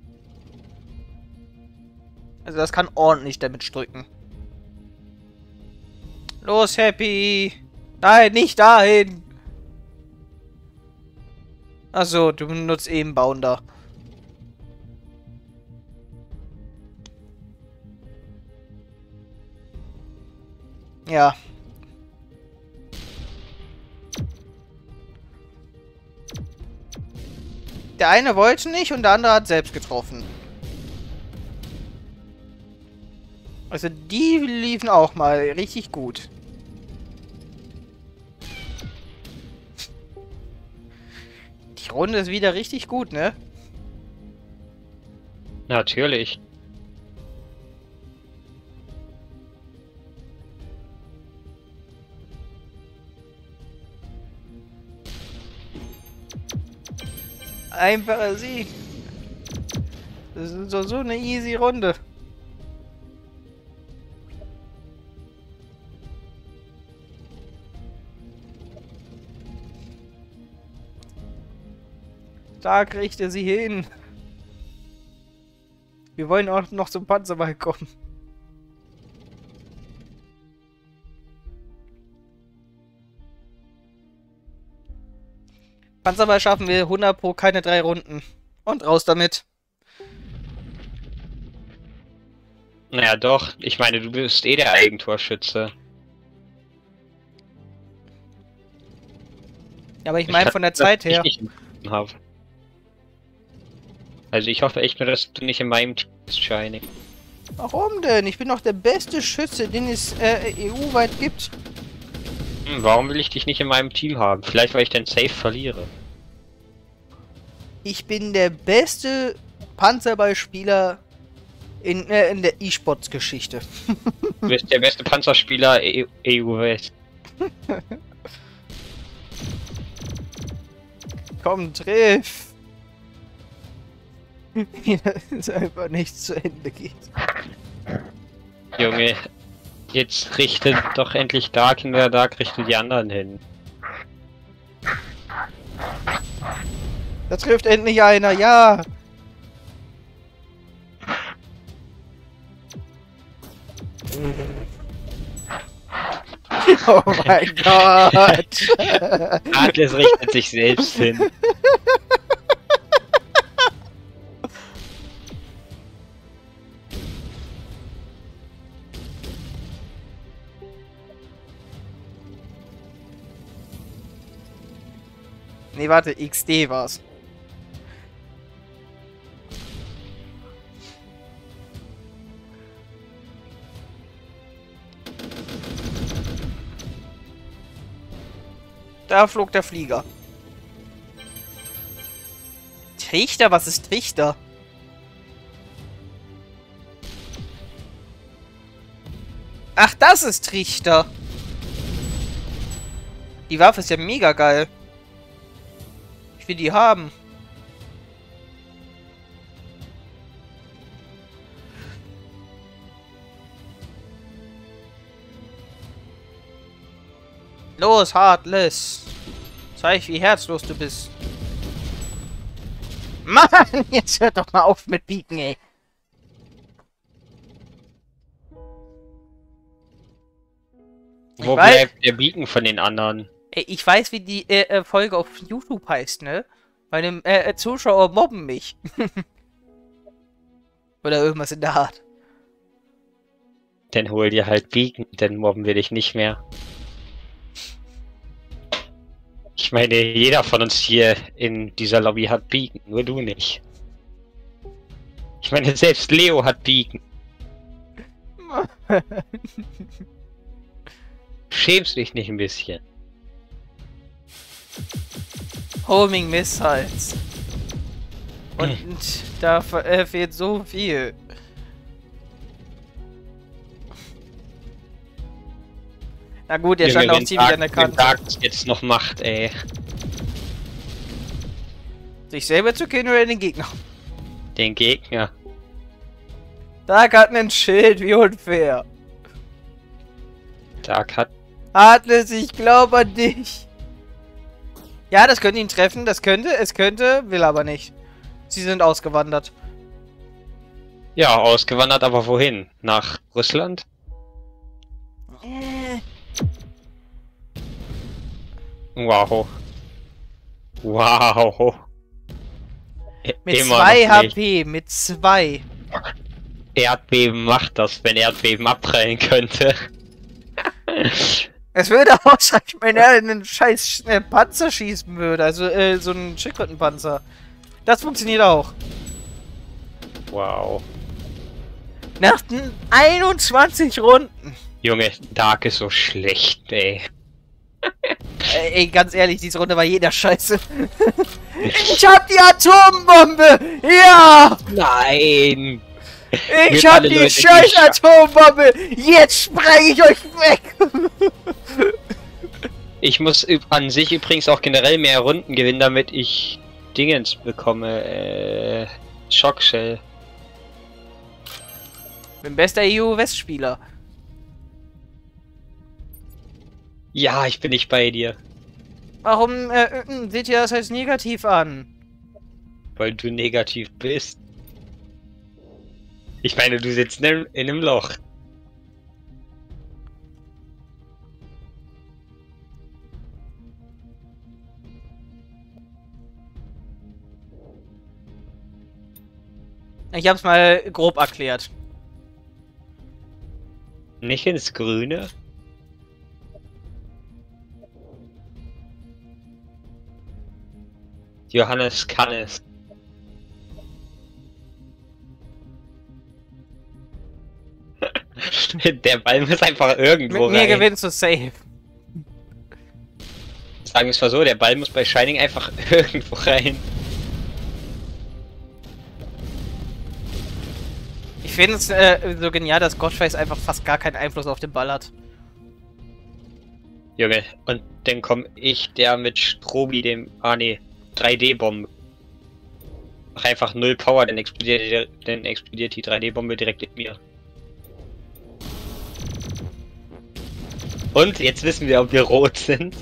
Also das kann ordentlich Damage drücken. Los, Happy! Nein, nicht dahin! Achso, du benutzt eben Bounder. Ja. Der eine wollte nicht und der andere hat selbst getroffen. Also die liefen auch mal richtig gut. Die Runde ist wieder richtig gut, ne? Natürlich. Einfacher Sieg. Das ist so, so eine easy Runde. Da kriegt er sie hin. Wir wollen auch noch zum Panzerball kommen. Panzerball schaffen wir hundert pro keine drei Runden. Und raus damit. Naja, doch. Ich meine, du bist eh der Eigentorschütze. Ja, aber ich meine von der Zeit her. Ich nicht hab. Also ich hoffe echt nur, dass du nicht in meinem Team bist, Shiny. Warum denn? Ich bin doch der beste Schütze, den es äh, E U-weit gibt. Hm, warum will ich dich nicht in meinem Team haben? Vielleicht, weil ich dann safe verliere. Ich bin der beste Panzerballspieler in, äh, in der E-Sports-Geschichte. Du bist der beste Panzerspieler E U-West. Komm, triff! Wie das einfach nicht zu Ende geht. Junge, jetzt richtet doch endlich Dark in der Dark, richtet die anderen hin. Da trifft endlich einer, ja! Oh mein Gott! Atlas richtet sich selbst hin. Nee, warte, X D war's. Da flog der Flieger. Trichter? Was ist Trichter? Ach, das ist Trichter. Die Waffe ist ja mega geil. Ich will die haben. Los, Heartless. Zeig, wie herzlos du bist. Mann, jetzt hört doch mal auf mit Pieken, ey. Wo bleibt der Beacon von den anderen? Ey, ich weiß, wie die äh, Folge auf YouTube heißt, ne? Meine äh, Zuschauer mobben mich. Oder irgendwas in der Art. Dann hol dir halt Beacon, dann mobben wir dich nicht mehr. Ich meine, jeder von uns hier in dieser Lobby hat Beacon, nur du nicht. Ich meine, selbst Leo hat Beacon. Schämst dich nicht ein bisschen? Homing Missiles. Und hm. da äh, fehlt so viel. Na gut, der stand auch ziemlich an der Kante. Sagt jetzt noch Macht, ey. Sich selber zu killen oder den Gegner? Den Gegner. Dark hat ein Schild, wie unfair. Dark hat... Atlas, ich glaube an dich. Ja, das könnte ihn treffen, das könnte, es könnte, will aber nicht. Sie sind ausgewandert. Ja, ausgewandert, aber wohin? Nach Russland? Äh. Wow. Wow. Mit zwei H P, mit zwei. Erdbeben macht das, wenn Erdbeben abprallen könnte. Es würde ausreichen, wenn er einen scheiß äh, Panzer schießen würde, also äh, so einen Schildkrötenpanzer. Das funktioniert auch. Wow. Nach den einundzwanzig Runden. Junge, Dark ist so schlecht, ey. Ey, ey, ganz ehrlich, diese Runde war jeder scheiße. Ich hab die Atombombe! Ja! Nein! Ich hab die scheiß Atombombe! Jetzt spreng ich euch weg! Ich muss an sich übrigens auch generell mehr Runden gewinnen, damit ich Dingens bekomme. Äh. Schockshell. Bin bester E U-Westspieler. Ja, ich bin nicht bei dir. Warum äh, seht ihr das als negativ an? Weil du negativ bist. Ich meine, du sitzt in, in einem Loch. Ich hab's mal grob erklärt. Nicht ins Grüne? Johannes kann es. Der Ball muss einfach irgendwo Mit mir rein. gewinnst du safe. Sagen wir es mal so, der Ball muss bei Shining einfach irgendwo rein. Ich finde es äh, so genial, dass Ghostface einfach fast gar keinen Einfluss auf den Ball hat. Junge, und dann komme ich, der mit Strobi, dem... Ah ne, drei D-Bombe. Mach einfach null Power, dann explodiert, dann explodiert die drei D-Bombe direkt in mir. Und jetzt wissen wir, ob wir rot sind.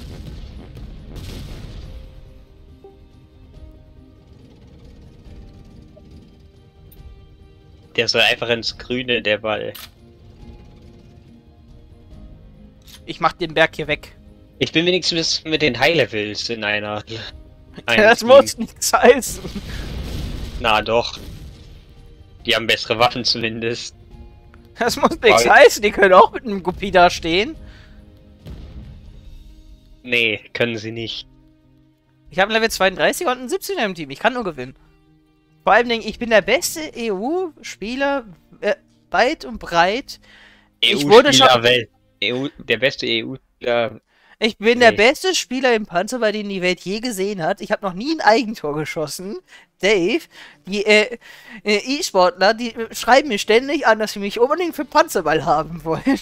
Der soll einfach ins Grüne, der Ball. Ich mach den Berg hier weg. Ich bin wenigstens mit den High-Levels in einer... Das Team. Muss nichts heißen. Na doch. Die haben bessere Waffen zumindest. Das muss nichts heißen, die können auch mit einem Guppy da stehen. Nee, können sie nicht. Ich habe Level zweiunddreißig und einen siebzehner im Team, ich kann nur gewinnen. Vor allem, ich bin der beste E U-Spieler äh, weit und breit. Ich wurde schon Welt. E U, der beste E U-Spieler. Ich bin nee. der beste Spieler im Panzer, bei dem die Welt je gesehen hat. Ich habe noch nie ein Eigentor geschossen. Dave, die äh, äh, E-Sportler, die äh, schreiben mir ständig an, dass sie mich unbedingt für Panzerball haben wollen.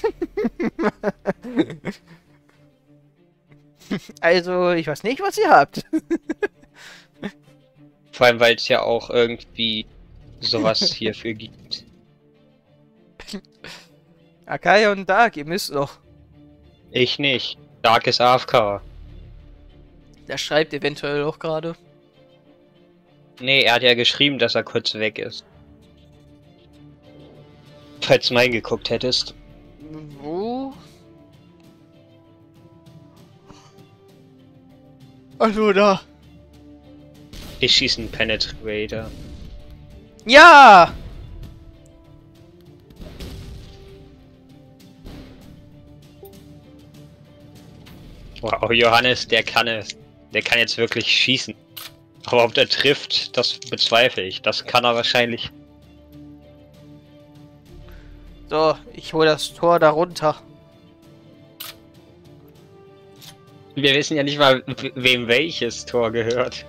Also, ich weiß nicht, was ihr habt. Vor allem, weil es ja auch irgendwie sowas hierfür gibt. Akai und Dark, ihr müsst doch. Ich nicht. Dark ist A F K. Der schreibt eventuell auch gerade. Nee, er hat ja geschrieben, dass er kurz weg ist. Falls du mal geguckt hättest. Wo? Also da. Ich schieße einen Penetrator. Ja! Wow, Johannes, der kann es. Der kann jetzt wirklich schießen. Aber ob der trifft, das bezweifle ich. Das kann er wahrscheinlich. So, ich hole das Tor da runter. Wir wissen ja nicht mal, wem welches Tor gehört.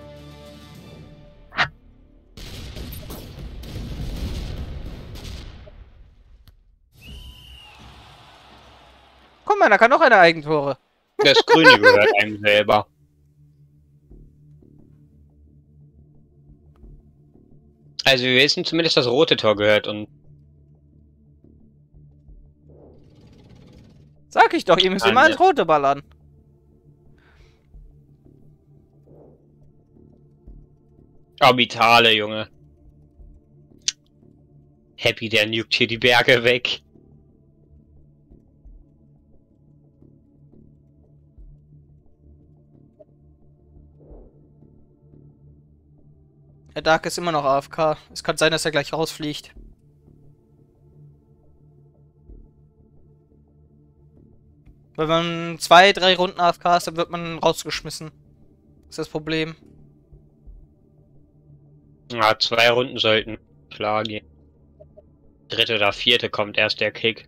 Guck mal, da kann noch eine Eigentore. Das Grüne gehört einem selber. Also wir wissen zumindest, das rote Tor gehört und... Sag ich doch, ihr müsst immer ins rote ballern. Orbitale, Junge. Happy, der nukt hier die Berge weg. Der Dark ist immer noch A F K. Es kann sein, dass er gleich rausfliegt. Wenn man zwei, drei Runden A F K ist, dann wird man rausgeschmissen. Das ist das Problem. Ja, zwei Runden sollten klar gehen. Dritte oder vierte kommt erst der Kick.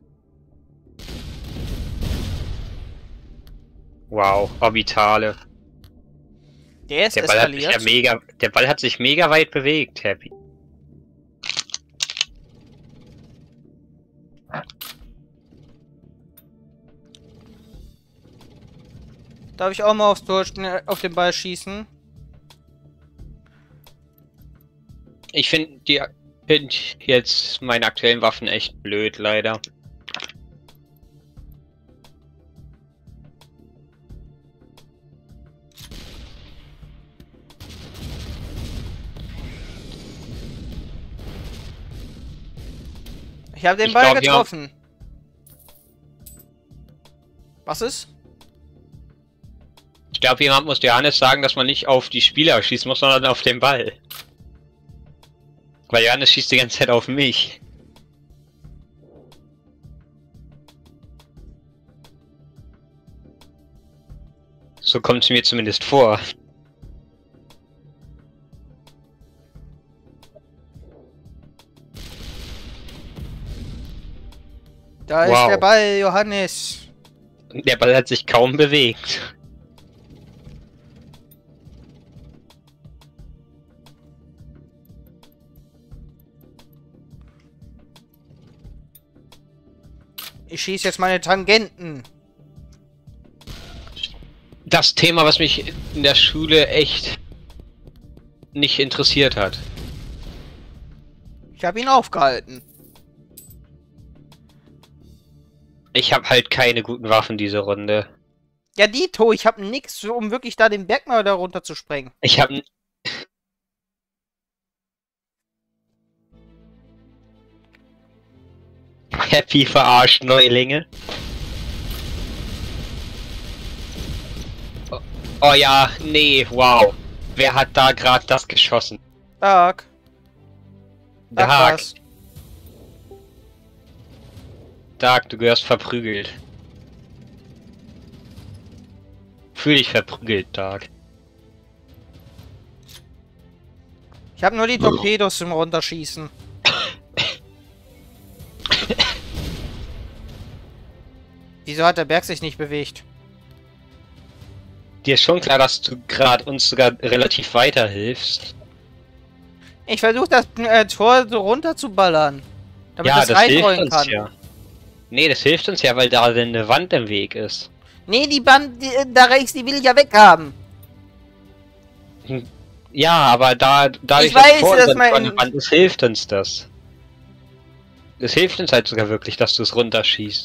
Wow, Orbitale. Der ist der Ball eskaliert. Hat sich ja mega, der Ball hat sich mega weit bewegt, Happy. Darf ich auch mal aufs Tor, auf den Ball schießen? Ich finde die find jetzt meine aktuellen Waffen echt blöd, leider. Ich habe den Ich Ball glaub, getroffen. Ja. Was ist? Ich glaube, jemand muss Johannes sagen, dass man nicht auf die Spieler schießen muss, sondern auf den Ball. Weil Johannes schießt die ganze Zeit auf mich. So kommt es mir zumindest vor. Da Wow. ist der Ball, Johannes. Der Ball hat sich kaum bewegt. Ich schieße jetzt meine Tangenten. Das Thema, was mich in der Schule echt nicht interessiert hat. Ich habe ihn aufgehalten. Ich habe halt keine guten Waffen diese Runde. Ja, Dito, ich habe nix, um wirklich da den Berg mal da runter zu sprengen. Ich habe... Happy verarscht, Neulinge. Oh, oh ja, nee, wow. Wer hat da gerade das geschossen? Dark. Dark. Dark. Was? Dark, du gehörst verprügelt. Fühl dich verprügelt, Dark. Ich habe nur die Torpedos zum Runterschießen. Wieso hat der Berg sich nicht bewegt? Dir ist schon klar, dass du gerade uns sogar relativ weiterhilfst. Ich versuche das äh, Tor so runter zu ballern. Damit Ja, das, das hilft reinrollen uns kann. ja. Nee, das hilft uns ja, weil da eine Wand im Weg ist. Nee, die Band die, da rechts, die will ich ja weghaben. Hm. Ja, aber da dadurch, Ich weiß, vor dass uns mein- eine Wand ist, hilft uns das. Es hilft uns halt sogar wirklich, dass du es runterschießt.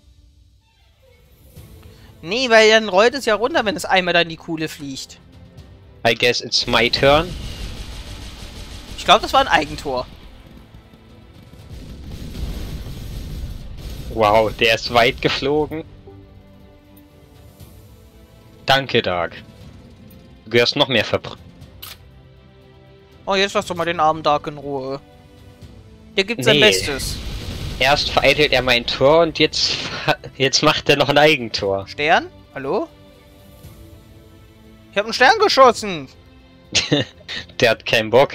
Nee, weil dann rollt es ja runter, wenn es einmal dann die Kuhle fliegt. I guess it's my turn. Ich glaube, das war ein Eigentor. Wow, der ist weit geflogen. Danke, Dark. Du gehörst noch mehr verprügelt. Oh, jetzt lass doch mal den armen Dark in Ruhe. Der gibt sein Nee. Bestes. Erst vereitelt er mein Tor und jetzt, jetzt macht er noch ein Eigentor. Stern? Hallo? Ich habe einen Stern geschossen. Der hat keinen Bock.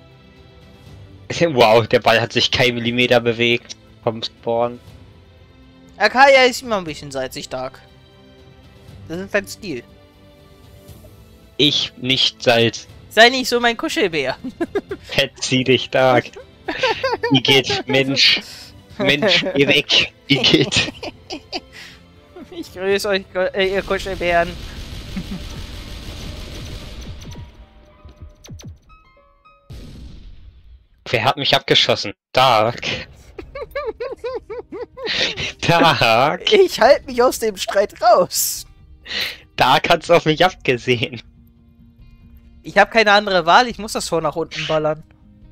Wow, der Ball hat sich kein Millimeter bewegt vom Spawn. Akaya ist immer ein bisschen salzig stark. Das ist sein Stil. Ich nicht Salz. Sei nicht so mein Kuschelbär. Verzieh dich stark. Wie geht, Mensch? Mensch, geh weg. Wie geht? Ich grüße euch, äh, ihr Kuschelbären. Wer hat mich abgeschossen? Dark. Dark. Ich halte mich aus dem Streit raus. Dark hat's auf mich abgesehen. Ich habe keine andere Wahl, ich muss das Tor nach unten ballern.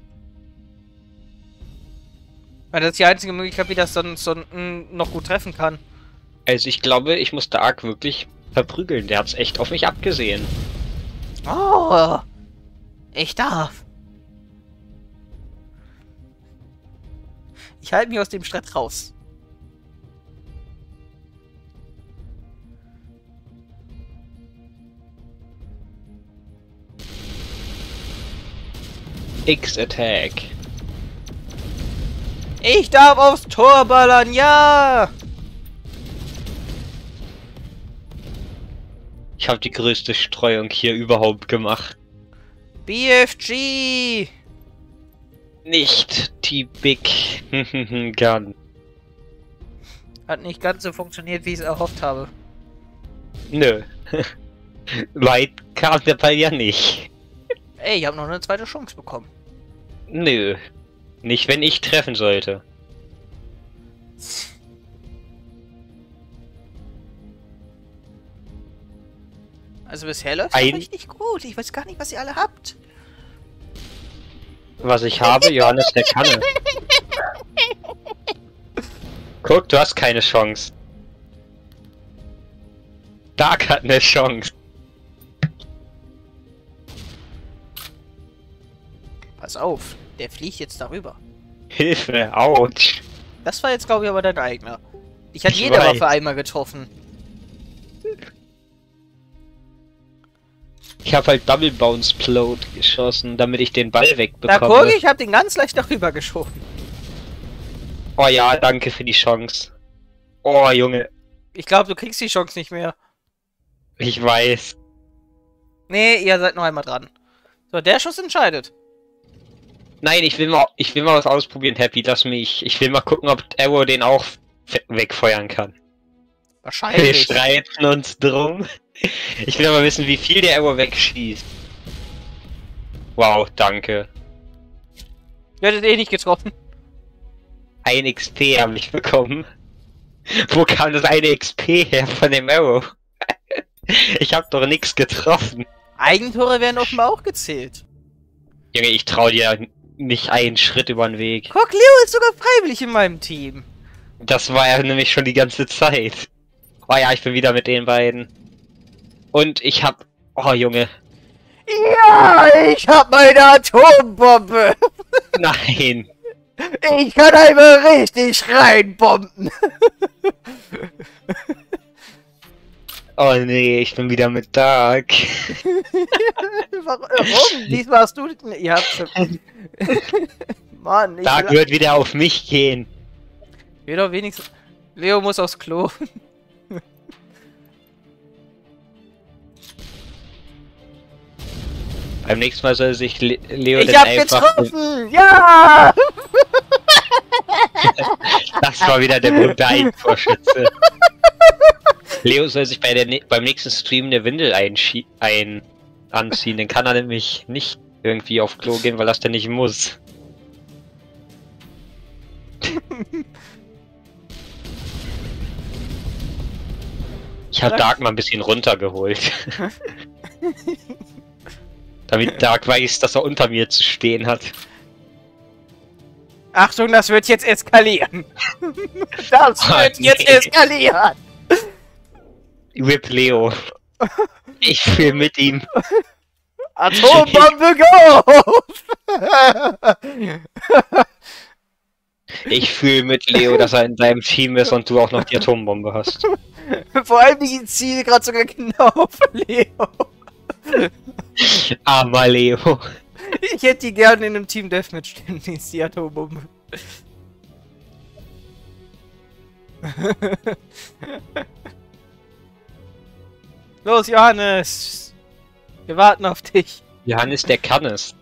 Weil das ist die einzige Möglichkeit, wie das dann so noch gut treffen kann. Also ich glaube, ich muss Dark wirklich verprügeln. Der hat's echt auf mich abgesehen. Oh, ich darf. Ich halte mich aus dem Streit raus. X-Attack. Ich darf aufs Tor ballern, ja! Ich habe die größte Streuung hier überhaupt gemacht. B F G! Nicht die Big Gun. Hat nicht ganz so funktioniert, wie ich es erhofft habe. Nö. Weit kam der Ball ja nicht. Ey, ich habe noch eine zweite Chance bekommen. Nö. Nicht, wenn ich treffen sollte. Also bisher läuft Ein... es richtig gut. Ich weiß gar nicht, was ihr alle habt. Was ich habe? Johannes der Kanne. Guck, du hast keine Chance. Dark hat eine Chance. Pass auf, der fliegt jetzt darüber. Hilfe, ouch. Das war jetzt, glaube ich, aber dein eigener. Ich hatte Ich jede weiß. Waffe einmal getroffen. Ich habe halt Double Bounce Plode geschossen, damit ich den Ball Da wegbekomme. guck, ich habe den ganz leicht darüber geschoben. Oh ja, danke für die Chance. Oh, Junge. Ich glaube, du kriegst die Chance nicht mehr. Ich weiß. Nee, ihr seid noch einmal dran. So, der Schuss entscheidet. Nein, ich will mal, ich will mal was ausprobieren, Happy. Lass mich. Ich will mal gucken, ob Arrow den auch wegfeuern kann. Wir Wahrscheinlich. streiten uns drum. Ich will aber wissen, wie viel der Arrow wegschießt. Wow, danke. Ihr hättet eh nicht getroffen. Ein X P habe ich bekommen. Wo kam das eine X P her von dem Arrow? Ich habe doch nichts getroffen. Eigentore werden offenbar auch gezählt. Junge, ich trau dir nicht einen Schritt über den Weg. Guck, Leo ist sogar freiwillig in meinem Team. Das war er nämlich schon die ganze Zeit. Oh ja, ich bin wieder mit den beiden. Und ich hab... Oh, Junge. Ja, ich hab meine Atombombe. Nein. Ich kann einmal richtig reinbomben. Oh nee, ich bin wieder mit Dark. Warum? Diesmal hast du... Ihr habt schon... Mann, ich Dark will... wird wieder auf mich gehen. will doch wenigstens... Leo muss aufs Klo. Beim nächsten Mal soll sich Le Leo Ich denn hab einfach... getroffen! Ja! Das war wieder der berühmte Eigentorschütze. Leo soll sich bei der ne beim nächsten Stream eine Windel einschie ein anziehen. Dann kann er nämlich nicht irgendwie auf Klo gehen, weil das dann nicht muss. Ich habe Dark mal ein bisschen runtergeholt. Damit Dark weiß, dass er unter mir zu stehen hat. Achtung, das wird jetzt eskalieren. Das Oh, wird jetzt nee. eskalieren. Rip Leo. Ich fühle mit ihm. Atombombe go! Ich fühle mit Leo, dass er in deinem Team ist und du auch noch die Atombombe hast. Vor allem, ich ziele gerade sogar genau auf Leo. Armer Leo. Ich hätte die gerne in einem Team Deathmatch stehen, die ist die Atombombe. Los, Johannes! Wir warten auf dich. Johannes, der kann es.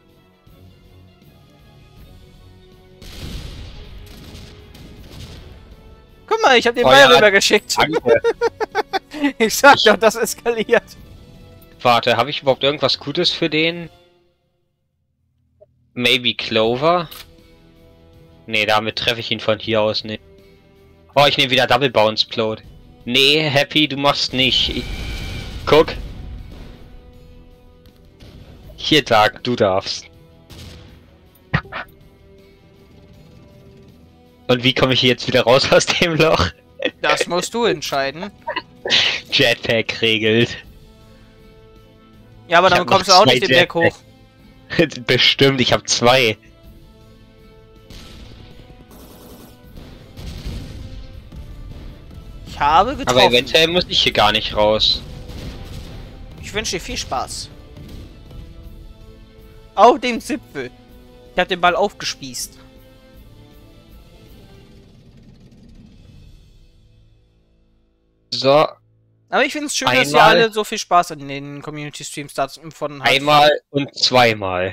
Guck mal, ich hab den Oh Ball ja, rübergeschickt. Danke. Ich sag doch, das eskaliert. Warte, habe ich überhaupt irgendwas Gutes für den? Maybe Clover? Nee, damit treffe ich ihn von hier aus nicht. Oh, ich nehme wieder Double Bounce Plot. Nee, Happy, du machst nicht. Ich... Guck. Hier, Dark, du darfst. Und wie komme ich jetzt wieder raus aus dem Loch? Das musst du entscheiden. Jetpack regelt. Ja, aber Ich dann hab kommst du noch auch zwei nicht den Berg hoch. Bestimmt, ich habe zwei. Ich habe getroffen. Aber eventuell muss ich hier gar nicht raus. Ich wünsche dir viel Spaß. Auf dem Zipfel. Ich habe den Ball aufgespießt. So, Aber ich finde es schön, dass ihr Einmal- alle so viel Spaß an den Community Streams davon habt. einmal und zweimal.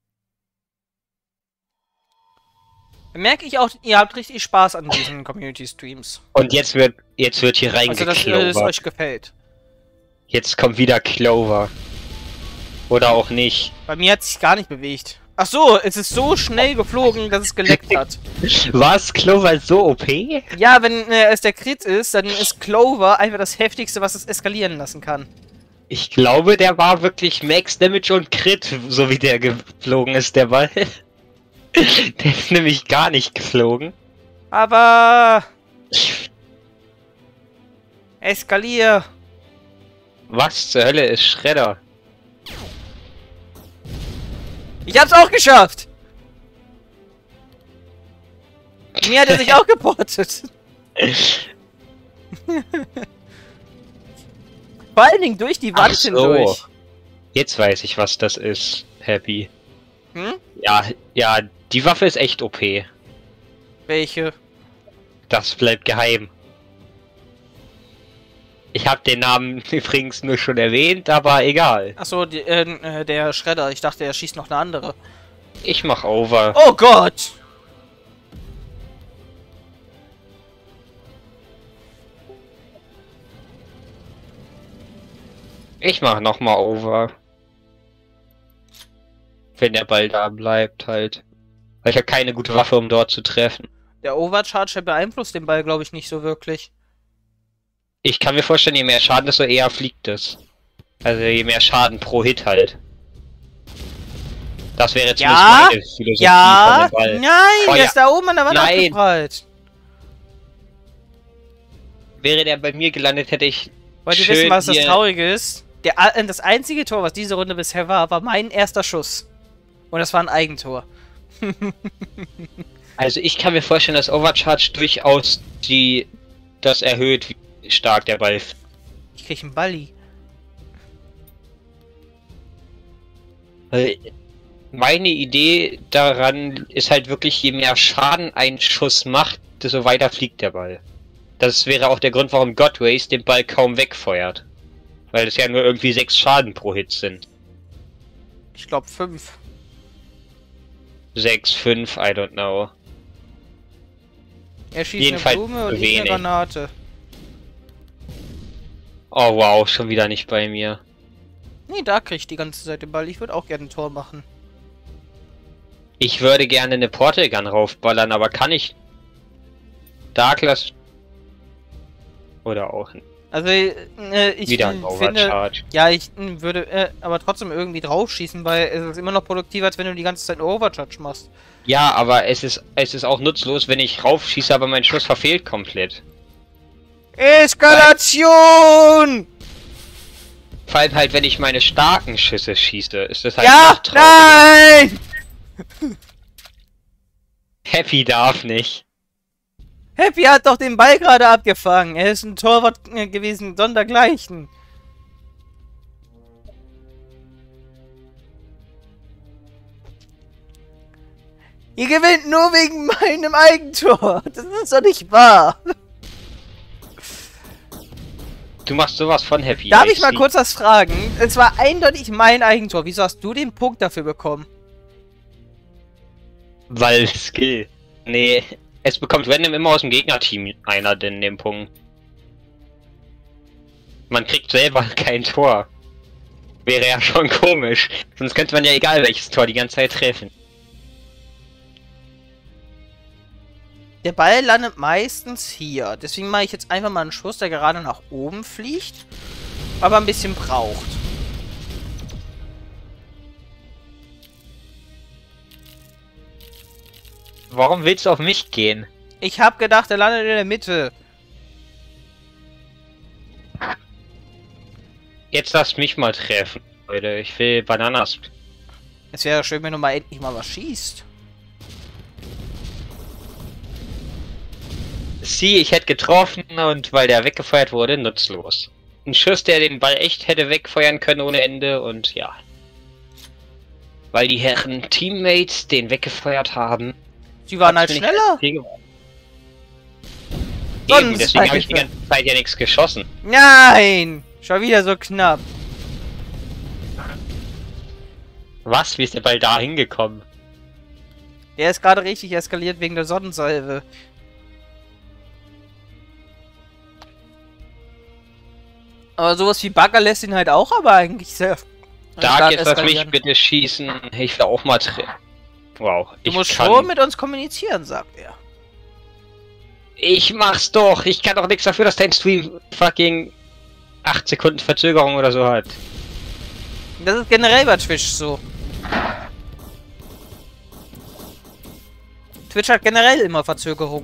Merke ich auch, ihr habt richtig Spaß an diesen Community Streams. Und jetzt wird jetzt wird hier Also, dass äh, es reingeclovert. euch gefällt. Jetzt kommt wieder Clover. Oder auch nicht. Bei mir hat es sich gar nicht bewegt. Ach so, es ist so schnell geflogen, dass es geleckt hat. Was? Clover ist so O P? Ja, wenn äh, es der Crit ist, dann ist Clover einfach das heftigste, was es eskalieren lassen kann. Ich glaube, der war wirklich Max Damage und Crit, so wie der geflogen ist, der Ball. Der ist nämlich gar nicht geflogen. Aber... Eskalier! Was zur Hölle ist Shredder? Ich hab's auch geschafft! Mir hat er sich auch geportet. Vor allen Dingen durch die Wand Ach so. hindurch. Jetzt weiß ich, was das ist, Happy. Hm? Ja, ja, die Waffe ist echt O P. Welche? Das bleibt geheim. Ich habe den Namen übrigens nur schon erwähnt, aber egal. Achso, die, äh, der Schredder. Ich dachte, er schießt noch eine andere. Ich mach over. Oh Gott! Ich mach nochmal over. Wenn der Ball da bleibt halt. Weil ich habe keine gute Waffe, um dort zu treffen. Der Overcharge beeinflusst den Ball, glaube ich, nicht so wirklich. Ich kann mir vorstellen, je mehr Schaden, desto eher fliegt es. Also je mehr Schaden pro Hit halt. Das wäre zumindest Ja? meine Philosophie Ja? von dem Ball. Nein, Oh, der ja. ist da oben an der Wand Nein. abgeprallt. Wäre der bei mir gelandet, hätte ich Wollt ihr schön wissen, was das hier- Traurige ist? Der, äh, das einzige Tor, was diese Runde bisher war, war mein erster Schuss. Und das war ein Eigentor. Also ich kann mir vorstellen, dass Overcharge durchaus die das erhöht, wie stark der Ball ist. Ich krieg einen Balli. Weil meine Idee daran ist halt wirklich, je mehr Schaden ein Schuss macht, desto weiter fliegt der Ball. Das wäre auch der Grund, warum Godrace den Ball kaum wegfeuert. Weil es ja nur irgendwie sechs Schaden pro Hit sind. Ich glaube fünf. Sechs, fünf, I don't know. Er schießt Jedenfalls eine Blume und ich wenig. eine Granate. Oh wow, schon wieder nicht bei mir. Nee, da krieg ich die ganze Zeit den Ball. Ich würde auch gerne ein Tor machen. Ich würde gerne eine Portal Gun raufballern, aber kann ich... Darklas... Oder auch Also, äh, ich wieder ein finde... Overcharge. Ja, ich äh, würde äh, aber trotzdem irgendwie draufschießen, weil es ist immer noch produktiver, als wenn du die ganze Zeit eine Overcharge machst. Ja, aber es ist, es ist auch nutzlos, wenn ich raufschieße, aber mein Schuss verfehlt komplett. Eskalation! Vor allem halt, wenn ich meine starken Schüsse schieße, ist das halt Ja, noch trauriger. nein! Happy darf nicht. Happy hat doch den Ball gerade abgefangen. Er ist ein Torwart äh, gewesen, sondergleichen. Ihr gewinnt nur wegen meinem Eigentor. Das ist doch nicht wahr. Du machst sowas von happy. Darf ich mal kurz was fragen? Es war eindeutig mein Eigentor. Wieso hast du den Punkt dafür bekommen? Weil Skill. Nee, es bekommt random immer aus dem Gegnerteam einer denn den Punkt. Man kriegt selber kein Tor. Wäre ja schon komisch. Sonst könnte man ja egal welches Tor die ganze Zeit treffen. Der Ball landet meistens hier. Deswegen mache ich jetzt einfach mal einen Schuss, der gerade nach oben fliegt. Aber ein bisschen braucht. Warum willst du auf mich gehen? Ich habe gedacht, er landet in der Mitte. Jetzt lass mich mal treffen, Leute. Ich will Bananas. Es wäre schön, wenn du mal endlich mal was schießt. Sie, ich hätte getroffen und weil der weggefeuert wurde, nutzlos. Ein Schuss, der den Ball echt hätte wegfeuern können ohne Ende und ja. Weil die Herren Teammates den weggefeuert haben. Sie waren halt schneller. Eben, deswegen habe ich die ganze Zeit ja nichts geschossen. Nein! Schon wieder so knapp. Was? Wie ist der Ball da hingekommen? Der ist gerade richtig eskaliert wegen der Sonnensalve. Aber sowas wie Bagger lässt ihn halt auch aber eigentlich sehr... Dark, jetzt lass mich bitte schießen. Ich will auch mal treffen. Wow. Du musst schon mit uns kommunizieren, sagt er. Ich mach's doch. Ich kann doch nichts dafür, dass dein Stream fucking acht Sekunden Verzögerung oder so hat. Das ist generell bei Twitch so. Twitch hat generell immer Verzögerung.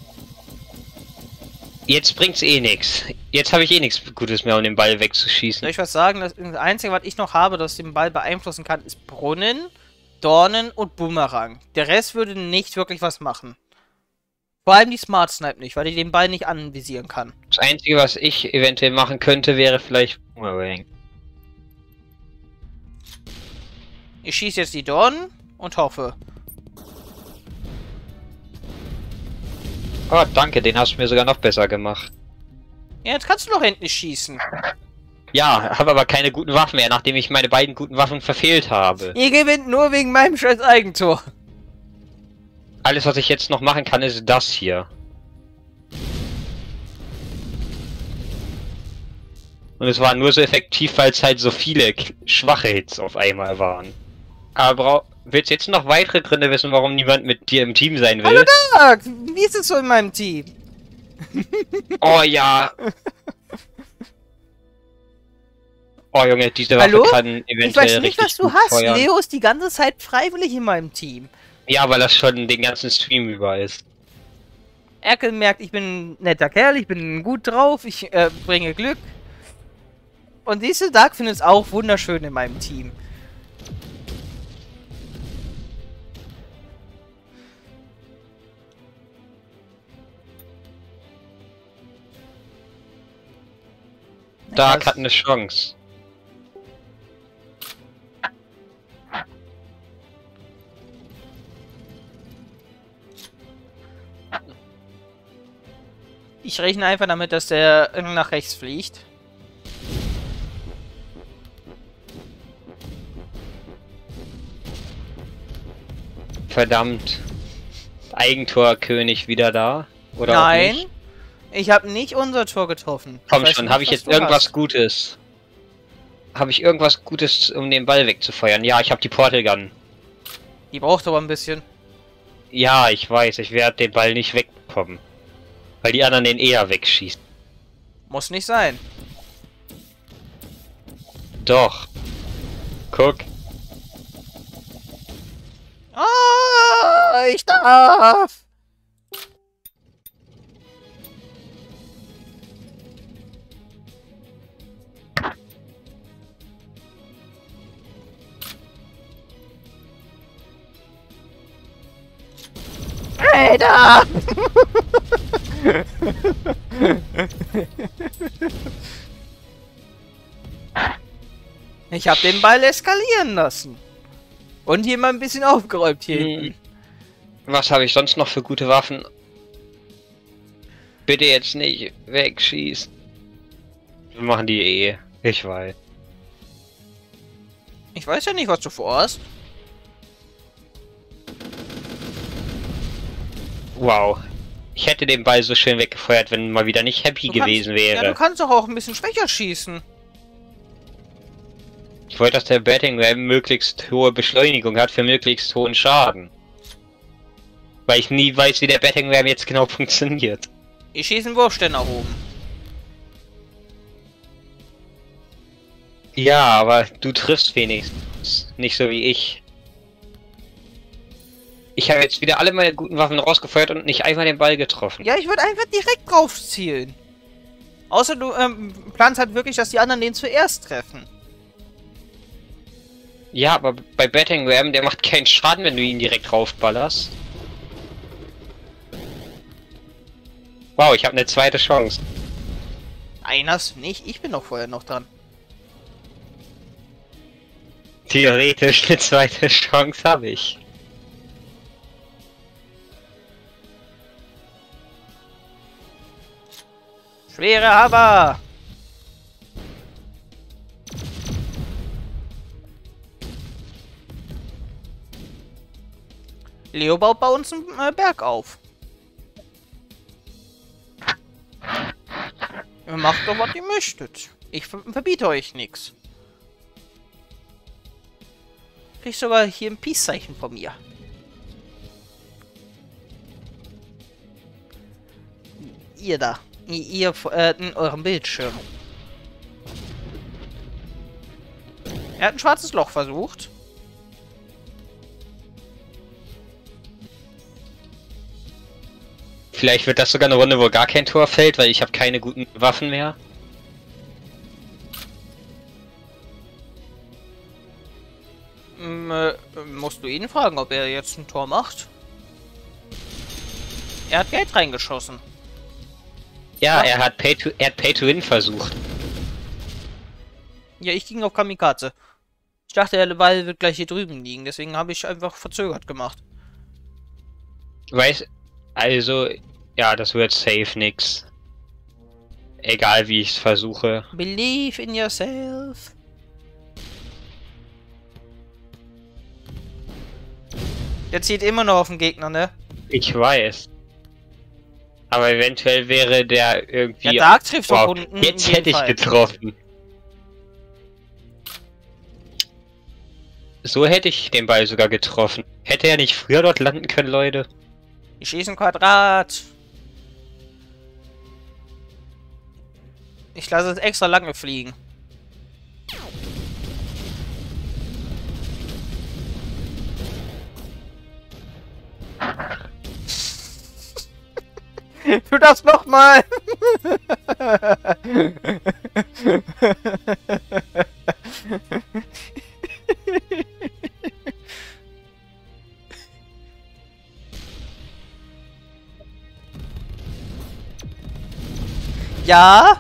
Jetzt bringt's eh nichts. Jetzt habe ich eh nichts Gutes mehr, um den Ball wegzuschießen. Soll ich was sagen? Das Einzige, was ich noch habe, das den Ball beeinflussen kann, ist Brunnen, Dornen und Boomerang. Der Rest würde nicht wirklich was machen. Vor allem die Smart Snipe nicht, weil ich den Ball nicht anvisieren kann. Das Einzige, was ich eventuell machen könnte, wäre vielleicht Boomerang. Ich schieße jetzt die Dornen und hoffe. Oh, danke, den hast du mir sogar noch besser gemacht. Ja, jetzt kannst du doch endlich schießen. Ja, habe aber keine guten Waffen mehr, nachdem ich meine beiden guten Waffen verfehlt habe. Ihr gewinnt nur wegen meinem scheiß Eigentor. Alles, was ich jetzt noch machen kann, ist das hier. Und es war nur so effektiv, weil es halt so viele schwache Hits auf einmal waren. Aber willst du jetzt noch weitere Gründe wissen, warum niemand mit dir im Team sein will? Hallo Dark! Wie ist es so in meinem Team? Oh ja. Oh Junge, diese Waffe Hallo? kann eventuell Ich weiß nicht, richtig was du gut hast. feuern. Leo ist die ganze Zeit freiwillig in meinem Team. Ja, weil das schon den ganzen Stream über ist. Erkel merkt, ich bin ein netter Kerl, ich bin gut drauf, ich äh, bringe Glück. Und diese Dark findet es auch wunderschön in meinem Team. Dark hat eine Chance. Ich rechne einfach damit, dass der nach rechts fliegt. Verdammt. Eigentorkönig wieder da? Oder Nein, auch nicht? Ich habe nicht unser Tor getroffen. Komm schon, habe ich jetzt irgendwas hast. Gutes? Habe ich irgendwas Gutes, um den Ball wegzufeuern? Ja, ich habe die Portal Gun. Die braucht aber ein bisschen. Ja, ich weiß, ich werde den Ball nicht wegbekommen. Weil die anderen den eher wegschießen. Muss nicht sein. Doch. Guck. Oh, ich darf! Alter! Ich habe den Ball eskalieren lassen. Und hier mal ein bisschen aufgeräumt hier hm. hinten. Was habe ich sonst noch für gute Waffen? Bitte jetzt nicht wegschießen. Wir machen die eh. Ich weiß. Ich weiß ja nicht, was du vorhast. Wow. Ich hätte den Ball so schön weggefeuert, wenn mal wieder nicht happy Du gewesen kannst, wäre. Ja, du kannst doch auch ein bisschen schwächer schießen. Ich wollte, dass der Battering Ram möglichst hohe Beschleunigung hat für möglichst hohen Schaden. Weil ich nie weiß, wie der Battering Ram jetzt genau funktioniert. Ich schieße einen Wurfstern nach oben. Ja, aber du triffst wenigstens. Nicht so wie ich. Ich habe jetzt wieder alle meine guten Waffen rausgefeuert und nicht einmal den Ball getroffen. Ja, ich würde einfach direkt drauf zielen. Außer du ähm, planst halt wirklich, dass die anderen den zuerst treffen. Ja, aber bei Battering Ram, der macht keinen Schaden, wenn du ihn direkt raufballerst. Wow, ich habe eine zweite Chance. Nein, hast du nicht. Ich bin doch vorher noch dran. Theoretisch eine zweite Chance habe ich. Schwere Hammer! Leo baut bei uns einen äh, Berg auf. Ihr macht doch, was ihr möchtet. Ich ver verbiete euch nichts. Krieg sogar hier ein Peace-Zeichen von mir. Ihr da. Ihr, ihr äh, in eurem Bildschirm. Er hat ein schwarzes Loch versucht. Vielleicht wird das sogar eine Runde, wo gar kein Tor fällt, weil ich habe keine guten Waffen mehr. Ähm, äh, musst du ihn fragen, ob er jetzt ein Tor macht? Er hat Geld reingeschossen. Ja, Ja. er hat Pay to, er hat Pay to Win versucht. Ja, ich ging auf Kamikaze. Ich dachte, der Ball wird gleich hier drüben liegen, deswegen habe ich einfach verzögert gemacht. Weiß, also, ja, das wird safe nix. Egal wie ich es versuche. Believe in yourself. Der zieht immer noch auf den Gegner, ne? Ich weiß. Aber eventuell wäre der irgendwie... Der Dark trifft doch wow, unten. in jetzt jedem hätte ich Fall. getroffen. So hätte ich den Ball sogar getroffen. Hätte er nicht früher dort landen können, Leute? Ich schieße ein Quadrat. Ich lasse es extra lange fliegen. Du darfst noch mal. Ja?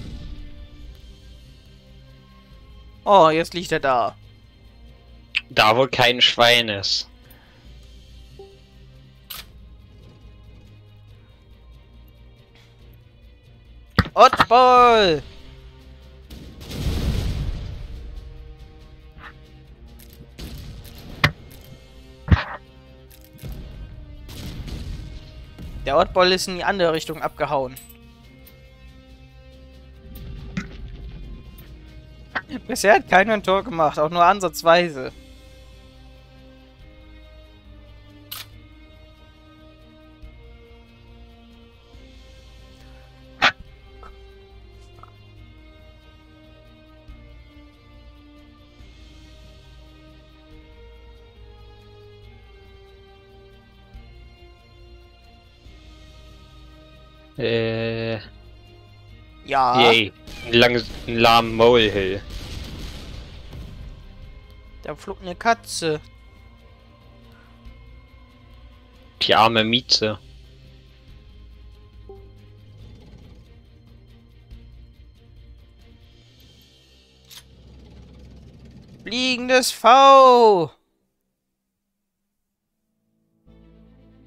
Oh, jetzt liegt er da. Da wo kein Schwein ist. Oddball! Der Oddball ist in die andere Richtung abgehauen. Bisher hat keiner ein Tor gemacht, auch nur ansatzweise. Äh... Ja. Yay. Ein langes, ein lahmen Molehill. Da flog eine Katze. Die arme Mieze. Fliegendes V.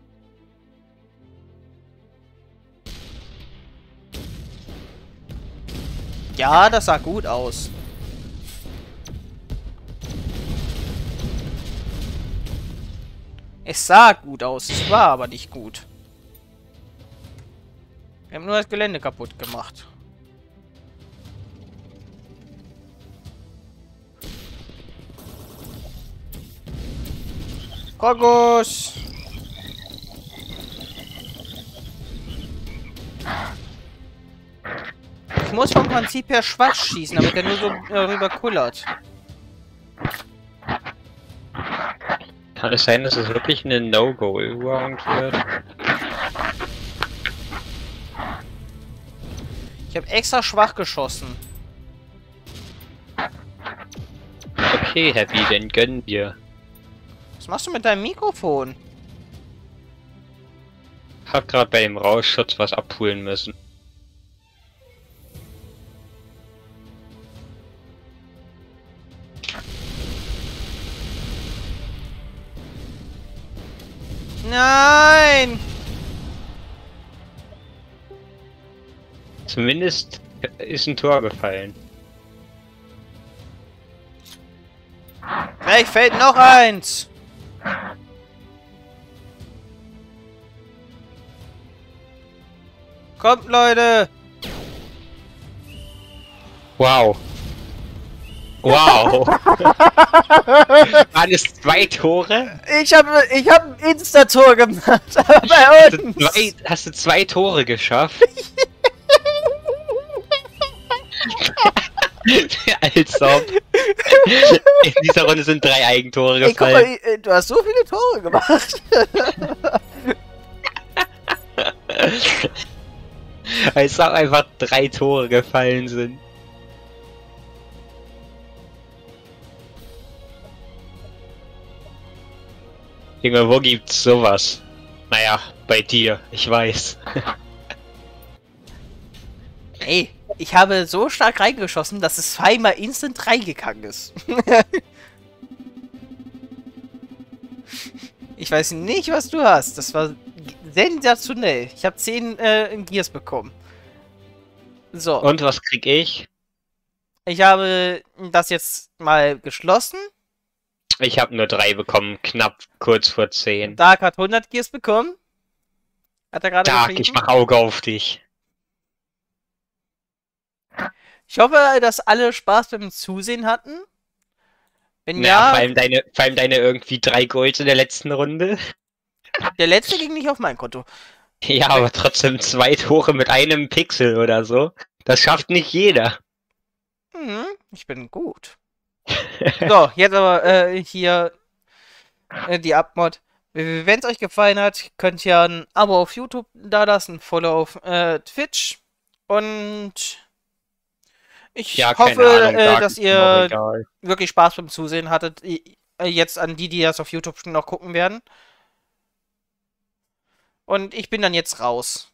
Ja, das sah gut aus. Es sah gut aus, es war aber nicht gut. Wir haben nur das Gelände kaputt gemacht. Krokus! Ich muss vom Prinzip her schwach schießen, damit er nur so äh, rüber kullert. Kann es sein, dass es wirklich eine No-Go-Round wird? Ich habe extra schwach geschossen. Okay, Happy, dann gönnen wir. Was machst du mit deinem Mikrofon? Hab grad bei dem Rauschschutz was abholen müssen. Nein! Zumindest ist ein Tor gefallen. Gleich fällt noch eins! Kommt, Leute! Wow. Wow. Waren es zwei Tore? Ich habe ich hab ein Insta-Tor gemacht, aber bei Hast du uns! zwei, hast du zwei Tore geschafft? Als ob. In dieser Runde sind drei Eigentore Ey, guck gefallen. mal, du hast so viele Tore gemacht. Als ob einfach drei Tore gefallen sind. Junge, wo gibt's sowas? Naja, bei dir, ich weiß. Ey, ich habe so stark reingeschossen, dass es zweimal instant reingegangen ist. Ich weiß nicht, was du hast. Das war sensationell. Ich habe zehn äh, Gears bekommen. So. Und was krieg ich? Ich habe das jetzt mal geschlossen. Ich habe nur drei bekommen, knapp kurz vor zehn. Dark hat hundert Gears bekommen. Hat er gerade Dark, geschrieben. ich mach Auge auf dich. Ich hoffe, dass alle Spaß beim Zusehen hatten. Wenn Ja, ja, vor allem deine, vor allem deine irgendwie drei Golds in der letzten Runde. der letzte ging nicht auf mein Konto. Ja, aber trotzdem zwei Tore mit einem Pixel oder so. Das schafft nicht jeder. Hm, ich bin gut. So, jetzt aber äh, hier äh, die Abmod. Wenn es euch gefallen hat, könnt ihr ein Abo auf YouTube da lassen, ein Follow auf äh, Twitch. Und ich Ja, keine hoffe, Ahnung, äh, Dark dass ist mir auch ihr egal. wirklich Spaß beim Zusehen hattet. I- äh, Jetzt an die, die das auf YouTube noch gucken werden. Und ich bin dann jetzt raus.